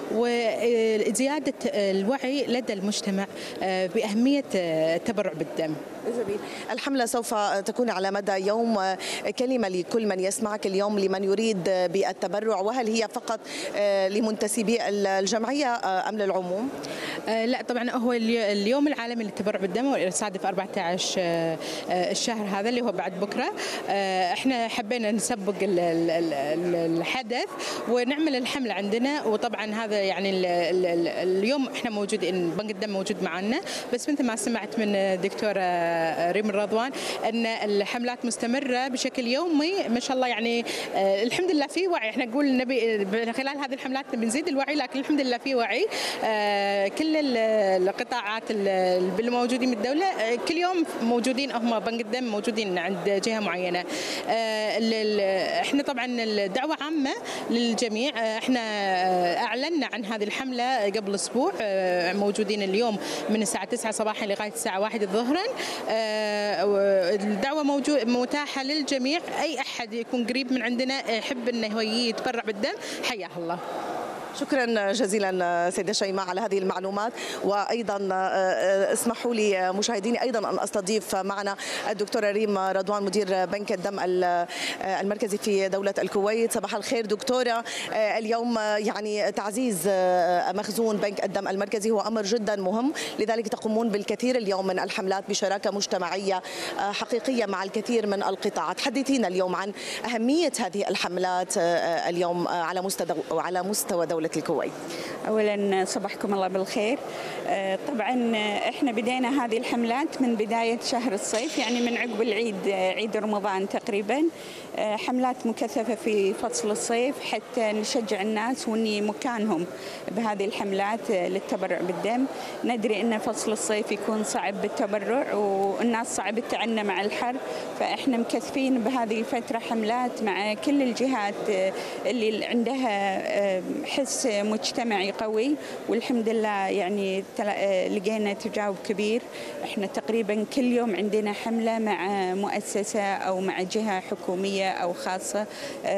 وزيادة الوعي لدى المجتمع بأهمية التبرع بالدم. جميل. الحملة سوف تكون على مدى يوم. كلمة لكل من يسمعك اليوم لمن يريد بالتبرع، وهل هي فقط لمنتسبي الجمعية أم للعموم؟ لا طبعا، هو اليوم العالمي للتبرع بالدم والصادف 14 الشهر هذا اللي هو بعد بكرة. احنا حبينا نسبق الحدث ونعمل الحملة عندنا، وطبعا هذا يعني اليوم احنا موجودين، بنك الدم موجود معنا، بس مثل ما سمعت من دكتورة ريم الرضوان ان الحملات مستمرة بشكل يومي ما شاء الله. يعني الحمد لله في وعي، احنا نقول نبي خلال هذه الحملات نزيد الوعي، لكن الحمد لله في وعي. كل كل القطاعات الموجودين بالدولة كل يوم موجودين، هم بنك الدم موجودين عند جهة معينة. احنا طبعا الدعوة عامة للجميع، احنا اعلنا عن هذه الحملة قبل اسبوع، موجودين اليوم من الساعة 9 صباحا لغاية الساعة 1 ظهرا. الدعوة متاحة للجميع، اي احد يكون قريب من عندنا يحب انه يتبرع بالدم حياه الله. شكرا جزيلا سيدة شيماء على هذه المعلومات. وأيضا اسمحوا لي مشاهديني أيضا أن أستضيف معنا الدكتورة ريم رضوان مدير بنك الدم المركزي في دولة الكويت. صباح الخير دكتورة. اليوم يعني تعزيز مخزون بنك الدم المركزي هو أمر جدا مهم، لذلك تقومون بالكثير اليوم من الحملات بشراكة مجتمعية حقيقية مع الكثير من القطاعات. حدثينا اليوم عن أهمية هذه الحملات اليوم على مستوى دولة الكويت. أولا صباحكم الله بالخير. طبعا احنا بدينا هذه الحملات من بداية شهر الصيف، يعني من عقب العيد، عيد رمضان تقريبا، حملات مكثفة في فصل الصيف حتى نشجع الناس وني مكانهم بهذه الحملات للتبرع بالدم. ندري ان فصل الصيف يكون صعب بالتبرع والناس صعب التعنى مع الحر، فاحنا مكثفين بهذه الفترة حملات مع كل الجهات اللي عندها حس مجتمعي قوي، والحمد لله يعني لقينا تجاوب كبير. احنا تقريبا كل يوم عندنا حملة مع مؤسسة او مع جهة حكومية أو خاصة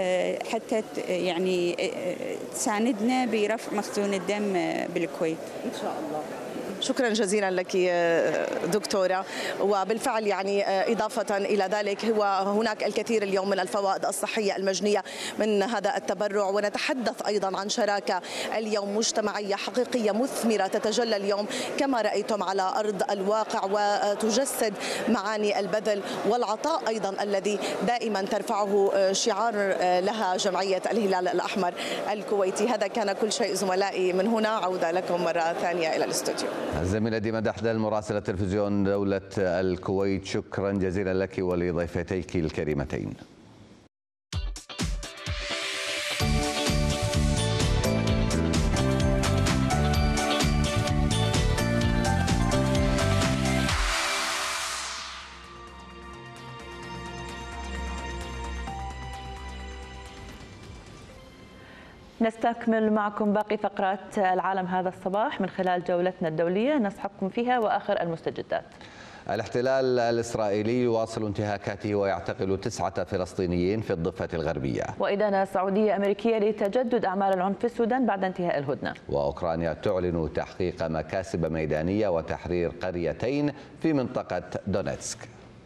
حتى يعني تساندنا برفع مخزون الدم بالكويت إن شاء الله. شكرا جزيلا لك دكتورة. وبالفعل يعني إضافة إلى ذلك هناك الكثير اليوم من الفوائد الصحية المجنية من هذا التبرع، ونتحدث أيضا عن شراكة اليوم مجتمعية حقيقية مثمرة تتجلى اليوم كما رأيتم على أرض الواقع، وتجسد معاني البذل والعطاء أيضا الذي دائما ترفعه شعار لها جمعية الهلال الأحمر الكويتي. هذا كان كل شيء زملائي من هنا، عودة لكم مرة ثانية إلى الاستوديو. الزميلة ديما دحدل مراسلة تلفزيون دولة الكويت، شكرا جزيلا لك ولضيفتيك الكريمتين. نستكمل معكم باقي فقرات العالم هذا الصباح من خلال جولتنا الدولية نصحبكم فيها وآخر المستجدات. الاحتلال الإسرائيلي يواصل انتهاكاته ويعتقل 9 فلسطينيين في الضفة الغربية. وإدانة سعودية أمريكية لتجدد أعمال العنف في السودان بعد انتهاء الهدنة. وأوكرانيا تعلن تحقيق مكاسب ميدانية وتحرير قريتين في منطقة دونيتسك.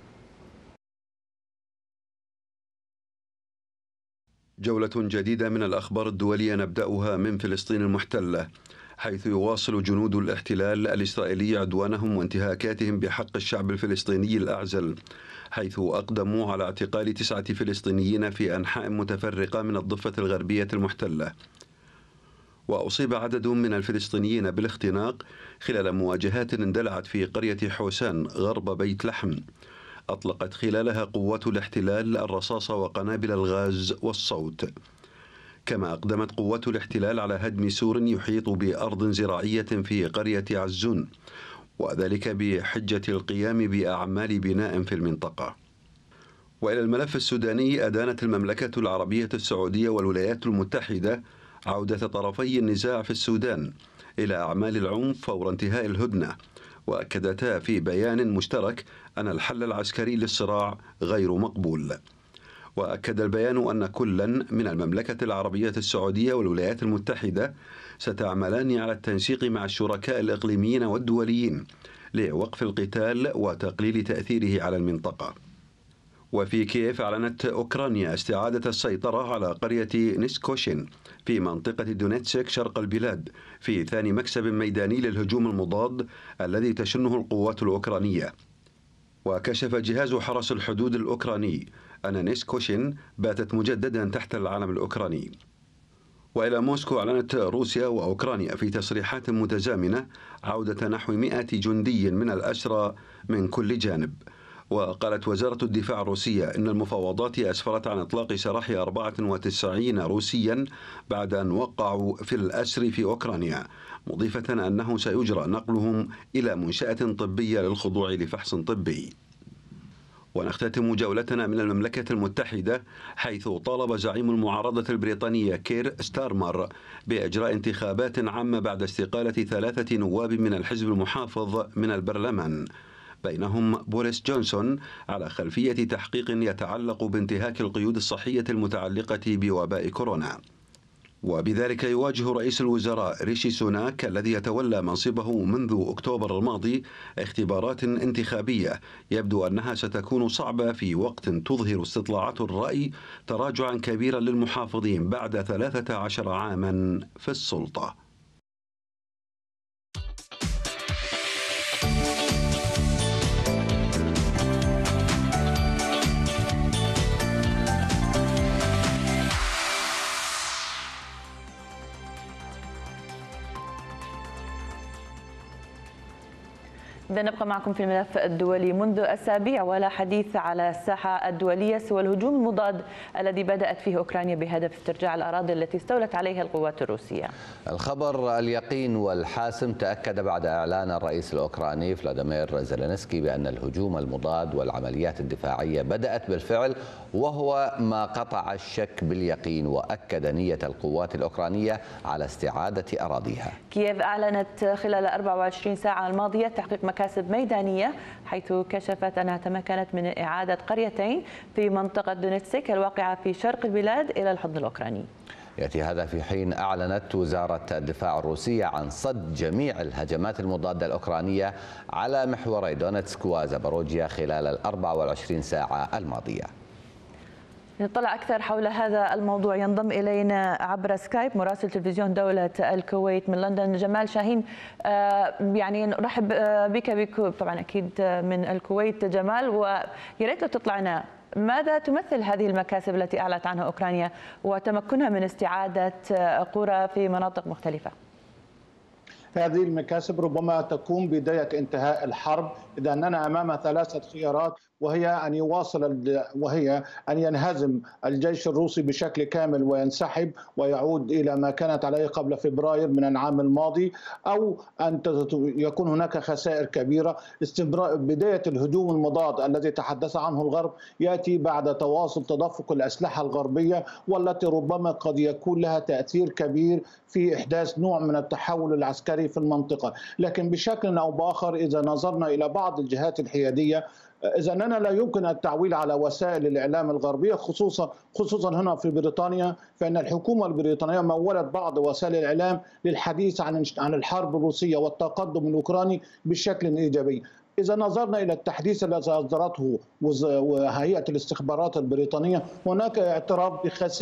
جولة جديدة من الأخبار الدولية نبدأها من فلسطين المحتلة، حيث يواصل جنود الاحتلال الإسرائيلي عدوانهم وانتهاكاتهم بحق الشعب الفلسطيني الأعزل، حيث أقدموا على اعتقال 9 فلسطينيين في أنحاء متفرقة من الضفة الغربية المحتلة. وأصيب عدد من الفلسطينيين بالاختناق خلال مواجهات اندلعت في قرية حوسان غرب بيت لحم، أطلقت خلالها قوات الاحتلال الرصاص وقنابل الغاز والصوت. كما أقدمت قوات الاحتلال على هدم سور يحيط بأرض زراعية في قرية عزون، وذلك بحجة القيام بأعمال بناء في المنطقة. وإلى الملف السوداني، أدانت المملكة العربية السعودية والولايات المتحدة عودة طرفي النزاع في السودان إلى أعمال العنف فور انتهاء الهدنة، وأكدتا في بيان مشترك أن الحل العسكري للصراع غير مقبول. وأكد البيان أن كلا من المملكة العربية السعودية والولايات المتحدة ستعملان على التنسيق مع الشركاء الإقليميين والدوليين لوقف القتال وتقليل تأثيره على المنطقة. وفي كييف أعلنت أوكرانيا استعادة السيطرة على قرية نيسكوشين في منطقة دونيتسك شرق البلاد في ثاني مكسب ميداني للهجوم المضاد الذي تشنه القوات الأوكرانية. وكشف جهاز حرس الحدود الأوكراني أن نيسكوشين باتت مجددا تحت العلم الأوكراني. وإلى موسكو، أعلنت روسيا وأوكرانيا في تصريحات متزامنة عودة نحو 100 جندي من الأسرى من كل جانب. وقالت وزارة الدفاع الروسية إن المفاوضات أسفرت عن إطلاق سراح 94 روسيا بعد أن وقعوا في الأسر في أوكرانيا، مضيفة أنه سيجرى نقلهم إلى منشأة طبية للخضوع لفحص طبي. ونختتم جولتنا من المملكة المتحدة، حيث طالب زعيم المعارضة البريطانية كير ستارمر بإجراء انتخابات عامة بعد استقالة 3 نواب من الحزب المحافظ من البرلمان، بينهم بوريس جونسون، على خلفية تحقيق يتعلق بانتهاك القيود الصحية المتعلقة بوباء كورونا. وبذلك يواجه رئيس الوزراء ريشي سوناك الذي يتولى منصبه منذ أكتوبر الماضي اختبارات انتخابية يبدو أنها ستكون صعبة في وقت تظهر استطلاعات الرأي تراجعا كبيرا للمحافظين بعد 13 عاما في السلطة. إذا نبقى معكم في الملف الدولي. منذ أسابيع ولا حديث على الساحة الدولية سوى الهجوم المضاد الذي بدأت فيه أوكرانيا بهدف استرجاع الأراضي التي استولت عليها القوات الروسية. الخبر اليقين والحاسم تأكد بعد إعلان الرئيس الأوكراني فلاديمير زيلينسكي بأن الهجوم المضاد والعمليات الدفاعية بدأت بالفعل، وهو ما قطع الشك باليقين وأكد نية القوات الأوكرانية على استعادة أراضيها. كييف أعلنت خلال 24 ساعة الماضية تحقيق مكاسب ميدانية، حيث كشفت أنها تمكنت من إعادة قريتين في منطقة دونيتسك الواقعة في شرق البلاد إلى الحضن الأوكراني. يأتي هذا في حين أعلنت وزارة الدفاع الروسية عن صد جميع الهجمات المضادة الأوكرانية على محوري دونيتسك وزاباروجيا خلال 24 ساعة الماضية. نطلع أكثر حول هذا الموضوع ينضم إلينا عبر سكايب مراسل تلفزيون دولة الكويت من لندن جمال شاهين. يعني نرحب بك طبعا أكيد من الكويت جمال، وياريت لو تطلعنا ماذا تمثل هذه المكاسب التي أعلنت عنها أوكرانيا وتمكنها من استعادة قرى في مناطق مختلفة؟ هذه المكاسب ربما تكون بداية انتهاء الحرب، إذا أننا أمام 3 خيارات، وهي أن ينهزم الجيش الروسي بشكل كامل وينسحب ويعود إلى ما كانت عليه قبل فبراير من العام الماضي، أو أن يكون هناك خسائر كبيرة. بداية الهجوم المضاد الذي تحدث عنه الغرب يأتي بعد تواصل تدفق الأسلحة الغربية، والتي ربما قد يكون لها تأثير كبير في إحداث نوع من التحول العسكري في المنطقة. لكن بشكل أو بآخر إذا نظرنا إلى بعض الجهات الحيادية، إذا أننا لا يمكن التعويل على وسائل الإعلام الغربية خصوصا هنا في بريطانيا، فإن الحكومة البريطانية مولت بعض وسائل الإعلام للحديث عن الحرب الروسية والتقدم الأوكراني بشكل إيجابي. إذا نظرنا إلى التحديث الذي أصدرته هيئة الاستخبارات البريطانية، هناك اعتراف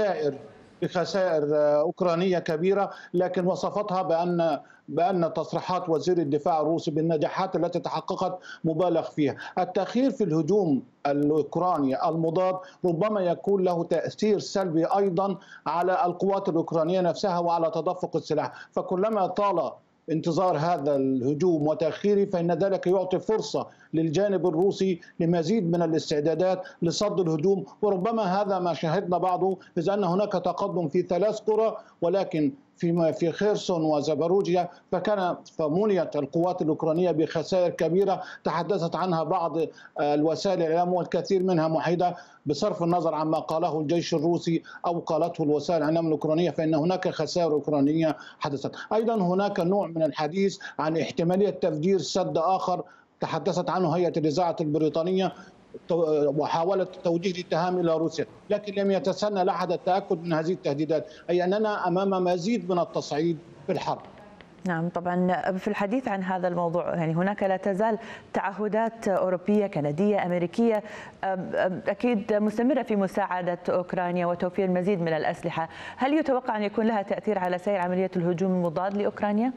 بخسائر أوكرانية كبيرة، لكن وصفتها بأن تصريحات وزير الدفاع الروسي بالنجاحات التي تحققت مبالغ فيها. التأخير في الهجوم الأوكراني المضاد ربما يكون له تأثير سلبي أيضا على القوات الأوكرانية نفسها وعلى تدفق السلاح، فكلما طال انتظار هذا الهجوم وتأخيره فإن ذلك يعطي فرصة للجانب الروسي لمزيد من الاستعدادات لصد الهجوم. وربما هذا ما شاهدنا بعضه، إذ أن هناك تقدم في 3 قرى، ولكن في خيرسون وزاباروجيا فمنيت القوات الأوكرانية بخسائر كبيرة تحدثت عنها بعض الوسائل الإعلام، والكثير منها محيدة بصرف النظر عما قاله الجيش الروسي أو قالته الوسائل الإعلام الأوكرانية، فإن هناك خسائر أوكرانية حدثت. أيضا هناك نوع من الحديث عن احتمالية تفجير سد آخر تحدثت عنه هيئة الإذاعة البريطانية وحاولت توجيه الاتهام إلى روسيا، لكن لم يتسنى لأحد التأكد من هذه التهديدات، أي أننا أمام مزيد من التصعيد في الحرب. نعم، طبعا في الحديث عن هذا الموضوع يعني هناك لا تزال تعهدات أوروبية كندية أمريكية أكيد مستمرة في مساعدة أوكرانيا وتوفير المزيد من الأسلحة. هل يتوقع أن يكون لها تأثير على سير عملية الهجوم المضاد لأوكرانيا؟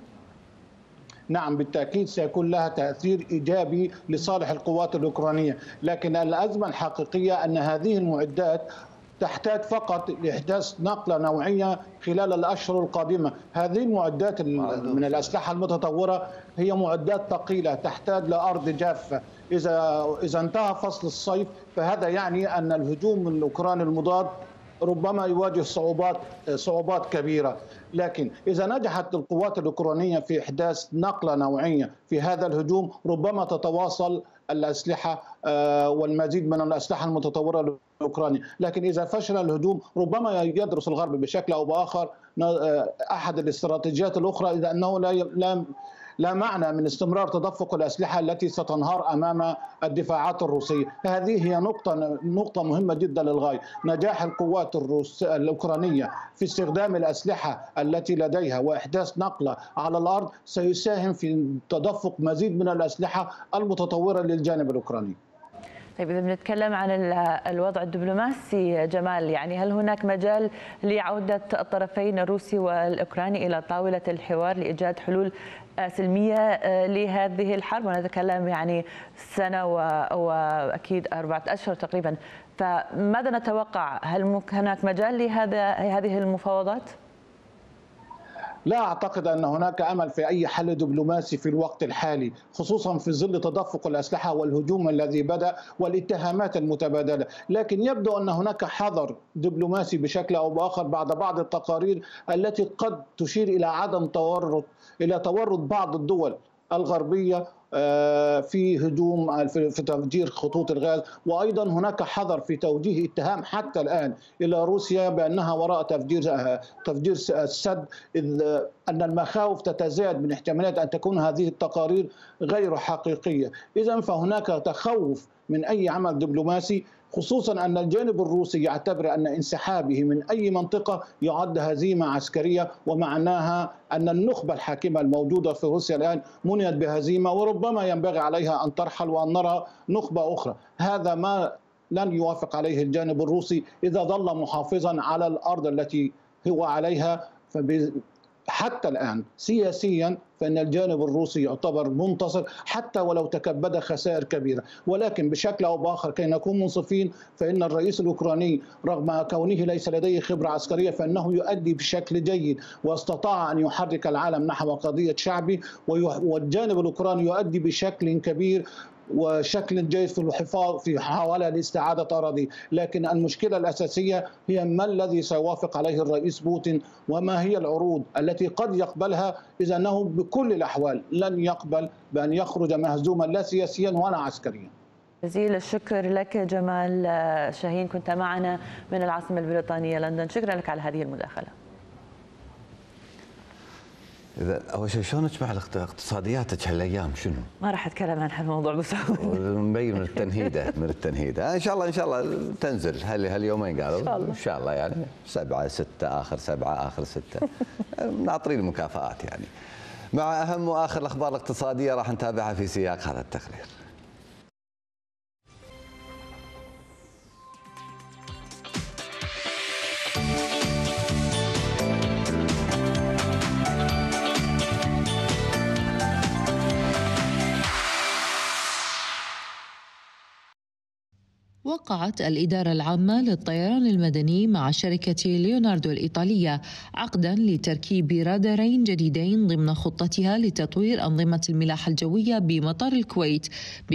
نعم بالتأكيد سيكون لها تأثير إيجابي لصالح القوات الأوكرانية، لكن الأزمة الحقيقية أن هذه المعدات تحتاج فقط لإحداث نقلة نوعية خلال الأشهر القادمة. هذه المعدات من الأسلحة المتطورة هي معدات ثقيلة تحتاج لأرض جافة. إذا انتهى فصل الصيف فهذا يعني أن الهجوم الأوكراني المضاد ربما يواجه صعوبات كبيرة. لكن إذا نجحت القوات الأوكرانية في إحداث نقلة نوعية في هذا الهجوم ربما تتواصل الأسلحة والمزيد من الأسلحة المتطورة الأوكرانية. لكن إذا فشل الهجوم ربما يدرس الغرب بشكل أو بآخر أحد الاستراتيجيات الأخرى، إذا أنه لا معنى من استمرار تدفق الأسلحة التي ستنهار أمام الدفاعات الروسية. هذه هي نقطة مهمة جدا للغاية. نجاح القوات الأوكرانية في استخدام الأسلحة التي لديها وإحداث نقلة على الأرض سيساهم في تدفق مزيد من الأسلحة المتطورة للجانب الأوكراني. طيب إذا بنتكلم عن الوضع الدبلوماسي جمال، يعني هل هناك مجال لعودة الطرفين الروسي والأوكراني إلى طاولة الحوار لإيجاد حلول سلمية لهذه الحرب؟ ونتكلم يعني سنة وأكيد 4 أشهر تقريبا، فماذا نتوقع؟ هل هناك مجال لهذه المفاوضات؟ لا أعتقد أن هناك أمل في أي حل دبلوماسي في الوقت الحالي، خصوصا في ظل تدفق الأسلحة والهجوم الذي بدأ والاتهامات المتبادلة. لكن يبدو أن هناك حذر دبلوماسي بشكل أو بآخر بعد بعض التقارير التي قد تشير إلى عدم تورط بعض الدول الغربية في هجوم في تفجير خطوط الغاز. وأيضا هناك حذر في توجيه اتهام حتى الآن إلى روسيا بأنها وراء تفجير السد، إذ أن المخاوف تتزايد من احتمالات أن تكون هذه التقارير غير حقيقية. إذن فهناك تخوف من أي عمل دبلوماسي، خصوصا أن الجانب الروسي يعتبر أن انسحابه من أي منطقة يعد هزيمة عسكرية، ومعناها أن النخبة الحاكمة الموجودة في روسيا الآن منيت بهزيمة وربما ينبغي عليها أن ترحل وأن نرى نخبة أخرى. هذا ما لن يوافق عليه الجانب الروسي إذا ظل محافظا على الأرض التي هو عليها. حتى الآن سياسيا فإن الجانب الروسي يعتبر منتصر حتى ولو تكبد خسائر كبيرة. ولكن بشكل أو بآخر كي نكون منصفين فإن الرئيس الأوكراني رغم كونه ليس لديه خبرة عسكرية فإنه يؤدي بشكل جيد واستطاع أن يحرك العالم نحو قضية شعبي، والجانب الأوكراني يؤدي بشكل كبير وشكل جيد في الحفاظ في محاولة لاستعادة أراضي. لكن المشكلة الأساسية هي ما الذي سيوافق عليه الرئيس بوتين وما هي العروض التي قد يقبلها، إذا أنه بكل الأحوال لن يقبل بأن يخرج مهزوما لا سياسيا ولا عسكريا. جزيل الشكر لك جمال شاهين، كنت معنا من العاصمة البريطانية لندن. شكرا لك على هذه المداخلة. إذا أول شيء شلون تجمع اقتصادياتك هالايام شنو؟ ما راح اتكلم عن هالموضوع بس مبين من التنهيده، ان شاء الله تنزل هاليومين قالوا ان شاء الله يعني 7 6 اخر 7 اخر 6 ناطرين المكافآت يعني. مع اهم واخر الاخبار الاقتصاديه راح نتابعها في سياق هذا التقرير. وقعت الإدارة العامة للطيران المدني مع شركة ليوناردو الإيطالية عقداً لتركيب رادارين جديدين ضمن خطتها لتطوير أنظمة الملاحة الجوية بمطار الكويت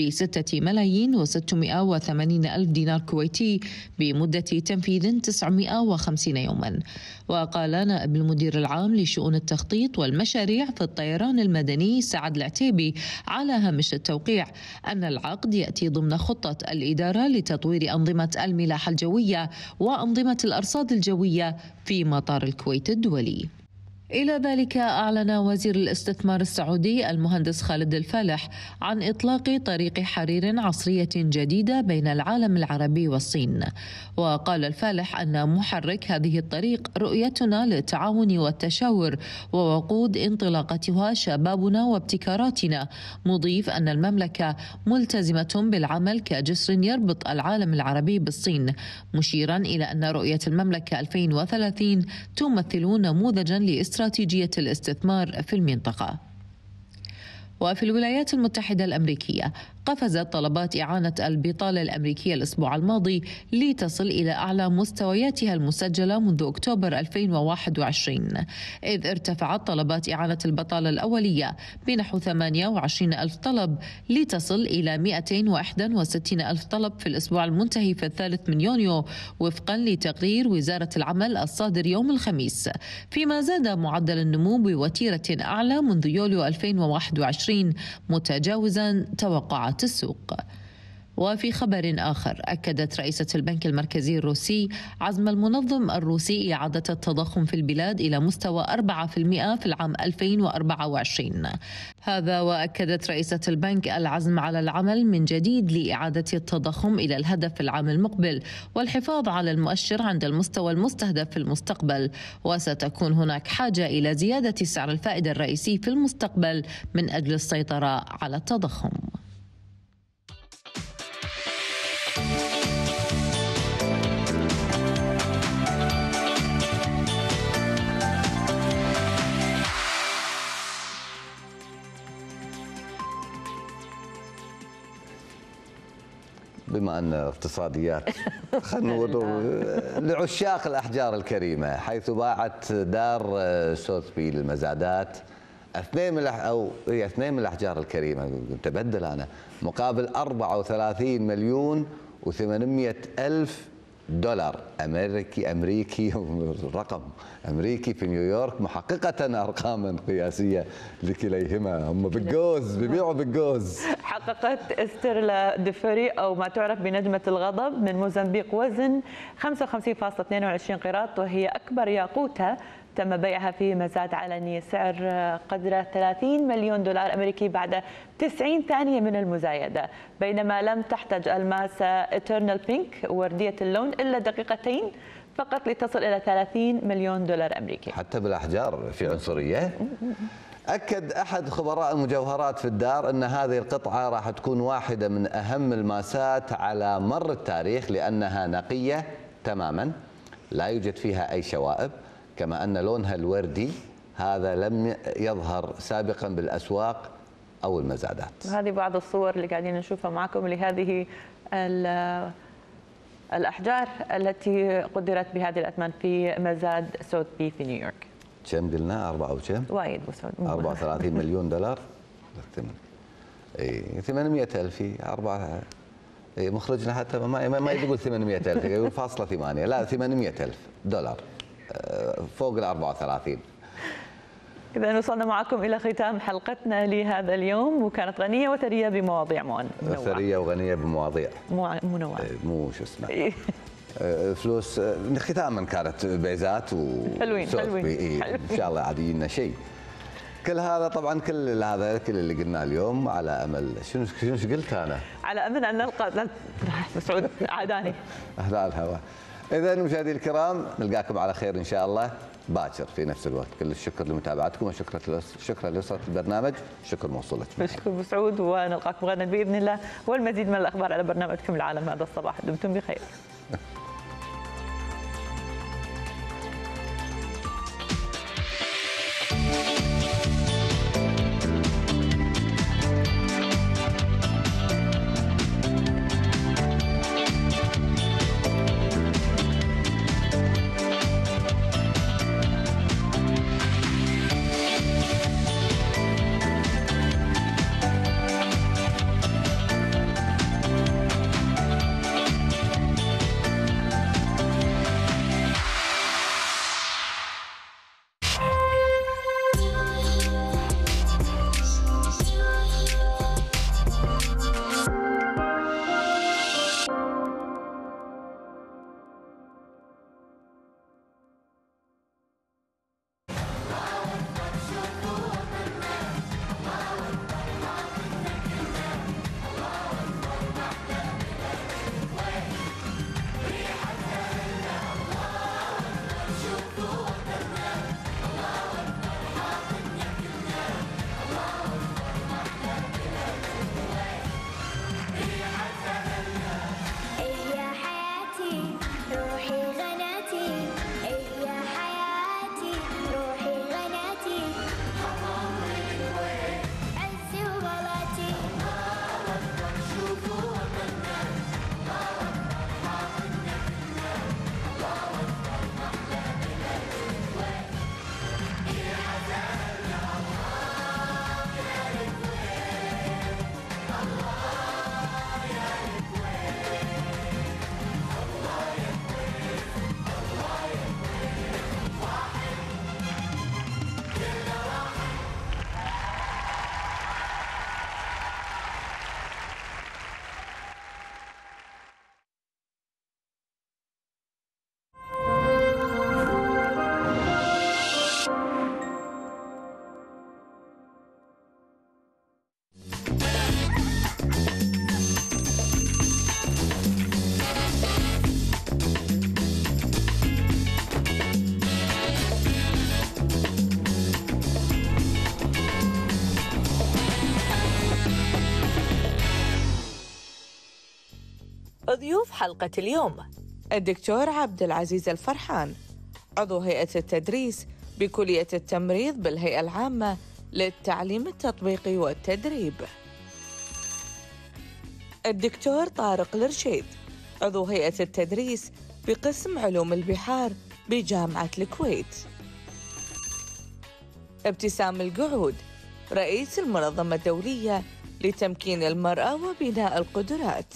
ب6,680,000 دينار كويتي بمدة تنفيذ 950 يوماً. وقال نائب المدير العام لشؤون التخطيط والمشاريع في الطيران المدني سعد العتيبي على هامش التوقيع أن العقد يأتي ضمن خطة الإدارة لتطوير أنظمة الملاحة الجوية وأنظمة الأرصاد الجوية في مطار الكويت الدولي. إلى ذلك أعلن وزير الاستثمار السعودي المهندس خالد الفالح عن إطلاق طريق حرير عصرية جديدة بين العالم العربي والصين. وقال الفالح أن محرك هذه الطريق رؤيتنا للتعاون والتشاور ووقود انطلاقتها شبابنا وابتكاراتنا، مضيف أن المملكة ملتزمة بالعمل كجسر يربط العالم العربي بالصين، مشيرا إلى أن رؤية المملكة 2030 تمثل نموذجا لاستراتيجية الاستثمار في المنطقة. وفي الولايات المتحدة الأمريكية قفزت طلبات إعانة البطالة الأمريكية الأسبوع الماضي لتصل إلى أعلى مستوياتها المسجلة منذ أكتوبر 2021، إذ ارتفعت طلبات إعانة البطالة الأولية بنحو 28 ألف طلب لتصل إلى 261 ألف طلب في الأسبوع المنتهي في 3 من يونيو، وفقا لتقرير وزارة العمل الصادر يوم الخميس، فيما زاد معدل النمو بوتيرة أعلى منذ يوليو 2021 متجاوزا توقعات السوق. وفي خبر آخر، أكدت رئيسة البنك المركزي الروسي عزم المنظم الروسي إعادة التضخم في البلاد إلى مستوى 4% في العام 2024. هذا وأكدت رئيسة البنك العزم على العمل من جديد لإعادة التضخم إلى الهدف في العام المقبل والحفاظ على المؤشر عند المستوى المستهدف في المستقبل، وستكون هناك حاجة إلى زيادة سعر الفائدة الرئيسي في المستقبل من أجل السيطرة على التضخم. بما أن اقتصاديات خلينا نقول لعشاق الأحجار الكريمة، حيث باعت دار سوثبي للمزادات اثنين من الأحجار الكريمة، تبدل أنا، مقابل 34 مليون و800 ألف دولار أمريكي رقم أمريكي في نيويورك، محققة أرقاما قياسية لكليهما. هم بالجوز بيبيعوا بالجوز. حققت استرلا ديفوري أو ما تعرف بنجمة الغضب من موزمبيق وزن 55.22 قيراط، وهي أكبر ياقوتة تم بيعها في مزاد علني، سعر قدره 30 مليون دولار أمريكي بعد 90 ثانية من المزايدة، بينما لم تحتاج الماسة إترنال بينك وردية اللون إلا دقيقتين فقط لتصل إلى 30 مليون دولار أمريكي. حتى بالأحجار في عنصرية. أكد أحد خبراء المجوهرات في الدار أن هذه القطعة راح تكون واحدة من أهم الماسات على مر التاريخ، لأنها نقية تماما لا يوجد فيها أي شوائب، كما أن لونها الوردي هذا لم يظهر سابقا بالأسواق أو المزادات. هذه بعض الصور اللي قاعدين نشوفها معكم لهذه الأحجار التي قدرت بهذه الأثمان في مزاد سوثبي في نيويورك. كم قلنا؟ 4 أو كم؟ وايد وسود. 34 مليون دولار. 800 ألف 4 مخرجنا حتى ما يقول 800 ألف، يقول فاصلة 8، لا 800 ألف دولار فوق ال 34. إذا وصلنا معكم إلى ختام حلقتنا لهذا اليوم، وكانت غنية وثرية بمواضيع منوعة. ثرية وغنية بمواضيع منوعة. مو شو اسمه فلوس. ختاما كانت بيزات حلوين إن شاء الله عاد يجينا شيء. كل هذا طبعا كل اللي قلناه اليوم على امل شنو قلت انا؟ على امل ان نلقى مسعود عاداني على الهواء. اذا مشاهدينا الكرام نلقاكم على خير ان شاء الله باكر في نفس الوقت. كل الشكر لمتابعتكم وشكرا لأسرة البرنامج، شكر موصول لك. بشكر مسعود، ونلقاكم غدا باذن الله والمزيد من الاخبار على برنامجكم العالم هذا الصباح. دمتم بخير. ضيوف حلقة اليوم: الدكتور عبد العزيز الفرحان، عضو هيئة التدريس بكلية التمريض بالهيئة العامة للتعليم التطبيقي والتدريب. الدكتور طارق الرشيد، عضو هيئة التدريس بقسم علوم البحار بجامعة الكويت. ابتسام القعود، رئيس المنظمة الدولية لتمكين المرأة وبناء القدرات.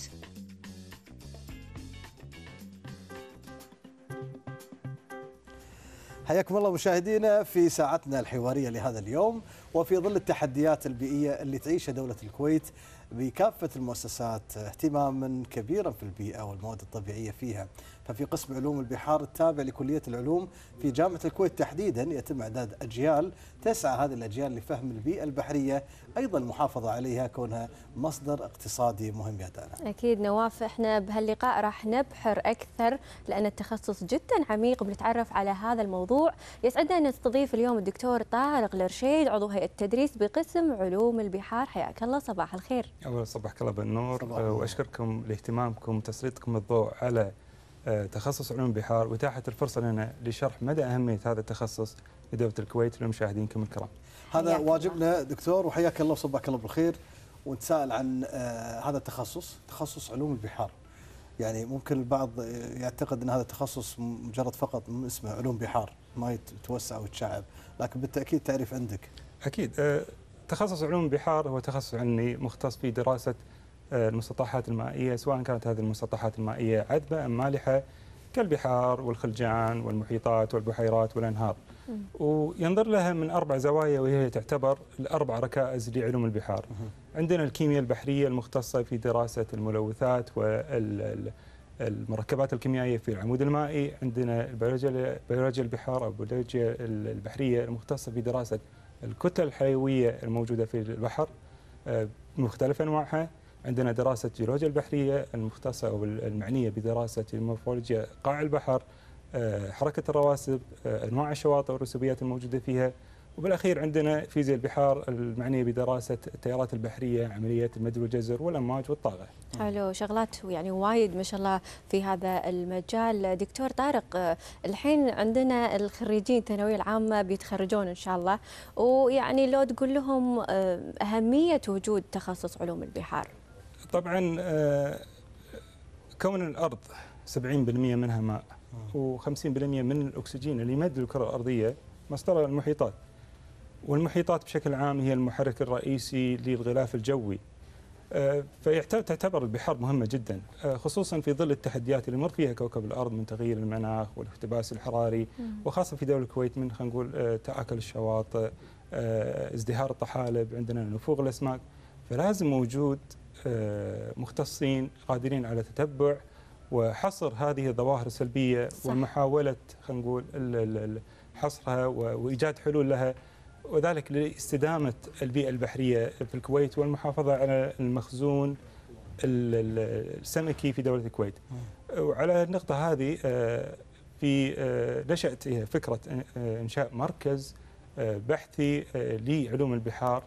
حياكم الله مشاهدينا في ساعتنا الحوارية لهذا اليوم، وفي ظل التحديات البيئية اللي تعيشها دولة الكويت بكافة المؤسسات اهتماما كبيرا في البيئة والمواد الطبيعية فيها، ففي قسم علوم البحار التابع لكلية العلوم في جامعة الكويت تحديدا يتم إعداد أجيال تسعى هذه الأجيال لفهم البيئة البحرية، أيضا المحافظة عليها كونها مصدر اقتصادي مهم يا دانا. أكيد نواف، احنا بهاللقاء راح نبحر أكثر لأن التخصص جدا عميق وبنتعرف على هذا الموضوع. يسعدنا أن نستضيف اليوم الدكتور طارق الرشيد، عضو هيئة التدريس بقسم علوم البحار. حياك الله، صباح الخير. أولا صباحك الله بالنور، وأشكركم لاهتمامكم وتسليطكم الضوء على تخصص علوم البحار وإتاحة الفرصة لنا لشرح مدى أهمية هذا التخصص لدولة الكويت ولمشاهدينكم الكرام. هذا واجبنا دكتور، وحياك الله وصبحك الله بالخير. ونتساءل عن هذا التخصص، تخصص علوم البحار. يعني ممكن البعض يعتقد أن هذا التخصص مجرد فقط من اسمه علوم بحار، ما يتوسع ويتشعب، لكن بالتأكيد تعريف عندك. أكيد. تخصص علوم البحار هو تخصص علمي مختص في دراسة المسطحات المائية، سواء كانت هذه المسطحات المائية عذبة أم مالحة، كالبحار والخلجان والمحيطات والبحيرات والأنهار. وينظر لها من 4 زوايا، وهي تعتبر ال4 ركائز لعلوم البحار. عندنا الكيمياء البحرية المختصة في دراسة الملوثات والمركبات الكيميائية في العمود المائي. عندنا بيولوجيا البحار أو بيولوجيا البحرية المختصة في دراسة الكتل الحيوية الموجودة في البحر بمختلف أنواعها. عندنا دراسة جيولوجيا البحرية المختصة أو المعنية بدراسة مورفولوجيا قاع البحر، حركة الرواسب، أنواع الشواطئ والرسوبيات الموجودة فيها. وبالأخير عندنا فيزياء البحار المعنية بدراسة التيارات البحرية، عملية المد والجزر والأمواج والطاقة. حلو، شغلات يعني وايد ما شاء الله في هذا المجال. دكتور طارق، الحين عندنا الخريجين الثانوية العامة بيتخرجون إن شاء الله، ويعني لو تقول لهم أهمية وجود تخصص علوم البحار. طبعا كون الأرض 70% منها ماء و50% من الأكسجين اللي يمد الكرة الأرضية مصدرها المحيطات، والمحيطات بشكل عام هي المحرك الرئيسي للغلاف الجوي. فتعتبر البحار مهمة جدا، خصوصا في ظل التحديات اللي يمر فيها كوكب الأرض من تغيير المناخ والاحتباس الحراري، وخاصة في دولة الكويت من خلينا نقول تآكل الشواطئ، ازدهار الطحالب، عندنا نفوذ الأسماك. فلازم وجود مختصين قادرين على تتبع وحصر هذه الظواهر السلبية ومحاولة خلينا نقول حصرها وإيجاد حلول لها، وذلك لاستدامة البيئة البحرية في الكويت والمحافظة على المخزون السمكي في دولة الكويت. وعلى النقطة هذه في نشأت فكرة إنشاء مركز بحثي لعلوم البحار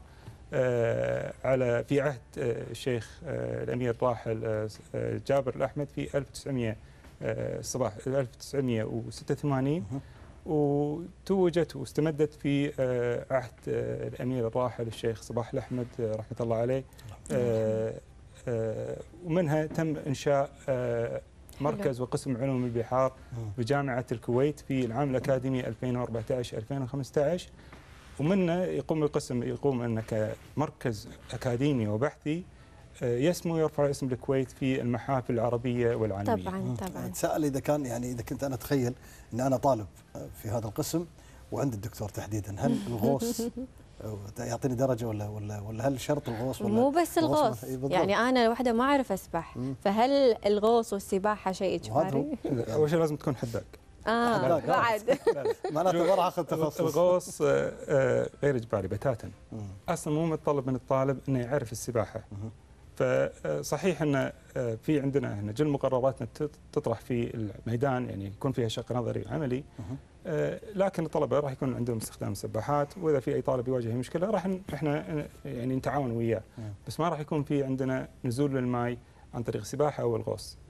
في عهد الشيخ الأمير الراحل جابر الأحمد في 1986، وتوجت واستمدت في عهد الأمير الراحل الشيخ صباح الأحمد رحمة الله عليه. ومنها تم إنشاء مركز وقسم علوم البحار بجامعة الكويت في العام الأكاديمي 2014-2015، ومنه يقوم القسم أنك مركز أكاديمي وبحثي يسمو يرفع اسم الكويت في المحافل العربية والعالمية. طبعا. أتساءل إذا كنت أنا أتخيل أن أنا طالب في هذا القسم وعند الدكتور تحديدا، هل الغوص يعطيني درجة ولا هل شرط الغوص؟ ولا مو بس الغوص، يعني أنا واحدة ما أعرف أسبح، فهل الغوص والسباحة شيء إجباري؟ أول شيء لازم تكون حداق. بعد معناته ما راح اخذ تخصص. الغوص غير اجباري بتاتا، اصلا مو متطلب من الطالب انه يعرف السباحه. فصحيح ان في عندنا هنا جل مقرراتنا تطرح في الميدان، يعني يكون فيها شق نظري وعملي، لكن الطلبه راح يكون عندهم استخدام السباحات، واذا في اي طالب يواجه مشكله راح احنا يعني نتعاون وياه، بس ما راح يكون في عندنا نزول للماء عن طريق السباحه او الغوص.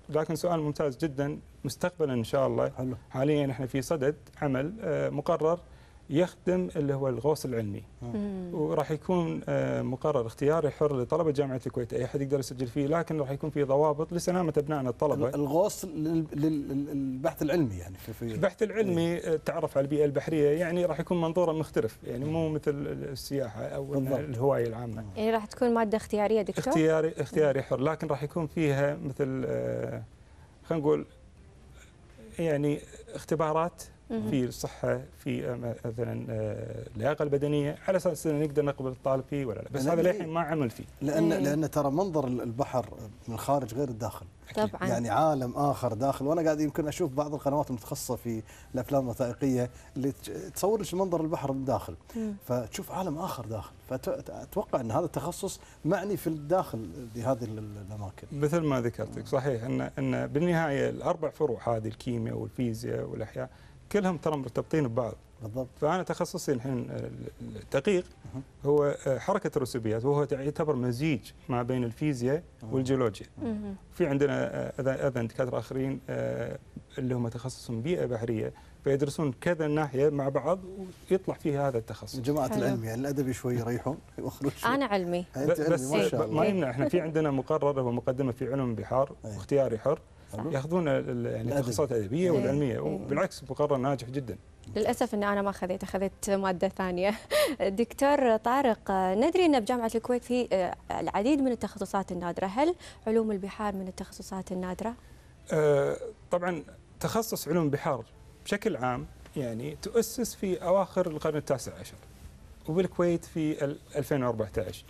لكن سؤال ممتاز جدا. مستقبلا ان شاء الله حلو. حاليا احنا في صدد عمل مقرر يخدم اللي هو الغوص العلمي، وراح يكون مقرر اختياري حر لطلبه جامعه الكويت، اي احد يقدر يسجل فيه، لكن راح يكون في ضوابط لسلامه ابنائنا الطلبه. الغوص للبحث العلمي، يعني في البحث العلمي التعرف على البيئه البحريه، يعني راح يكون منظوره مختلف، يعني مو مثل السياحه او الهوايه العامه. يعني راح تكون ماده اختياريه دكتور؟ اختياري حر، لكن راح يكون فيها مثل خلينا نقول يعني اختبارات في الصحة، في مثلا اللياقة البدنية، على أساس أن نقدر نقبل الطالب فيه ولا لا، بس هذا للحين ما عمل فيه. لأن ترى منظر البحر من الخارج غير الداخل. طبعا. يعني عالم آخر داخل، وأنا قاعد يمكن أشوف بعض القنوات المتخصصة في الأفلام الوثائقية اللي تصور لك منظر البحر من الداخل، فتشوف عالم آخر داخل، فأتوقع أن هذا التخصص معني في الداخل بهذه الأماكن. مثل ما ذكرتك صحيح أن بالنهاية الأربع فروع هذه، الكيمياء والفيزياء والأحياء، كلهم ترى مرتبطين ببعض. بالضبط. فأنا تخصصي الحين الدقيق هو حركة الرسوبيات، وهو يعتبر مزيج ما بين الفيزياء والجيولوجيا. في عندنا أيضا دكاترة آخرين اللي هم تخصصهم بيئة بحرية، فيدرسون كذا ناحية مع بعض ويطلع فيه هذا التخصص. جماعة العلم يعني الأدبي شوي يريحون يوخرون شوي. أنا علمي. بس ما يمنع، احنا في عندنا مقرر هو مقدمة في علوم البحار واختياري حر، ياخذون يعني التخصصات الادبيه والعلميه، وبالعكس مقرر ناجح جدا. للاسف ان انا ما اخذت ماده ثانيه. دكتور طارق، ندري ان بجامعه الكويت في العديد من التخصصات النادره، هل علوم البحار من التخصصات النادره؟ طبعا تخصص علوم البحار بشكل عام يعني تؤسس في اواخر القرن التاسع عشر، وبالكويت في 2014.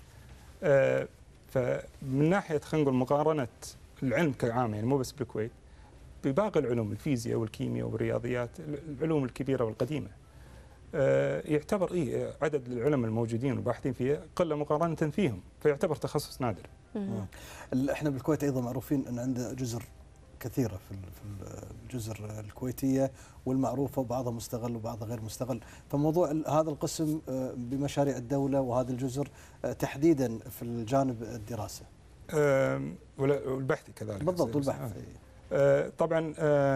فمن ناحيه خلينا نقول مقارنه العلم كعام، يعني مو بس بالكويت، بباقي العلوم الفيزياء والكيمياء والرياضيات، العلوم الكبيره والقديمه، يعتبر عدد العلماء الموجودين والباحثين فيها قله مقارنه فيهم، فيعتبر تخصص نادر. احنا بالكويت ايضا معروفين ان عندنا جزر كثيره في الجزر الكويتيه والمعروفه، وبعضها مستغل وبعضها غير مستغل، فموضوع هذا القسم بمشاريع الدوله وهذه الجزر تحديدا في الجانب الدراسه. والبحث كذلك. بالضبط، والبحث. طبعا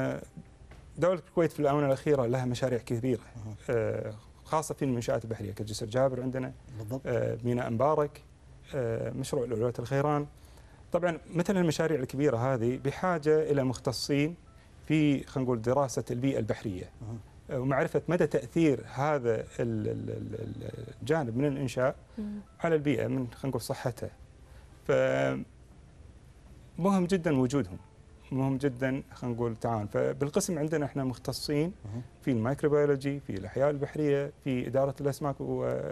دولة الكويت في الآونة الأخيرة لها مشاريع كبيرة، خاصة في المنشآت البحرية كجسر جابر عندنا، بالضبط. ميناء مبارك، مشروع العلوات الخيران. طبعا مثل المشاريع الكبيرة هذه بحاجة إلى مختصين في خلينا نقول دراسة البيئة البحرية ومعرفة مدى تأثير هذا الجانب من الإنشاء على البيئة من خلينا نقول صحتها. فمهم جدا وجودهم، مهم جدا خلينا نقول تعاون. فبالقسم عندنا احنا مختصين في الميكروبيولوجي، في الأحياء البحرية، في إدارة الأسماك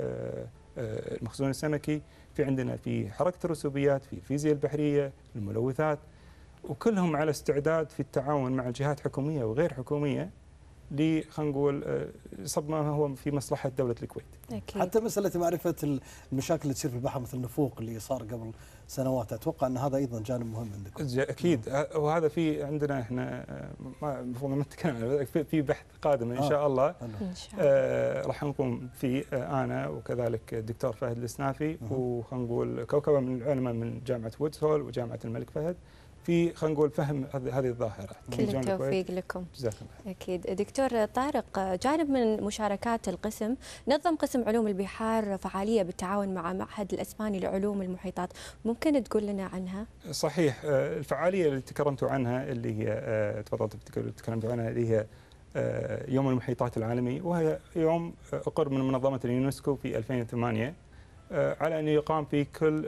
والمخزون السمكي، في عندنا في حركة الرسوبيات، في الفيزياء البحرية، الملوثات، وكلهم على استعداد في التعاون مع الجهات حكومية وغير حكومية خلينا نقول صب ما هو في مصلحة دولة الكويت. أكيد. حتى مسألة معرفة المشاكل اللي تصير في البحر مثل النفوق اللي صار قبل سنوات، أتوقع أن هذا أيضا جانب مهم عندكم. أكيد، وهذا في عندنا احنا المفروض ما نتكلم في بحث قادم إن شاء الله. راح نقوم فيه أنا وكذلك الدكتور فهد السنافي، وخلينا نقول كوكبة من العلماء من جامعة وودز هول وجامعة الملك فهد، في خلينا نقول فهم هذه الظاهرة. كل التوفيق لكم. جزاك الله. أكيد. دكتور طارق، جانب من مشاركات القسم نظم قسم علوم البحار فعالية بالتعاون مع معهد الأسباني لعلوم المحيطات، ممكن تقول لنا عنها؟ صحيح، الفعالية اللي تكرمتوا عنها اللي هي تكلمتوا عنها اللي هي يوم المحيطات العالمي، وهي يوم أقر من منظمة اليونسكو في 2008 على أن يقام في كل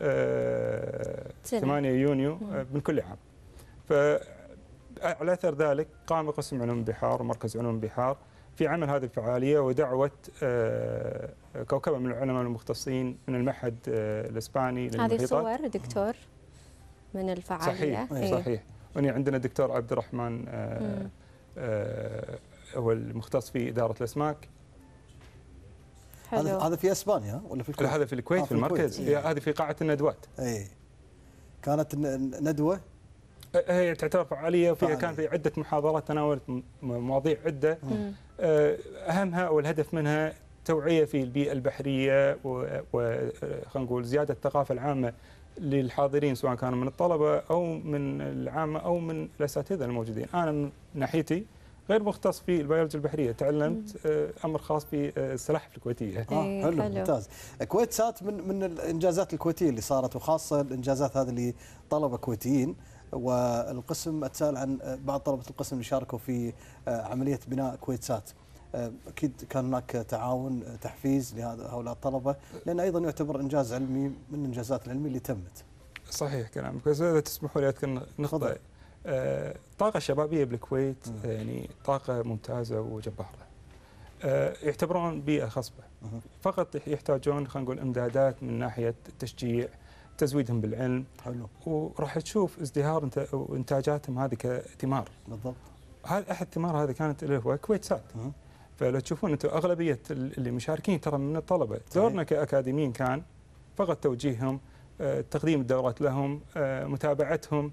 8 يونيو من كل عام. فعلى أثر ذلك قام قسم علوم البحار ومركز علوم البحار في عمل هذه الفعالية ودعوة كوكبة من العلماء المختصين من المعهد الإسباني للمحيطات. هذه صور دكتور من الفعالية. صحيح. وني عندنا الدكتور عبد الرحمن هو المختص في إدارة الأسماك. هذا في اسبانيا ولا في الكويت؟ هذا في الكويت في المركز. هذه في قاعة الندوات. كانت ندوة، هي تعتبر فعالية وفيها كان في عدة محاضرات تناولت مواضيع عدة، أهمها والهدف منها توعية في البيئة البحرية وخلينا نقول زيادة الثقافة العامة للحاضرين سواء كانوا من الطلبه او من العامه او من الاساتذه الموجودين. انا من ناحيتي غير مختص في البيولوجيا البحريه، تعلمت امر خاص بالسلاحف الكويتيه. حلو ممتاز. كويت سات من الانجازات الكويتيه اللي صارت، وخاصه الانجازات هذه اللي طلبه كويتيين، والقسم اتساءل عن بعض طلبه القسم اللي شاركوا في عمليه بناء كويت سات. اكيد كان هناك تعاون تحفيز لهؤلاء الطلبه، لان ايضا يعتبر انجاز علمي من الانجازات العلميه اللي تمت. صحيح كلامك، بس اذا تسمحوا لي اذكر نقطه. الطاقه الشبابيه بالكويت يعني طاقه ممتازه وجباره. يعتبرون بيئه خصبه، فقط يحتاجون خلينا نقول امدادات من ناحيه التشجيع، تزويدهم بالعلم. حلو. وراح تشوف ازدهار انتاجاتهم هذه كثمار. بالضبط. هذا احد الثمار هذه كانت اللي هو كويت سات. فلو تشوفون انتم اغلبيه اللي مشاركين ترى من الطلبه، دورنا كاكاديميين كان فقط توجيههم، تقديم الدورات لهم، متابعتهم،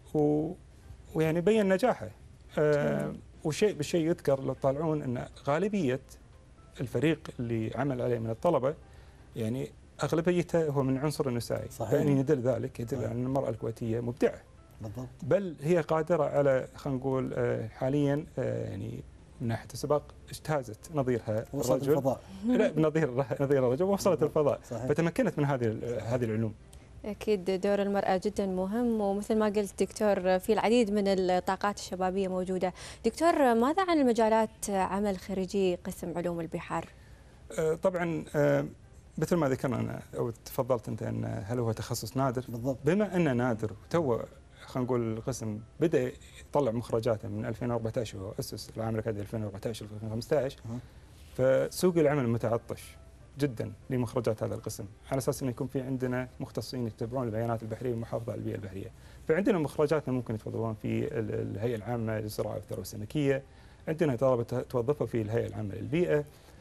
ويعني بين نجاحه. وشيء بالشيء يذكر لو تطالعون ان غالبيه الفريق اللي عمل عليه من الطلبه يعني اغلبيته هو من عنصر النسائي. صحيح. يعني يدل ذلك يدل على ان المراه الكويتيه مبدعه. بالضبط. بل هي قادره على خلينا نقول حاليا يعني من ناحيه السباق اجتازت نظيرها وصلت الرجل. الفضاء. لا نظير الرجل ووصلت الفضاء. صحيح. فتمكنت من هذه العلوم. أكيد دور المرأة جدا مهم، ومثل ما قلت دكتور في العديد من الطاقات الشبابية موجودة. دكتور ماذا عن المجالات عمل خريجي قسم علوم البحار؟ طبعا مثل ما ذكرنا أو تفضلت أنت أن هل هو تخصص نادر؟ بالضبط. بما أنه نادر وتو خلينا نقول القسم بدأ يطلع مخرجاته من 2014 وهو أسس العام الأكاديمي 2014 2015 فسوق العمل متعطش جدا لمخرجات هذا القسم، على اساس انه يكون في عندنا مختصين يتبعون البيانات البحريه والمحافظه على البيئه البحريه. فعندنا مخرجاتنا ممكن يتوظفون في الهيئه العامه للزراعه والثروه السمكيه، عندنا طلبه توظفوا في الهيئه العامه للبيئه،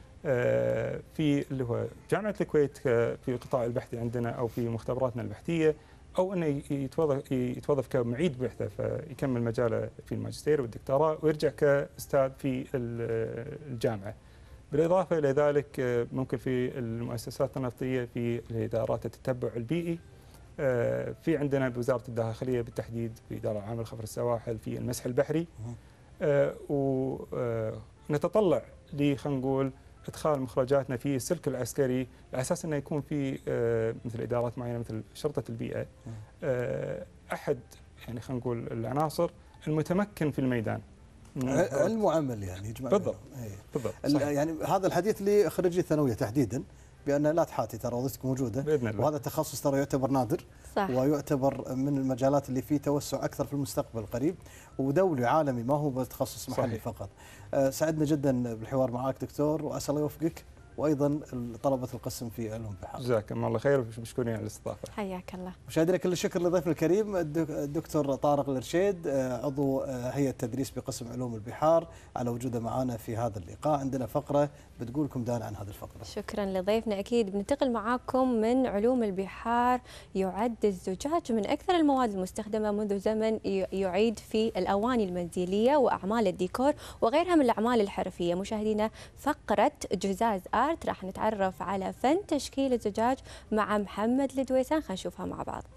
في اللي هو جامعه الكويت في القطاع البحثي عندنا او في مختبراتنا البحثيه، او انه يتوظف كمعيد بعثه فيكمل مجاله في الماجستير والدكتوراه ويرجع كاستاذ في الجامعه. بالإضافة إلى ذلك ممكن في المؤسسات النفطية في الإدارات التتبع البيئي، في عندنا بوزارة الداخلية بالتحديد في إدارة عامة خفر السواحل في المسح البحري، ونتطلع خلينا نقول إدخال مخرجاتنا في السلك العسكري على أساس أنه يكون في مثل إدارات معينة مثل شرطة البيئة أحد يعني خلينا نقول العناصر المتمكن في الميدان. علم وعمل يعني يجمع. بالضبط. بالضبط. يعني هذا الحديث لخريجي الثانويه تحديدا، بان لا تحاتي ترى وظيفتك موجوده باذن الله. وهذا التخصص ترى يعتبر نادر. صح. ويعتبر من المجالات اللي فيه توسع اكثر في المستقبل القريب ودولي عالمي، ما هو بتخصص محلي. صحيح. فقط. سعدنا جدا بالحوار معك دكتور، واسال الله يوفقك وايضا طلبه القسم في علوم البحار. جزاكم الله خير ومشكورين على الاستضافه. حياك الله. مشاهدينا كل الشكر لضيفنا الكريم الدكتور طارق الرشيد عضو هيئه تدريس بقسم علوم البحار على وجوده معنا في هذا اللقاء. عندنا فقره بتقول لكم دان عن هذه الفقره. شكرا لضيفنا. اكيد بننتقل معاكم من علوم البحار. يعد الزجاج من اكثر المواد المستخدمه منذ زمن يعيد في الاواني المنزليه واعمال الديكور وغيرها من الاعمال الحرفيه. مشاهدينا فقره جزاز آرت راح نتعرف على فن تشكيل الزجاج مع محمد الدويسان. خلينا نشوفها مع بعض.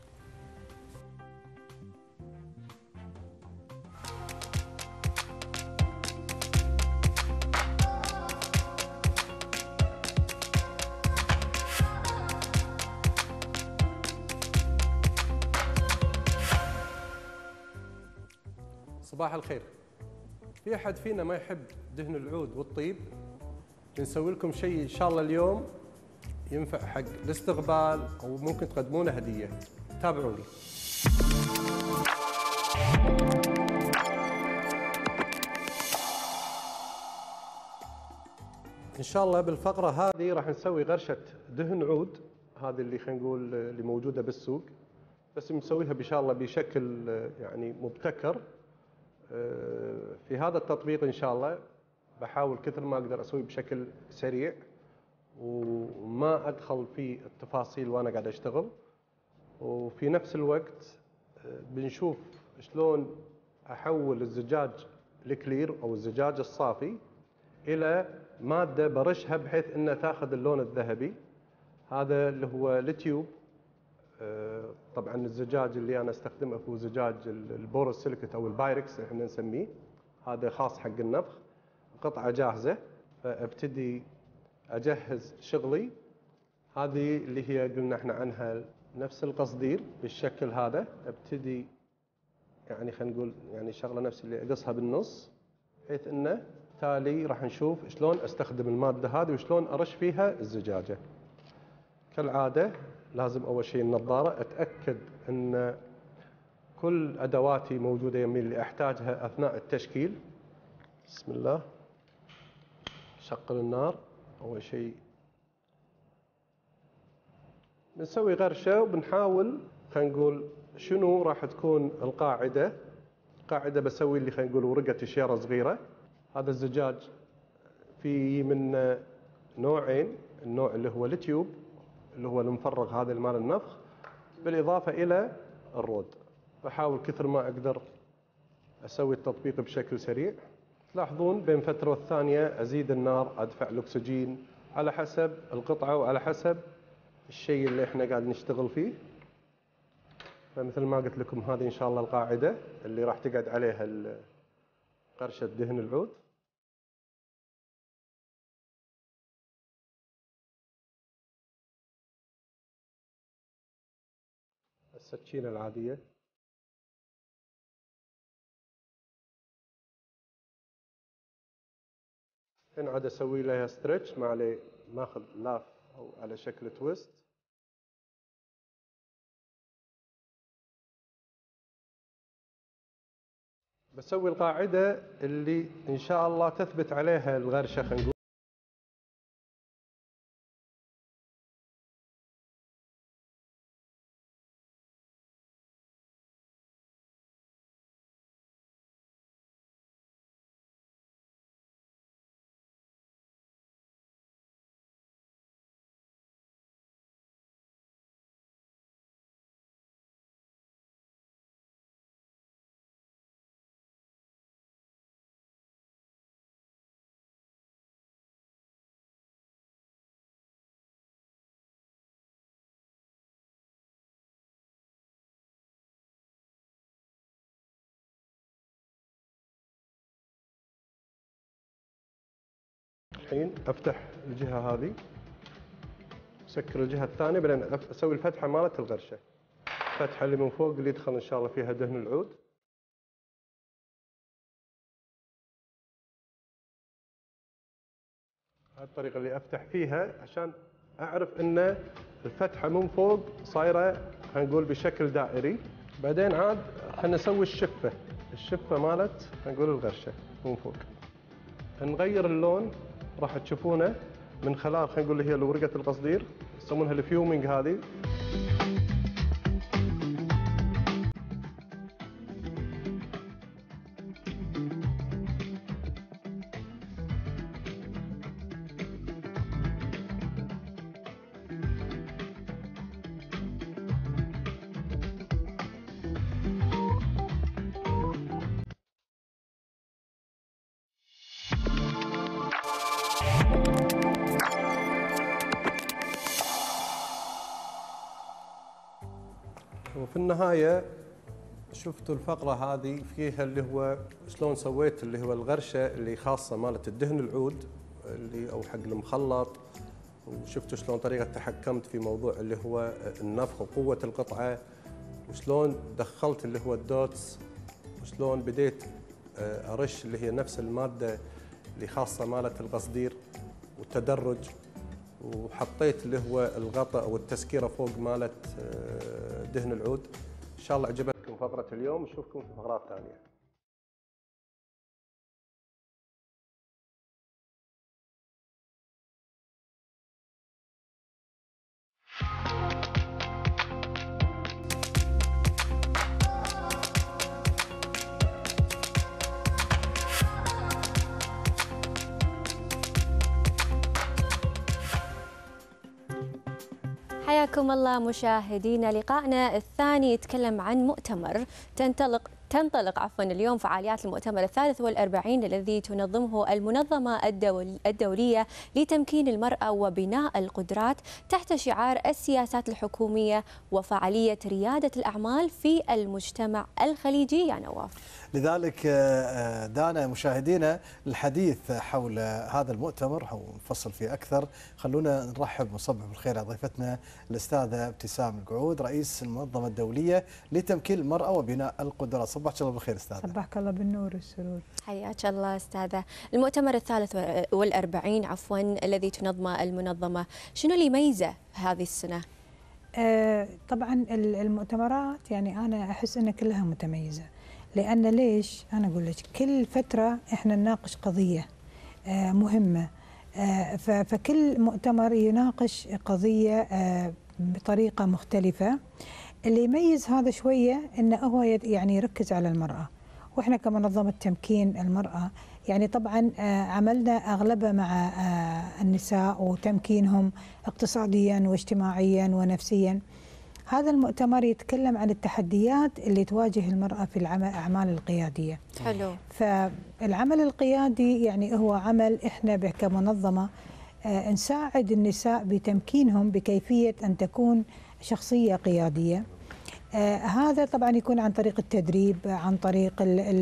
صباح الخير. في أحد فينا ما يحب دهن العود والطيب؟ بنسوي لكم شيء إن شاء الله اليوم ينفع حق الاستقبال أو ممكن تقدمونه هدية. تابعوني. إن شاء الله بالفقرة هذه راح نسوي غرشة دهن عود، هذه اللي خلينا نقول اللي موجودة بالسوق، بس بنسويها إن شاء الله بشكل يعني مبتكر. في هذا التطبيق إن شاء الله بحاول كثر ما أقدر أسوي بشكل سريع وما أدخل في التفاصيل وأنا قاعد أشتغل، وفي نفس الوقت بنشوف شلون أحول الزجاج الكلير أو الزجاج الصافي إلى مادة برشها بحيث أنها تاخذ اللون الذهبي. هذا اللي هو التيوب طبعا الزجاج اللي انا استخدمه هو زجاج البوروسيليكت او البايركس احنا نسميه، هذا خاص حق النفخ. قطعه جاهزه، فابتدي اجهز شغلي. هذه اللي هي قلنا احنا عنها نفس القصدير بالشكل هذا. ابتدي يعني خلينا نقول يعني شغله نفس اللي اقصها بالنص، بحيث انه تالي راح نشوف شلون استخدم الماده هذه وشلون ارش فيها الزجاجه. كالعاده لازم اول شيء النظاره، اتاكد ان كل ادواتي موجوده يمي اللي احتاجها اثناء التشكيل. بسم الله. شغل النار. اول شيء بنسوي غرشه وبنحاول خلينا نقول شنو راح تكون القاعده. قاعده بسوي اللي خلينا نقول ورقه شيره صغيره. هذا الزجاج في من نوعين، النوع اللي هو التيوب اللي هو المفرغ هذا المال النفخ، بالاضافه الى الرود. بحاول كثر ما اقدر اسوي التطبيق بشكل سريع. تلاحظون بين فتره والثانيه ازيد النار، ادفع الاكسجين على حسب القطعه وعلى حسب الشيء اللي احنا قاعد نشتغل فيه. فمثل ما قلت لكم هذه ان شاء الله القاعده اللي راح تقعد عليها قرشه دهن العود. السكينه العاديه. هنا عاد اسوي لها ستريتش، ما عليه ماخذ لاف او على شكل تويست. بسوي القاعده اللي ان شاء الله تثبت عليها الغرشه خلينا نقول. الحين افتح الجهه هذه، اسكر الجهه الثانيه، بعدين اسوي الفتحه مالت الغرشه. الفتحه اللي من فوق اللي يدخل ان شاء الله فيها دهن العود. هذه الطريقه اللي افتح فيها عشان اعرف ان الفتحه من فوق صايره خلينا نقول بشكل دائري. بعدين عاد خلينا نسوي الشفه مالت خلينا نقول الغرشه من فوق. نغير اللون راح تشوفونه من خلال خلينا نقول اللي هي ورقه القصدير، يسمونها الفيومينج هذه. وفي النهاية شفتوا الفقرة هذه فيها اللي هو شلون سويت اللي هو الغرشة اللي خاصة مالت الدهن العود اللي أو حق المخلط، وشفتوا شلون طريقة تحكمت في موضوع اللي هو النفخ وقوة القطعة، وشلون دخلت اللي هو الدوتس، وشلون بديت أرش اللي هي نفس المادة اللي خاصة مالت القصدير والتدرج، وحطيت اللي هو الغطاء والتسكيره فوق مالت دهن العود. ان شاء الله عجبتكم فقره اليوم، نشوفكم في فقرات ثانيه. حياكم الله مشاهدينا. لقائنا الثاني يتكلم عن مؤتمر تنطلق اليوم فعاليات المؤتمر 43 الذي تنظمه المنظمة الدولية لتمكين المرأة وبناء القدرات تحت شعار السياسات الحكومية وفعالية ريادة الأعمال في المجتمع الخليجي يا نواف. لذلك دانا مشاهدينا الحديث حول هذا المؤتمر ونفصل فيه أكثر، خلونا نرحب ونصبح بالخير على ضيفتنا الأستاذة ابتسام القعود رئيس المنظمة الدولية لتمكين المرأة وبناء القدرات. صبحك الله بالخير أستاذة. صبحك الله بالنور والسرور. حياك الله أستاذة. المؤتمر 43 الذي تنظمه المنظمة، شنو اللي يميزه هذه السنة؟ طبعا المؤتمرات يعني أنا أحس أن كلها متميزة، لأن ليش؟ أنا أقول لك كل فترة إحنا نناقش قضية مهمة، فكل مؤتمر يناقش قضية بطريقة مختلفة. اللي يميز هذا شوية إنه هو يعني يركز على المرأة، وإحنا كمنظمة تمكين المرأة يعني طبعا عملنا أغلبه مع النساء وتمكينهم اقتصاديا واجتماعيا ونفسيا. هذا المؤتمر يتكلم عن التحديات اللي تواجه المرأة في الأعمال القيادية. حلو. فالعمل القيادي يعني هو عمل إحنا كمنظمة نساعد النساء بتمكينهم بكيفية أن تكون شخصية قيادية. هذا طبعا يكون عن طريق التدريب، عن طريق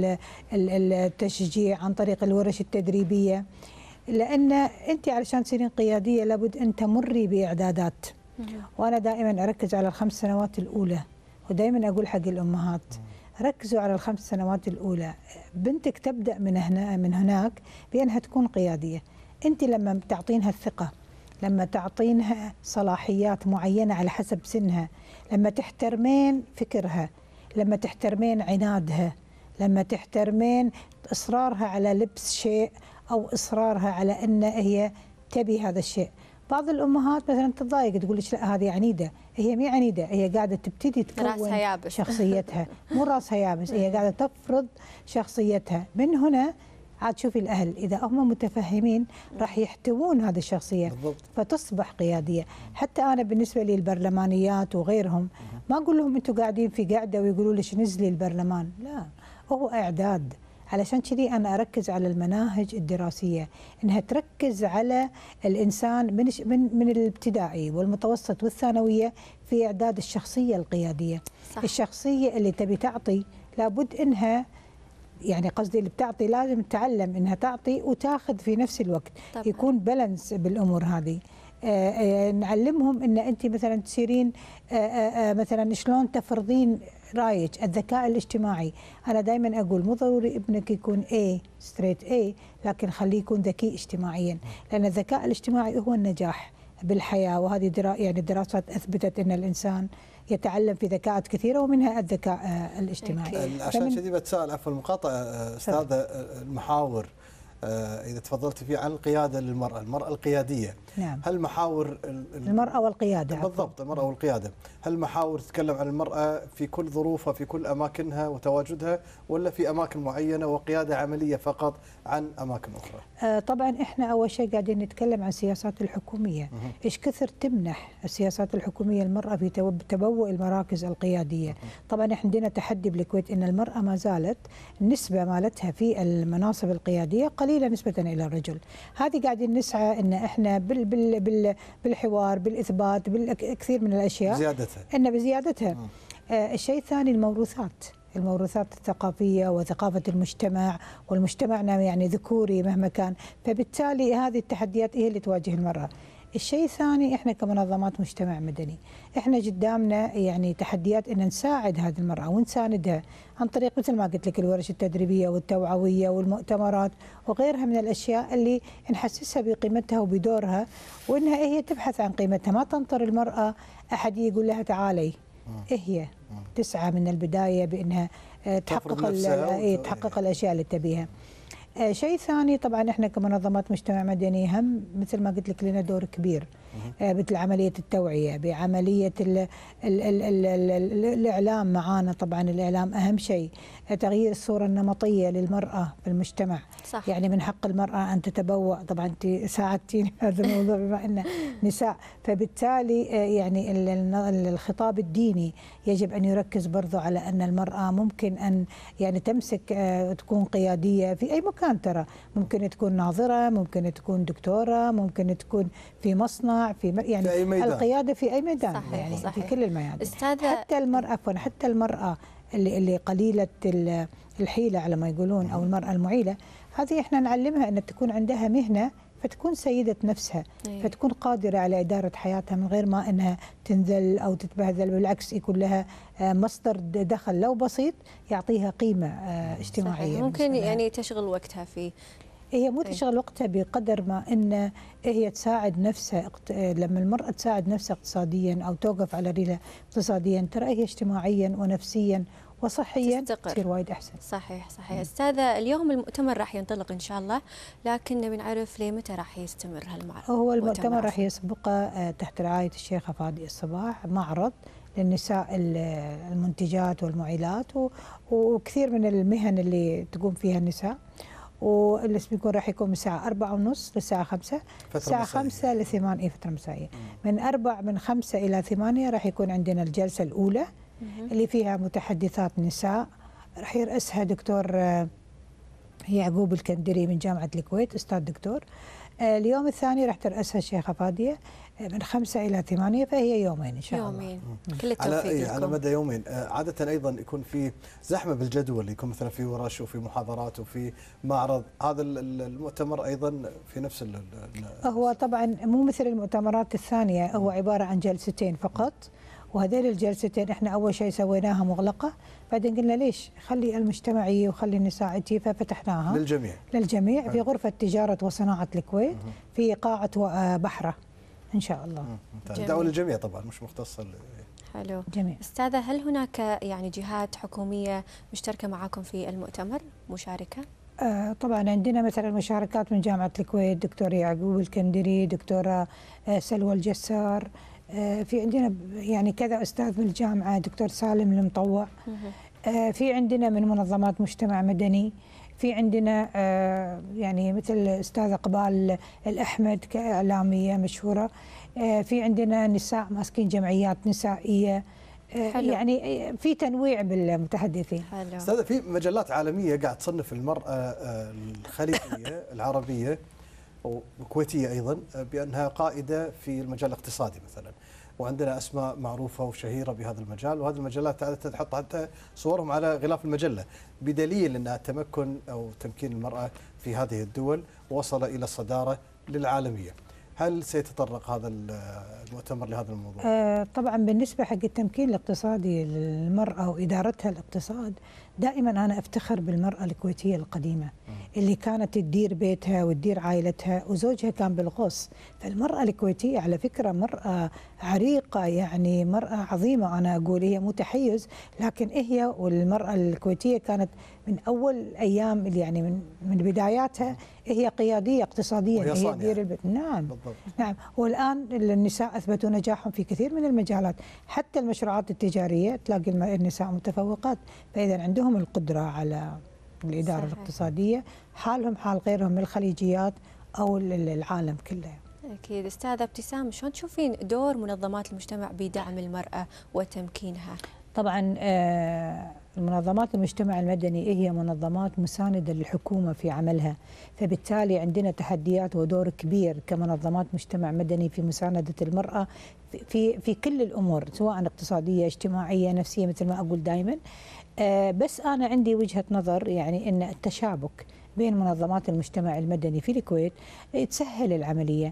التشجيع، عن طريق الورش التدريبية، لأن أنت علشان تصيرين قيادية لابد أن تمري بإعدادات. وأنا دائما أركز على ال5 سنوات الأولى، ودائما أقول حق الأمهات ركزوا على ال5 سنوات الأولى. بنتك تبدأ من هناك بأنها تكون قيادية. أنت لما تعطينها الثقة، لما تعطينها صلاحيات معينة على حسب سنها، لما تحترمين فكرها، لما تحترمين عنادها، لما تحترمين إصرارها على لبس شيء أو إصرارها على أن هي تبي هذا الشيء. بعض الأمهات مثلا تتضايق تقول لك لا هذه عنيدة، هي مي عنيدة، هي قاعدة تبتدي تكون شخصيتها، مو راسها يابس، هي قاعدة تفرض شخصيتها. من هنا عاد شوفي الأهل إذا هم متفهمين راح يحتوون هذه الشخصية فتصبح قيادية. حتى أنا بالنسبة لي البرلمانيات وغيرهم ما أقول لهم أنتم قاعدين في قاعدة ويقولوا ليش نزلي البرلمان، لا، هو إعداد. علشان كذي أنا أركز على المناهج الدراسية، إنها تركز على الإنسان من الابتدائي والمتوسط والثانوية في إعداد الشخصية القيادية. صح. الشخصية اللي تبي تعطي لابد إنها يعني قصدي اللي بتعطي لازم تتعلم إنها تعطي وتاخذ في نفس الوقت. طبعا. يكون بالانس بالأمور هذه. نعلمهم إن أنت مثلا تصيرين مثلا شلون تفرضين رايك. الذكاء الاجتماعي أنا دائما أقول مو ضروري ابنك يكون ستريت لكن خليه يكون ذكي اجتماعيا، لأن الذكاء الاجتماعي هو النجاح بالحياة. وهذه يعني الدراسات أثبتت أن الإنسان يتعلم في ذكاءات كثيرة ومنها الذكاء الاجتماعي. عشان كذي بتساءل عفوا المقاطعة أستاذة، المحاور إذا تفضلت فيه عن القيادة للمرأة، المرأة القيادية. نعم. هل محاور المرأة والقيادة؟ بالضبط، المرأة والقيادة. هل محاور تتكلم عن المرأة في كل ظروفها في كل أماكنها وتواجدها، ولا في أماكن معينة وقيادة عملية فقط عن أماكن أخرى؟ طبعا إحنا أول شيء قاعدين نتكلم عن السياسات الحكومية. إيش كثر تمنح السياسات الحكومية المرأة في تبوء المراكز القيادية. طبعا إحنا عندنا تحدي بالكويت إن المرأة ما زالت النسبة مالتها في المناصب القيادية قليلة نسبة إلى الرجل. هذه قاعدين نسعى إن إحنا بالحوار، بالإثبات، بالكثير من الأشياء زيادتها. إن بزيادتها. الشيء الثاني الموروثات الثقافية وثقافة المجتمع، والمجتمعنا يعني ذكوري مهما كان، فبالتالي هذه التحديات هي اللي تواجه المرأة. الشيء الثاني احنا كمنظمات مجتمع مدني احنا قدامنا يعني تحديات ان نساعد هذه المرأة ونساندها عن طريق مثل ما قلت لك الورش التدريبية والتوعوية والمؤتمرات وغيرها من الاشياء اللي نحسسها بقيمتها وبدورها، وانها هي تبحث عن قيمتها، ما تنطر المرأة احد يقول لها تعالي. هي تسعى من البداية بانها تحقق الاشياء اللي تبيها. شيء ثاني طبعا احنا كمنظمات مجتمع مدني هم مثل ما قلت لك لنا دور كبير مثل عمليه التوعيه، بعمليه الاعلام معانا. طبعا الاعلام اهم شيء، تغيير الصوره النمطيه للمراه في المجتمع. صح. يعني من حق المراه ان تتبوأ، طبعا انت ساعدتيني هذا الموضوع بما ان نساء، فبالتالي يعني الخطاب الديني يجب ان يركز برضو على ان المراه ممكن ان يعني تمسك تكون قياديه في اي مكان، ترى ممكن تكون ناظره، ممكن تكون دكتوره، ممكن تكون في مصنع، في يعني في القياده في اي ميدان. صحيح يعني صحيح. في كل الميادين. حتى المراه حتى المراه اللي قليله الحيله على ما يقولون، او المراه المعيله، هذه احنا نعلمها ان تكون عندها مهنه فتكون سيدة نفسها، فتكون قادرة على إدارة حياتها من غير ما أنها تنذل أو تتبهذل، بالعكس يكون لها مصدر دخل لو بسيط يعطيها قيمة اجتماعية. صحيح. ممكن يعني تشغل وقتها في، هي مو تشغل وقتها بقدر ما أن هي تساعد نفسها. لما المرأة تساعد نفسها اقتصاديا أو توقف على رجلها اقتصاديا، ترى هي اجتماعيا ونفسيا وصحيا تصير وايد احسن. صحيح صحيح. استاذه، اليوم المؤتمر راح ينطلق ان شاء الله، لكن نبي نعرف لمتى راح يستمر هالمعرض؟ هو المؤتمر راح يسبقه تحت رعايه الشيخه فادي الصباح معرض للنساء المنتجات والمعيلات وكثير من المهن اللي تقوم فيها النساء، واللي بيكون راح يكون من الساعه 4:30 للساعه 5، الساعه 5 ل 8 فتره مسائيه. من 5 الى 8 راح يكون عندنا الجلسه الاولى اللي فيها متحدثات نساء، راح يرأسها دكتور يعقوب الكندري من جامعة الكويت، أستاذ دكتور. اليوم الثاني راح ترأسها الشيخة فادية من 5 إلى 8، فهي يومين إن شاء الله. يومين. كل التوفيق على مدى يومين. عادة أيضا يكون في زحمة بالجدول، يكون مثلا في ورش وفي محاضرات وفي معرض. هذا المؤتمر أيضا في نفس هو طبعا مو مثل المؤتمرات الثانية، هو عبارة عن جلستين فقط، وهذين الجلستين احنا اول شيء سويناها مغلقه، بعدين قلنا ليش خلي المجتمعيه وخلي النساء، ففتحناها للجميع في غرفه تجاره وصناعه الكويت في قاعه بحره ان شاء الله. دعوه للجميع طبعا، مش مختصه حلو. جميل. استاذه، هل هناك يعني جهات حكوميه مشتركه معكم في المؤتمر مشاركه؟ طبعا عندنا مثلا مشاركات من جامعه الكويت، دكتور يعقوب الكندري، دكتوره سلوى الجسار، في عندنا يعني كذا أستاذ من الجامعة، دكتور سالم المطوع، في عندنا من منظمات مجتمع مدني، في عندنا يعني مثل أستاذة قبال الأحمد كإعلامية مشهورة، في عندنا نساء ماسكين جمعيات نسائية. حلو. يعني في تنويع بالمتحدثين. أستاذة، في مجلات عالمية قاعد تصنف المرأة الخليجية العربية والكويتية أيضا بأنها قائدة في المجال الاقتصادي مثلا، وعندنا أسماء معروفة وشهيرة بهذا المجال، وهذه المجلات تحط حتى صورهم على غلاف المجلة، بدليل أن التمكن أو تمكين المرأة في هذه الدول وصل إلى الصدارة للعالمية. هل سيتطرق هذا المؤتمر لهذا الموضوع؟ طبعا بالنسبة حق التمكين الاقتصادي للمرأة وإدارتها الاقتصاد، دائما أنا أفتخر بالمرأة الكويتية القديمة اللي كانت تدير بيتها وتدير عائلتها، وزوجها كان بالغوص. فالمرأة الكويتية على فكرة مرأة عريقة، يعني مرأة عظيمة. أنا أقول هي مو تحيز، لكن هي والمرأة الكويتية كانت من أول أيام اللي يعني من بداياتها هي قيادية اقتصاديا، هي تدير البيت. نعم بالضبط. نعم. والآن النساء أثبتوا نجاحهم في كثير من المجالات، حتى المشروعات التجارية تلاقي النساء متفوقات، فإذا عندهم القدرة على الإدارة صحيح. الاقتصادية، حالهم حال غيرهم من الخليجيات أو العالم كله. أكيد. أستاذة ابتسام، شلون تشوفين دور منظمات المجتمع بدعم المرأة وتمكينها؟ طبعا منظمات المجتمع المدني هي منظمات مساندة للحكومة في عملها، فبالتالي عندنا تحديات ودور كبير كمنظمات مجتمع مدني في مساندة المرأة في كل الأمور، سواء اقتصادية اجتماعية نفسية مثل ما أقول دائما. بس أنا عندي وجهة نظر، يعني أن التشابك بين منظمات المجتمع المدني في الكويت تسهل العملية،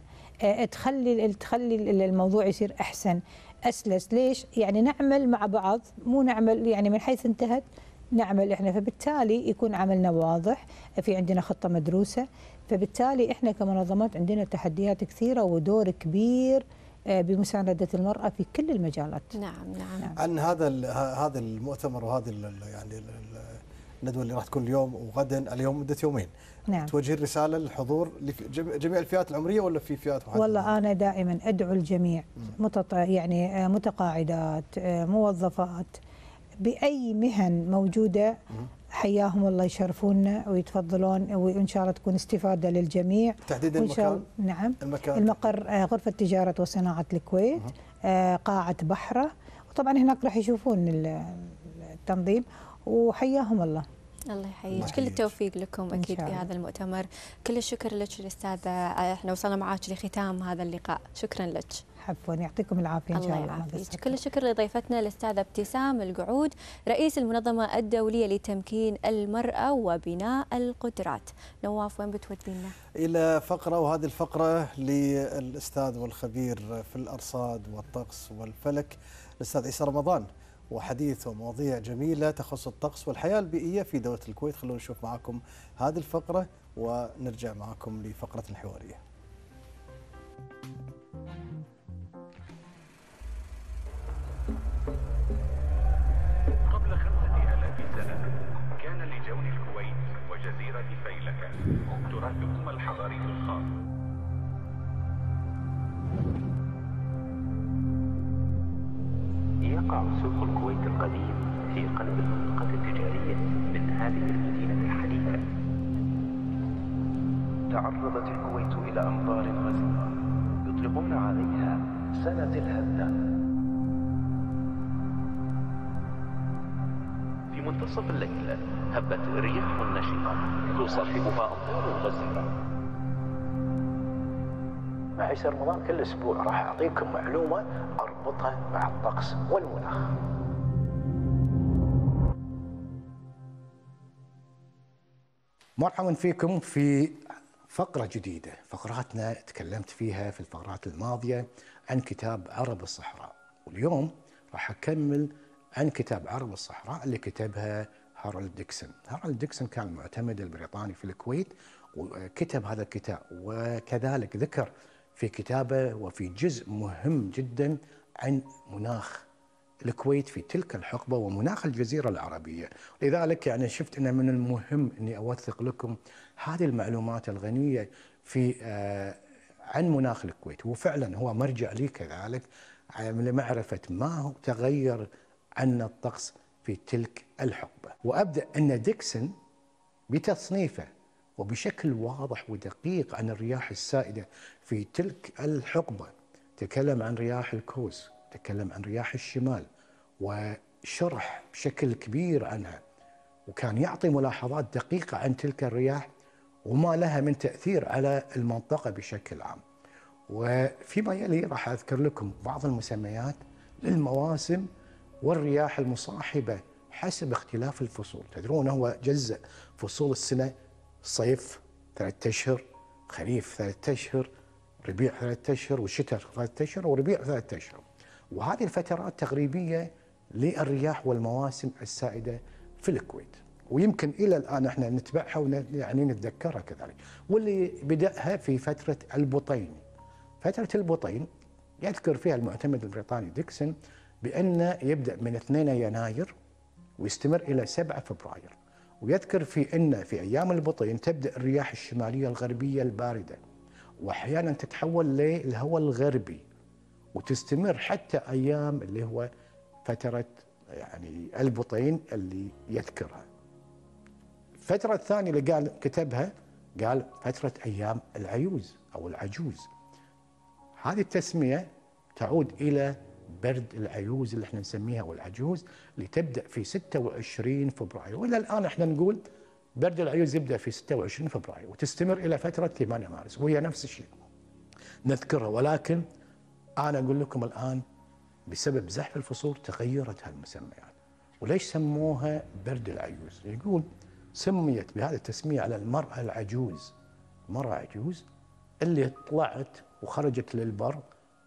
تخلي الموضوع يصير أحسن أسلس. ليش؟ يعني نعمل مع بعض، مو نعمل يعني من حيث انتهت نعمل إحنا، فبالتالي يكون عملنا واضح، في عندنا خطة مدروسة، فبالتالي إحنا كمنظمات عندنا تحديات كثيرة ودور كبير بمساندة المرأة في كل المجالات. نعم. عن هذا المؤتمر وهذه يعني الندوه اللي راح تكون اليوم وغدا، اليوم مده يومين. نعم. توجهين رساله للحضور لجميع الفئات العمريه ولا في فئات محدده؟ والله انا دائما ادعو الجميع يعني متقاعدات، موظفات، باي مهن موجوده، حياهم الله، يشرفونا ويتفضلون، وان شاء الله تكون استفاده للجميع. تحديد المكان؟ نعم. المكان المقر غرفه تجاره وصناعه الكويت، قاعه بحره، وطبعا هناك راح يشوفون التنظيم، وحياهم الله. الله يحييك، كل التوفيق لكم اكيد في هذا المؤتمر. كل الشكر لك الاستاذه، احنا وصلنا معك لختام هذا اللقاء، شكرا لك. عفوا، يعطيكم العافيه ان شاء الله. الله يعافيك. كل الشكر لضيفتنا الاستاذه ابتسام القعود، رئيس المنظمه الدوليه لتمكين المراه وبناء القدرات. نواف، وين بتودينا؟ الى فقره، وهذه الفقره للاستاذ والخبير في الارصاد والطقس والفلك الاستاذ عيسى رمضان، وحديث ومواضيع جميله تخص الطقس والحياه البيئيه في دوله الكويت. خلونا نشوف معكم هذه الفقره ونرجع معكم لفقره الحواريه. قبل 5000 سنة كان لجون الكويت وجزيرة فيلك تراثهما الحضاري الخاص. يقع سوق الكويت القديم في قلب المنطقة التجارية من هذه المدينة الحديثة. تعرضت الكويت إلى أمطار غزيرة يطلقون عليها سنة الهدة. في منتصف الليل هبت رياح نشطة تصاحبها أمطار غزيرة. مع عيسى رمضان كل أسبوع راح أعطيكم معلومة أربطها مع الطقس والمناخ. مرحبا فيكم في فقرة جديدة. فقراتنا تكلمت فيها في الفقرات الماضية عن كتاب عرب الصحراء، واليوم راح أكمل عن كتاب عرب الصحراء اللي كتبها هارولد ديكسون. هارولد ديكسون كان المعتمد البريطاني في الكويت، وكتب هذا الكتاب، وكذلك ذكر في كتابه وفي جزء مهم جدا عن مناخ الكويت في تلك الحقبة ومناخ الجزيرة العربية. لذلك يعني شفت أنه من المهم أني أوثق لكم هذه المعلومات الغنية في عن مناخ الكويت، وفعلا هو مرجع لي كذلك لمعرفة ما هو تغير عنا الطقس في تلك الحقبة. وأبدأ أن ديكسون بتصنيفه وبشكل واضح ودقيق عن الرياح السائدة في تلك الحقبة. تكلم عن رياح الكوس، تكلم عن رياح الشمال، وشرح بشكل كبير عنها، وكان يعطي ملاحظات دقيقة عن تلك الرياح وما لها من تأثير على المنطقة بشكل عام. وفيما يلي راح أذكر لكم بعض المسميات للمواسم والرياح المصاحبة حسب اختلاف الفصول. تدرون هو جزء فصول السنة: صيف 3 أشهر، خريف 3 أشهر، ربيع 3 أشهر، والشتاء 3 أشهر، وربيع 3 أشهر. وهذه الفترات تقريبية للرياح والمواسم السائدة في الكويت، ويمكن إلى الآن احنا نتبعها ويعني نتذكرها كذلك. واللي بدأها في فترة البطين. فترة البطين يذكر فيها المعتمد البريطاني ديكسون بأن يبدأ من 2 يناير ويستمر إلى 7 فبراير. ويذكر في أن في أيام البطين تبدأ الرياح الشمالية الغربية الباردة، وأحيانا تتحول للهواء الغربي وتستمر حتى أيام اللي هو فترة يعني البطين اللي يذكرها. الفترة الثانية اللي قال كتبها قال فترة أيام العيوز أو العجوز. هذه التسمية تعود إلى برد العيوز اللي احنا نسميها والعجوز، اللي تبدأ في 26 فبراير، وإلى الآن احنا نقول برد العيوز يبدأ في 26 فبراير وتستمر إلى فترة 8 مارس، وهي نفس الشيء نذكرها. ولكن أنا أقول لكم الآن بسبب زحف الفصول تغيرت هالمسميات. وليش سموها برد العيوز؟ يقول سميت بهذه التسمية على المرأة العجوز، مرأة عجوز اللي طلعت وخرجت للبر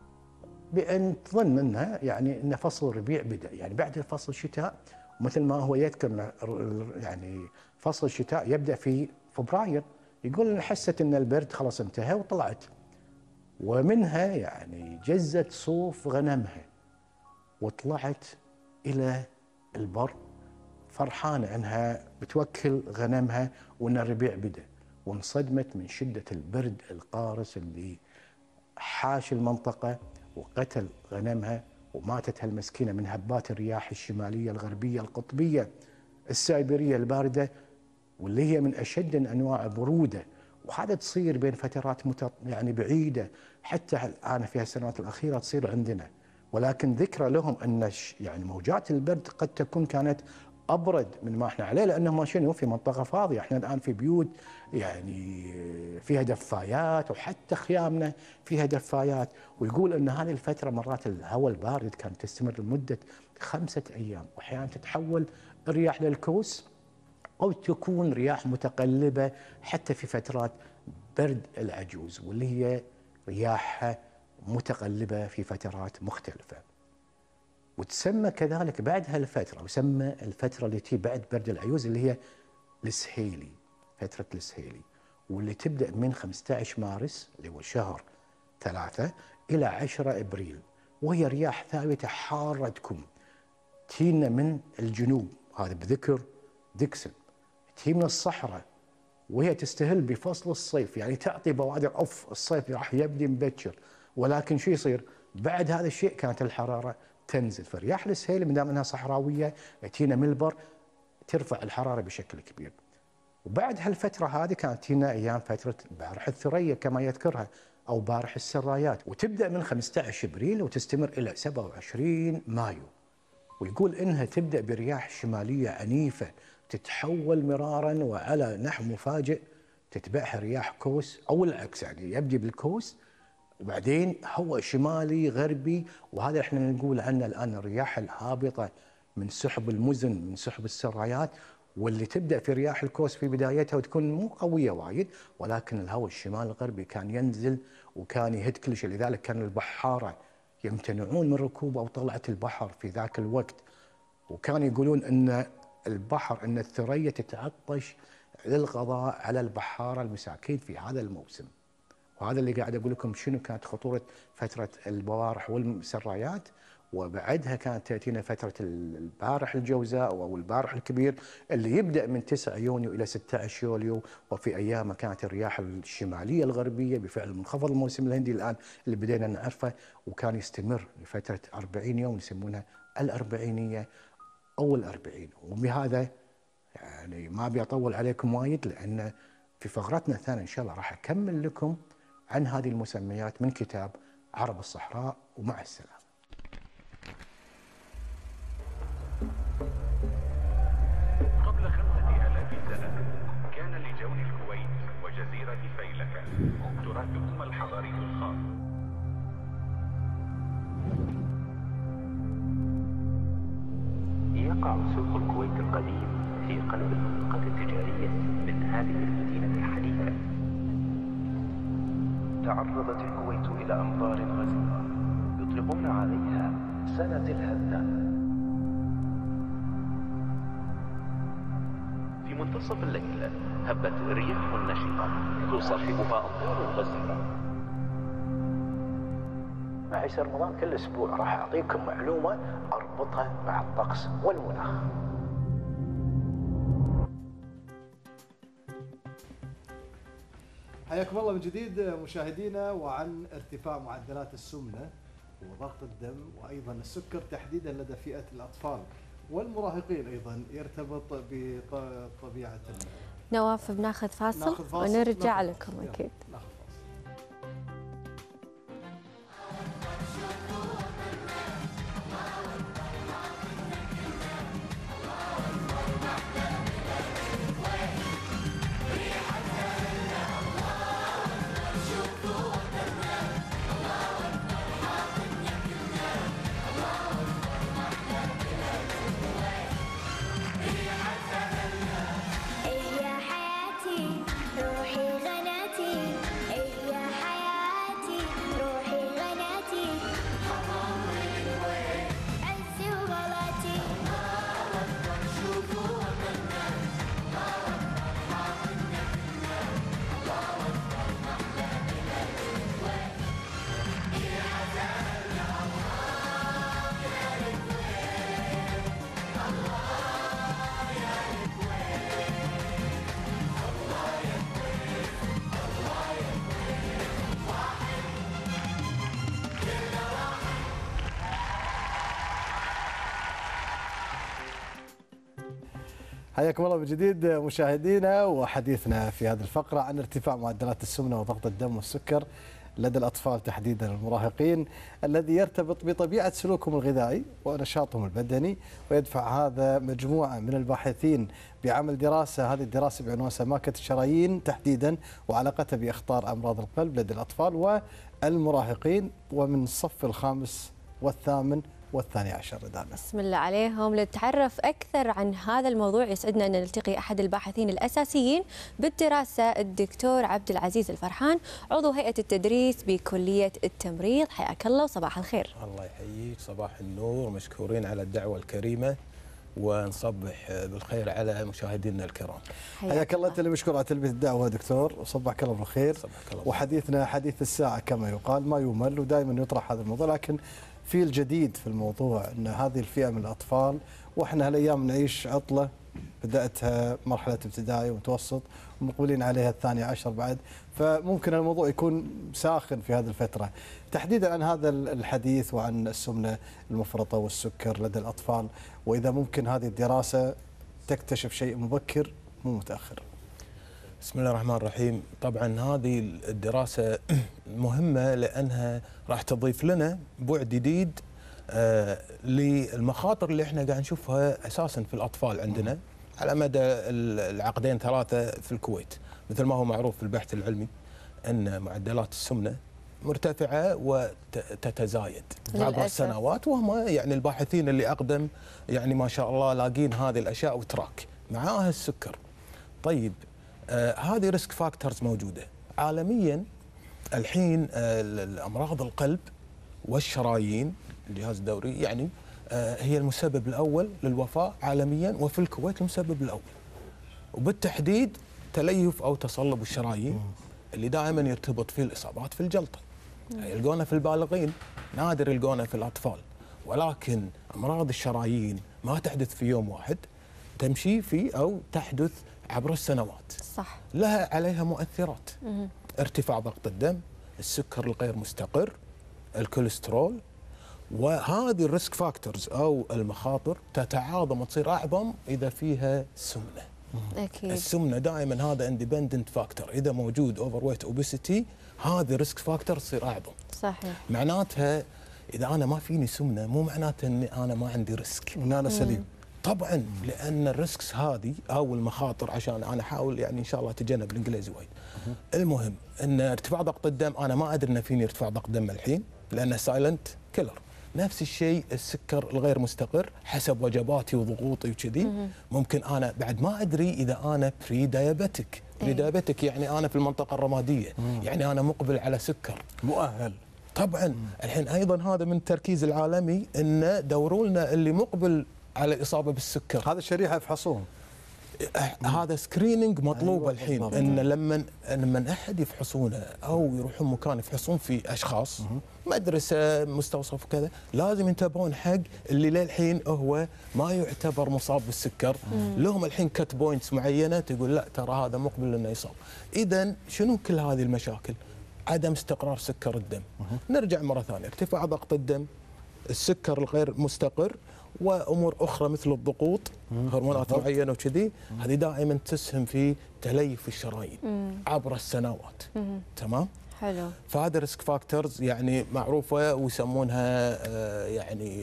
بأن تظن أنها يعني أن فصل الربيع بدأ، يعني بعد فصل الشتاء، مثل ما هو يذكر يعني فصل الشتاء يبدأ في فبراير. يقول أن حست أن البرد خلاص انتهى وطلعت، ومنها يعني جزت صوف غنمها وطلعت إلى البر فرحانة أنها بتوكل غنمها وأن الربيع بدأ، وانصدمت من شدة البرد القارس اللي حاش المنطقة وقتل غنمها، وماتت هالمسكينة من هبات الرياح الشمالية الغربية القطبية السيبيرية الباردة، واللي هي من أشد أنواع برودة. وهذا تصير بين فترات يعني بعيدة، حتى الآن في السنوات الأخيرة تصير عندنا. ولكن ذكرى لهم أن يعني موجات البرد قد تكون كانت أبرد من ما احنا عليه، لأنهم شنو في منطقة فاضية. احنا الآن في بيوت يعني فيها دفايات، وحتى خيامنا فيها دفايات. ويقول أن هذه الفترة مرات الهواء البارد كانت تستمر لمدة 5 أيام، وأحيانا تتحول الرياح للكوس أو تكون رياح متقلبة حتى في فترات برد العجوز، واللي هي رياح متقلبة في فترات مختلفة. وتسمى كذلك بعد هالفترة، وسمى الفترة اللي تي بعد برد العجوز اللي هي السهيلي، فترة السهيلي، واللي تبدأ من 15 مارس اللي هو شهر 3 إلى 10 إبريل، وهي رياح ثابتة حارة تكون تينا من الجنوب، هذا بذكر ديكسون، تي من الصحراء، وهي تستهل بفصل الصيف، يعني تعطي بوادر الصيف راح يبدي مبكر. ولكن شو يصير بعد هذا الشيء؟ كانت الحرارة تنزل. فرياح السهيل ما دام انها صحراويه تينا من البر ترفع الحراره بشكل كبير. وبعد هالفتره هذه كانت تينا ايام فتره بارح الثريا كما يذكرها او بارح السرايات، وتبدا من 15 ابريل وتستمر الى 27 مايو. ويقول انها تبدا برياح شماليه عنيفه تتحول مرارا وعلى نحو مفاجئ تتبعها رياح كوس او العكس، يعني يبدي بالكوس وبعدين هواء شمالي غربي. وهذا احنا نقول عنه الان الرياح الهابطه من سحب المزن، من سحب السرايات، واللي تبدا في رياح الكوس في بدايتها وتكون مو قويه وايد، ولكن الهواء الشمال الغربي كان ينزل وكان يهد كل شيء. لذلك كان البحاره يمتنعون من ركوب او طلعه البحر في ذاك الوقت، وكانوا يقولون ان البحر ان الثريا تتعطش للقضاء على البحاره المساكين في هذا الموسم. وهذا اللي قاعد اقول لكم شنو كانت خطوره فتره البوارح والسرايات. وبعدها كانت تاتينا فتره البارح الجوزاء او البارح الكبير اللي يبدا من 9 يونيو الى 16 يوليو، وفي ايامها كانت الرياح الشماليه الغربيه بفعل منخفض الموسم الهندي الان اللي بدينا نعرفه، وكان يستمر لفتره 40 يوم يسمونها الاربعينيه او الأربعين. وبهذا يعني ما ابي اطول عليكم وايد، لان في فقرتنا الثانيه ان شاء الله راح اكمل لكم عن هذه المسميات من كتاب عرب الصحراء. ومع السلامه. قبل 5000 سنة كان لجون الكويت وجزيرة فيلك تراثهم الحضاري الخاص. يقع سوق الكويت القديم في قلب المنطقة التجارية من هذه المدينة الحديثة. تعرضت الكويت إلى أمطار غزيرة يطلقون عليها سنة الهدة. في منتصف الليل هبت رياح نشطة تصاحبها أمطار غزيرة. معي رمضان كل أسبوع راح أعطيكم معلومة أربطها مع الطقس والمناخ. حياكم الله من جديد مشاهدينا. وعن ارتفاع معدلات السمنة وضغط الدم وأيضا السكر تحديدا لدى فئة الأطفال والمراهقين أيضا يرتبط بطبيعة نواف. بناخذ فاصل ونرجع لكم أكيد. حياكم الله من جديد مشاهدينا، وحديثنا في هذه الفقرة عن ارتفاع معدلات السمنة وضغط الدم والسكر لدى الأطفال تحديدا المراهقين، الذي يرتبط بطبيعة سلوكهم الغذائي ونشاطهم البدني، ويدفع هذا مجموعة من الباحثين بعمل دراسة، هذه الدراسة بعنوان سماكة الشرايين تحديدا وعلاقتها بإخطار أمراض القلب لدى الأطفال والمراهقين، ومن الصف الخامس والثامن والثاني عشر. بسم الله عليهم. لنتعرف أكثر عن هذا الموضوع يسعدنا أن نلتقي أحد الباحثين الأساسيين بالدراسة، الدكتور عبد العزيز الفرحان، عضو هيئة التدريس بكلية التمريض. حياك الله وصباح الخير. الله يحييك، صباح النور، مشكورين على الدعوة الكريمة، ونصبح بالخير على مشاهدينا الكرام. حياك الله. انت اللي مشكور على تلبيه الدعوه دكتور، وصبحك الله بالخير. وحديثنا حديث الساعه كما يقال، ما يمل ودائما يطرح هذا الموضوع، لكن في الجديد في الموضوع ان هذه الفئه من الاطفال، واحنا هالايام نعيش عطله بداتها مرحله ابتدائي ومتوسط ومقبلين عليها الثاني عشر بعد، فممكن الموضوع يكون ساخن في هذه الفتره. تحديدا عن هذا الحديث وعن السمنه المفرطه والسكر لدى الاطفال، واذا ممكن هذه الدراسه تكتشف شيء مبكر مو متاخر. بسم الله الرحمن الرحيم. طبعا هذه الدراسه مهمه لانها راح تضيف لنا بعد جديد للمخاطر اللي احنا قاعد نشوفها اساسا في الاطفال عندنا على مدى العقدين ثلاثه في الكويت. مثل ما هو معروف في البحث العلمي ان معدلات السمنه مرتفعه وتتزايد عبر السنوات، وهم يعني الباحثين اللي اقدم يعني ما شاء الله لاقين هذه الاشياء وتراك معاها السكر. طيب هذه ريسك فاكتورز موجوده عالميا الحين. الامراض القلب والشرايين الجهاز الدوري يعني هي المسبب الاول للوفاه عالميا، وفي الكويت المسبب الاول، وبالتحديد تليف او تصلب الشرايين اللي دائما يرتبط فيه الاصابات في الجلطه. يلقونه في البالغين، نادر يلقونه في الاطفال، ولكن امراض الشرايين ما تحدث في يوم واحد، تمشي في او تحدث عبر السنوات. صح. لها عليها مؤثرات، ارتفاع ضغط الدم، السكر الغير مستقر، الكوليسترول، وهذه الريسك فاكتورز او المخاطر تتعاظم وتصير اعظم اذا فيها سمنه. اكيد. السمنه دائما هذا اندبندنت فاكتور، اذا موجود اوفر ويت اوبيسيتي هذه ريسك فاكتور تصير اعظم. صحيح. معناتها اذا انا ما فيني سمنه مو معناته اني انا ما عندي ريسك، ان انا سليم. طبعا لان الريسكس هذه او المخاطر، عشان انا احاول يعني ان شاء الله اتجنب الانجليزي وايد. المهم ان ارتفاع ضغط الدم انا ما ادري ان فيني ارتفاع ضغط دم الحين لانه سايلنت كيلر. نفس الشيء السكر الغير مستقر حسب وجباتي وضغوطي وكذي، ممكن انا بعد ما ادري اذا انا بري دايابيتك. بري دايابيتك يعني انا في المنطقه الرماديه، يعني انا مقبل على سكر، مؤهل. طبعا الحين ايضا هذا من التركيز العالمي ان دوروا لنا اللي مقبل على الاصابه بالسكر، هذا الشريحه يفحصوهم. هذا سكريننج مطلوب. أيوة الحين بالضبط. ان لما احد يفحصونه او يروحون مكان يفحصون في اشخاص، مدرسه مستوصف كذا، لازم ينتبهون حق اللي للحين هو ما يعتبر مصاب بالسكر. لهم الحين كت بوينتس معينه تقول لا ترى هذا مقبل انه يصاب. اذا شنو كل هذه المشاكل؟ عدم استقرار سكر الدم. نرجع مره ثانيه، ارتفاع ضغط الدم، السكر الغير مستقر، وامور اخرى مثل الضغوط، هرمونات معينه وكذي، هذه دائما تسهم في تليف الشرايين عبر السنوات. تمام؟ حلو. فهذا ريسك فاكتورز يعني معروفه ويسمونها يعني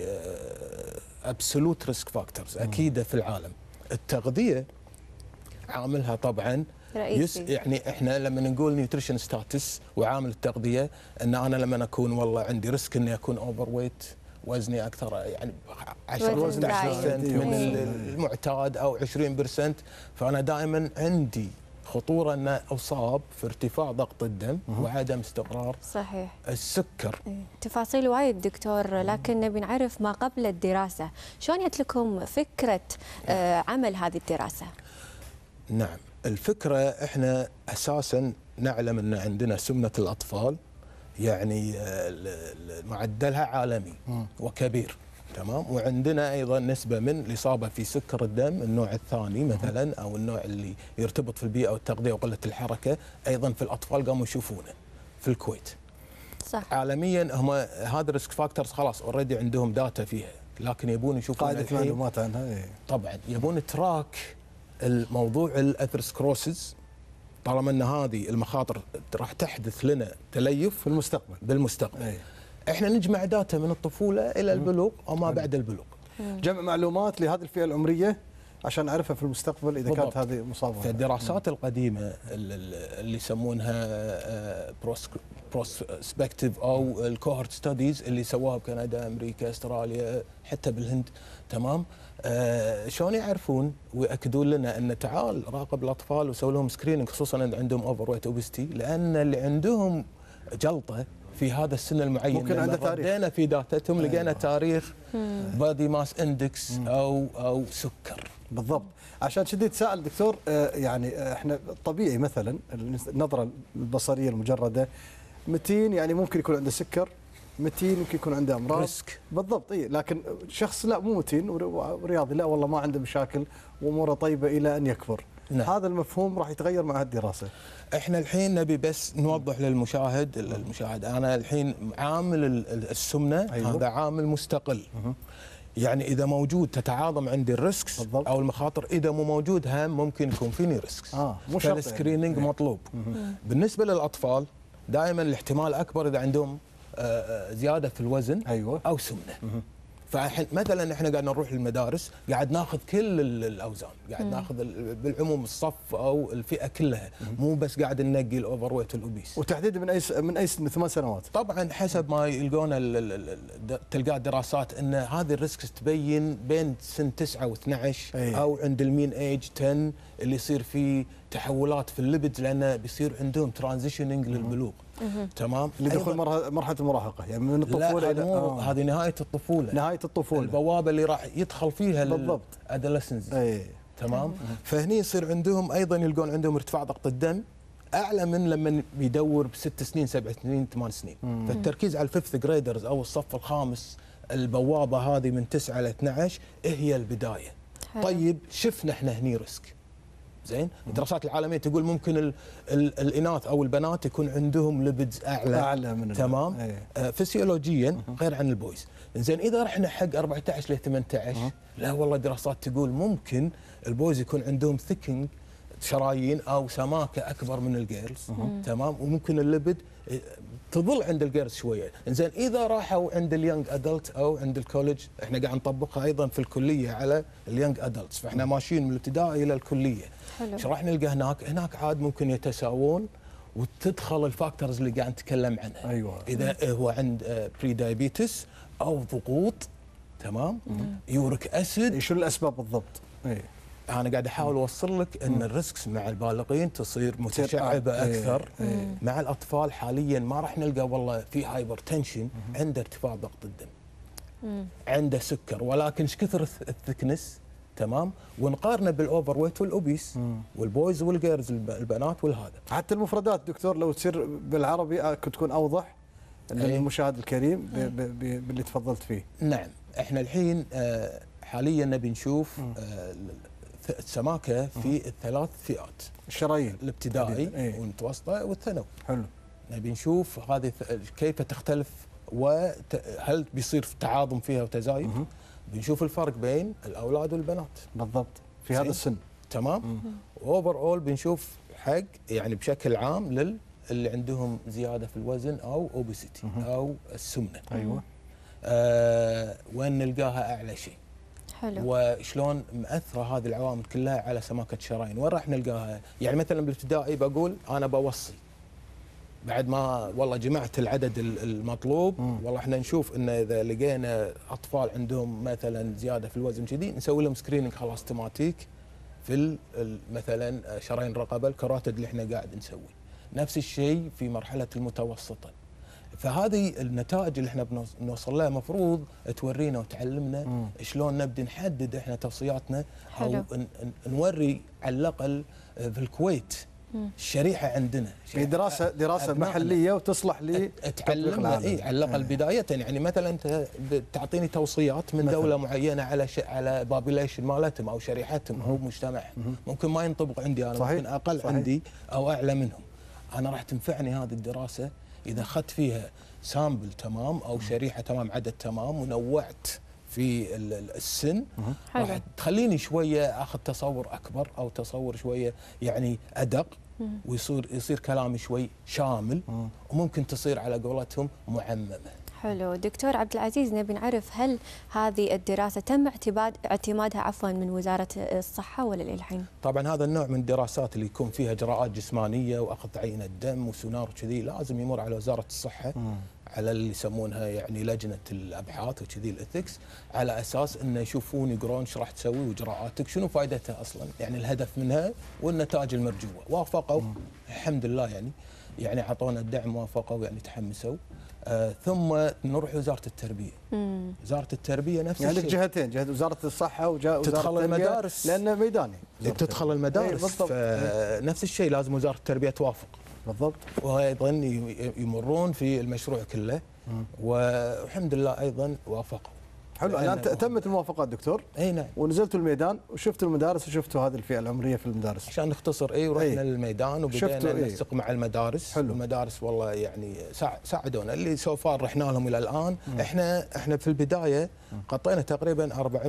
ابسولوت ريسك فاكتورز اكيده في العالم. التغذيه عاملها طبعا رئيسي. يعني احنا لما نقول نيوتريشن ستاتس وعامل التغذيه، ان انا لما اكون والله عندي ريسك اني اكون اوفر ويت، وزني اكثر يعني 10% من المعتاد او 20%، فانا دائما عندي خطوره ان اصاب في ارتفاع ضغط الدم وعدم استقرار صحيح السكر. تفاصيل وايد دكتور، لكن نبي نعرف ما قبل الدراسه، شلون جت لكم فكره عمل هذه الدراسه؟ نعم، الفكره احنا اساسا نعلم ان عندنا سمنه الاطفال يعني معدلها عالمي وكبير، تمام، وعندنا ايضا نسبه من الاصابه في سكر الدم النوع الثاني مثلا، او النوع اللي يرتبط في البيئه والتغذيه وقله الحركه، ايضا في الاطفال قاموا يشوفونه في الكويت. صح. عالميا هم هذا ريسك فاكتورز خلاص اوريدي عندهم داتا فيها، لكن يبون يشوفون قاعده معلومات عنها. طبعا يبون تراك الموضوع الاثيروسكلروسيس طالما ان هذه المخاطر راح تحدث لنا تليف في المستقبل بالمستقبل. احنا نجمع داتا من الطفوله الى البلوغ او ما بعد البلوغ. جمع معلومات لهذه الفئه العمريه عشان نعرفها في المستقبل اذا كانت هذه مصابه. فالدراسات القديمه اللي يسمونها بروسبكتيف او الكوهورت ستاديز اللي سواها بكندا، امريكا، استراليا، حتى بالهند، تمام؟ شلون يعرفون وياكدون لنا ان تعال راقب الاطفال وسوي لهم سكريننج، خصوصا ان عندهم اوفر ويت اوبستي، لان اللي عندهم جلطه في هذا السن المعين ممكن عنده تاريخ. ردينا في داتتهم لقينا تاريخ بادي ماس اندكس او سكر. بالضبط. عشان كذي تساءل دكتور، يعني احنا طبيعي مثلا النظره البصريه المجرده متين، يعني ممكن يكون عنده سكر، متين ممكن يكون عنده امراض ريسك. بالضبط. لكن شخص لا مو متين ورياضي، لا والله ما عنده مشاكل واموره طيبه الى ان يكبر. نعم. هذا المفهوم راح يتغير مع هالدراسه. احنا الحين نبي بس نوضح للمشاهد انا الحين عامل السمنه. أيوه. هذا عامل مستقل. يعني اذا موجود تتعاظم عندي الريسكس او المخاطر، اذا مو موجود هم ممكن يكون فيني ريسكس. مو شرط. فالسكريننج مطلوب. بالنسبه للاطفال دائما الاحتمال اكبر اذا عندهم زياده في الوزن. أيوة. او سمنه. فمثلا احنا قاعد نروح للمدارس قاعد ناخذ كل الاوزان، قاعد ناخذ بالعموم الصف او الفئه كلها، مو بس قاعد ننقي الاوفر ويت والاوبيس. وتحديد من اي سن؟ 8 سنوات. طبعا حسب ما يلقون تلقى الدراسات ان هذه الريسكس تبين بين سن 9 و12 او عند المين ايج 10 اللي يصير فيه تحولات في الليبيدز، لانه بيصير عندهم ترانزيشننج للبلوغ. تمام. لدخول مرحله المراهقه، يعني من الطفوله الى هذه نهايه الطفوله. نهايه الطفوله، البوابه اللي راح يدخل فيها بالضبط الادolescence. تمام. فهني يصير عندهم ايضا يلقون عندهم ارتفاع ضغط الدم اعلى من لما يدور ب6 سنين 7 سنين 8 سنين. فالتركيز على الفيفث جريدرز او الصف الخامس، البوابه هذه من 9 ل 12 هي البدايه. طيب شفنا احنا هني ريسك. زين. الدراسات العالميه تقول ممكن الاناث او البنات يكون عندهم ليبيدز اعلى من تمام. فسيولوجيا غير عن البويز. زين اذا رحنا حق 14 ل 18 لا والله دراسات تقول ممكن البويز يكون عندهم ثيكينج شرايين او سماكه اكبر من الجيرلز. تمام. وممكن الليبيد تظل عند الجيرلز شويه. زين اذا راحوا عند اليونج ادلت او عند الكوليج، احنا قاعد نطبقها ايضا في الكليه على اليونج ادلتس، فاحنا ماشيين من الابتدائي الى الكليه. شو راح نلقى هناك عاد ممكن يتساوون وتدخل الفاكتورز اللي قاعد نتكلم عنها. ايوه. اذا هو عند بري دايابيتس او ضغوط، تمام، يوريك اسيد. شو الاسباب بالضبط؟ انا قاعد احاول اوصل لك ان الريسكس مع البالغين تصير متشعبه اكثر. مع الاطفال حاليا ما راح نلقى والله في هايبر تنشن، عنده ارتفاع ضغط الدم، عنده سكر، ولكن ايش كثر الثكنس. تمام. ونقارنه بالاوفر ويت والاوبيس والبويز والجيرلز، البنات والهذا. حتى المفردات دكتور لو تصير بالعربي تكون اوضح للمشاهد الكريم باللي تفضلت فيه. نعم. احنا الحين حاليا نبي نشوف السماكه في الثلاث فئات: الشرايين، الابتدائي والمتوسطه والثانوي. حلو. نبي نشوف هذه كيف تختلف وهل بيصير تعاظم فيها وتزايد. بنشوف الفرق بين الاولاد والبنات بالضبط في هذا السن. تمام. اوفر اول بنشوف حق يعني بشكل عام اللي عندهم زياده في الوزن او اوبيسيتي او السمنه. ايوه. وين نلقاها اعلى شيء. حلو. وشلون مأثره هذه العوامل كلها على سماكه الشرايين. وين راح نلقاها؟ يعني مثلا بالابتدائي بقول انا بوصي بعد ما والله جمعت العدد المطلوب. والله احنا نشوف ان اذا لقينا اطفال عندهم مثلا زياده في الوزن كذي نسوي لهم سكريننج خلاص اوتوماتيك في مثلا شرايين الرقبه، الكراتيد اللي احنا قاعد نسوي. نفس الشيء في مرحله المتوسطه. فهذه النتائج اللي احنا بنوصل لها مفروض تورينا وتعلمنا شلون نبدي نحدد احنا توصياتنا. او نوري على الاقل في الكويت الشريحه عندنا في دراسه محليه وتصلح تعلمنا على الاقل بدايه. يعني مثلا انت تعطيني توصيات من دوله معينه على بابيليشن مالتهم او شريحتهم او مجتمعهم، ممكن ما ينطبق عندي انا. ممكن اقل عندي او اعلى منهم. انا راح تنفعني هذه الدراسه اذا اخذت فيها سامبل تمام او شريحه تمام عدد تمام ونوعت في السن راح تخليني شويه اخذ تصور اكبر او تصور شويه يعني ادق، ويصير كلامي شوي شامل، وممكن تصير على قولتهم معممه. حلو. دكتور عبد العزيز، نبي نعرف هل هذه الدراسة تم اعتمادها من وزارة الصحة ولا للحين؟ طبعا هذا النوع من الدراسات اللي يكون فيها إجراءات جسمانية وأخذ عينة دم وسونار وكذي لازم يمر على وزارة الصحة، على اللي يسمونها يعني لجنة الأبحاث وكذي الإثكس، على أساس إنه يشوفون يقرون ايش راح تسوي وإجراءاتك شنو فائدتها أصلا، يعني الهدف منها والنتائج المرجوة. وافقوا الحمد لله، يعني اعطونا الدعم، وافقوا يعني تحمسوا. ثم نروح وزارة التربية. وزارة التربية نفس الشيء. يعني جهتين، جهة وزارة الصحة وجهة وزارة تدخل المدارس لأنه ميداني. تدخل المدارس نفس الشيء لازم وزارة التربية توافق. بالضبط. وأيضا يمرون في المشروع كله، والحمد لله أيضا وافقوا. حلو. الآن تمت الموافقات دكتور. اي نعم. ونزلتوا الميدان وشفتوا المدارس وشفتوا هذه الفئة العمرية في المدارس. عشان نختصر ورحنا للميدان وبدأنا ننسق مع المدارس. حلو. المدارس والله يعني ساعدونا، اللي سوف رحنا لهم الى الان. احنا في البدايه غطينا تقريبا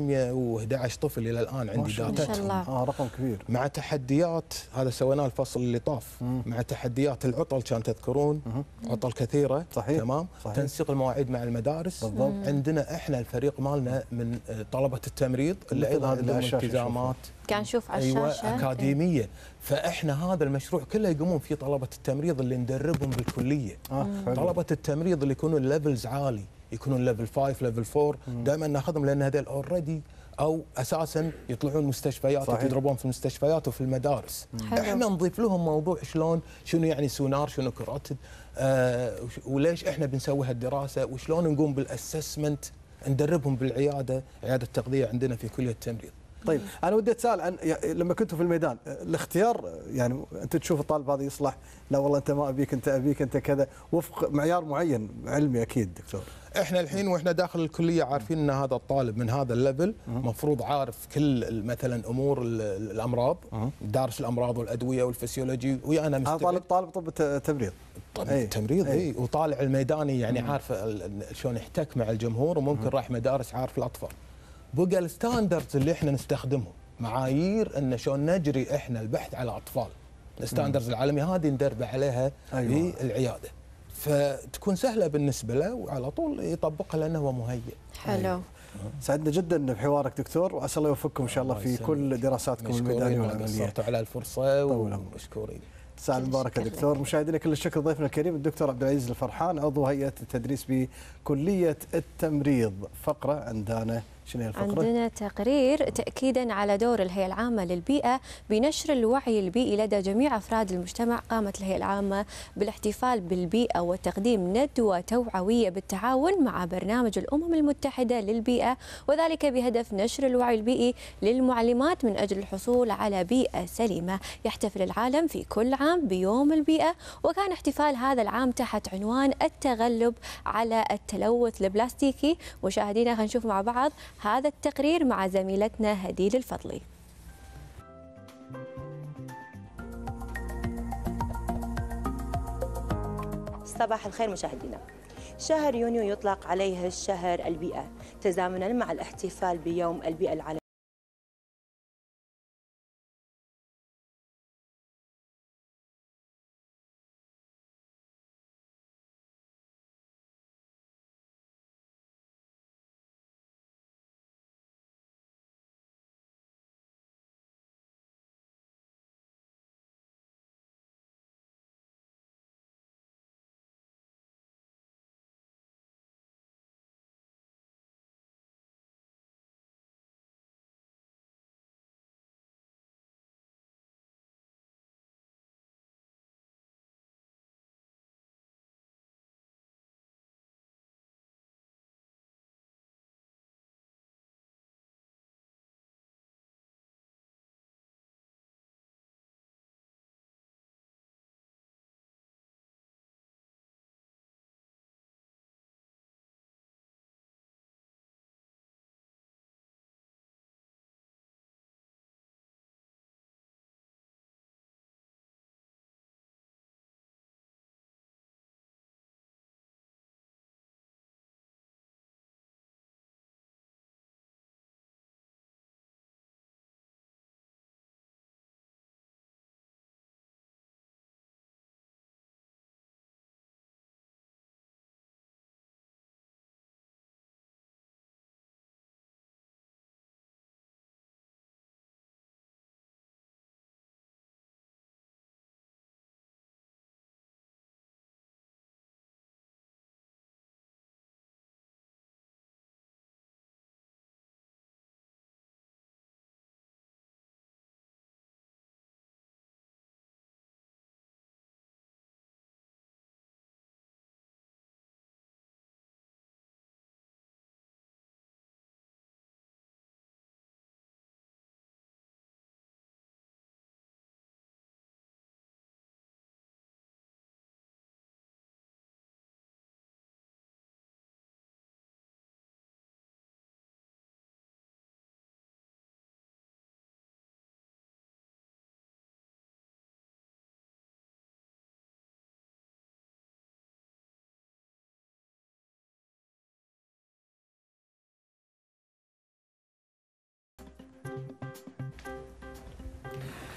411 طفل الى الان عندي داتتهم. رقم كبير. مع تحديات، هذا سويناه الفصل اللي طاف، مع تحديات العطل كان تذكرون، عطل كثيره. صحيح. تمام. صحيح. تنسيق المواعيد مع المدارس. بالضبط. عندنا احنا الفريق مالنا من طلبه التمريض اللي ايضا عندهم التزامات كان نشوف على الشاشه اكاديميه. فاحنا هذا المشروع كله يقومون فيه طلبه التمريض اللي ندربهم بالكليه. طلبه التمريض اللي يكونون ليفلز عالي، يكونون ليفل 5 ليفل 4 دائما ناخذهم، لان هذول اوريدي او اساسا يطلعون مستشفيات ويتدربون في المستشفيات وفي المدارس. احنا نضيف لهم موضوع شنو يعني سونار، شنو كروتد، وليش احنا بنسوي هالدراسه، وشلون نقوم بالاسسمنت، ندربهم بالعياده، عياده التغذيه عندنا في كليه التمريض. طيب انا ودي اسال عن لما كنتوا في الميدان الاختيار، يعني انت تشوف الطالب هذا يصلح، لا والله انت ما ابيك، انت ابيك انت كذا، وفق معيار معين علمي اكيد دكتور. احنا الحين واحنا داخل الكليه عارفين ان هذا الطالب من هذا الليفل مفروض عارف كل مثلا امور الامراض، دارس الامراض والادويه والفسيولوجي، ويانا مستوعب. طالب طب تمريض. طب التمريض وطالع الميداني، يعني عارف شلون يحتك مع الجمهور، وممكن راح مدارس عارف الاطفال. بقى الستاندردز اللي احنا نستخدمهم، معايير ان شلون نجري احنا البحث على اطفال، الستاندردز العالميه هذه ندرب عليها بالعياده، فتكون سهله بالنسبه له وعلى طول يطبقها لانه هو مهيئ. حلو. سعدنا جدا بحوارك دكتور، واسال الله يوفقكم ان شاء الله في كل دراساتكم الميدانيه والعمليه. على الفرصه ومشكورين. ساعة مباركة دكتور. مشاهدينا كل الشكر ضيفنا الكريم الدكتور عبد العزيز الفرحان، عضو هيئة التدريس بكلية التمريض. فقرة عندنا، شنو هي الفقرة؟ عندنا تقرير تأكيدا على دور الهيئة العامة للبيئة بنشر الوعي البيئي لدى جميع أفراد المجتمع. قامت الهيئة العامة بالاحتفال بالبيئة وتقديم ندوة توعوية بالتعاون مع برنامج الأمم المتحدة للبيئة، وذلك بهدف نشر الوعي البيئي للمعلمات من أجل الحصول على بيئة سليمة. يحتفل العالم في كل عام بيوم البيئة، وكان احتفال هذا العام تحت عنوان التغلب على التلوث البلاستيكي. مشاهدينا خلينا نشوف مع بعض هذا التقرير مع زميلتنا هديل الفضلي. صباح الخير مشاهدينا. شهر يونيو يطلق عليه الشهر البيئة تزامنا مع الاحتفال بيوم البيئة العالمي.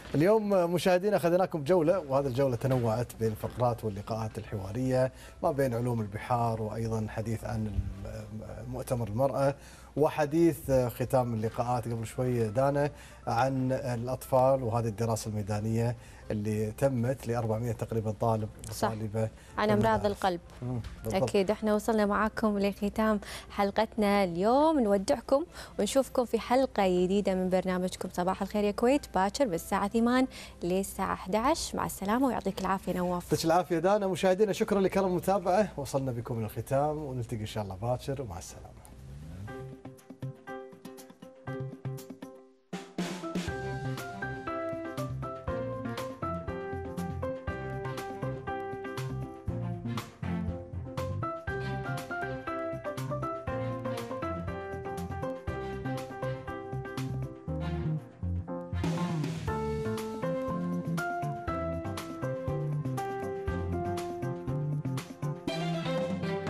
اليوم مشاهدينا اخذناكم جوله، وهذه الجوله تنوعت بين الفقرات واللقاءات الحواريه ما بين علوم البحار، وايضا حديث عن مؤتمر المراه، وحديث ختام اللقاءات قبل شوي دانا عن الاطفال وهذه الدراسه الميدانيه اللي تمت ل 400 تقريبا طالب وطالبه عن امراض القلب. اكيد احنا وصلنا معاكم لختام حلقتنا اليوم، نودعكم ونشوفكم في حلقه جديده من برنامجكم صباح الخير يا كويت باكر بالساعه 8 للساعه 11. مع السلامه ويعطيك العافيه نواف. يعطيك العافيه دانا. مشاهدينا شكرا لكرم المتابعه، وصلنا بكم الى الختام ونلتقي ان شاء الله باكر ومع السلامه.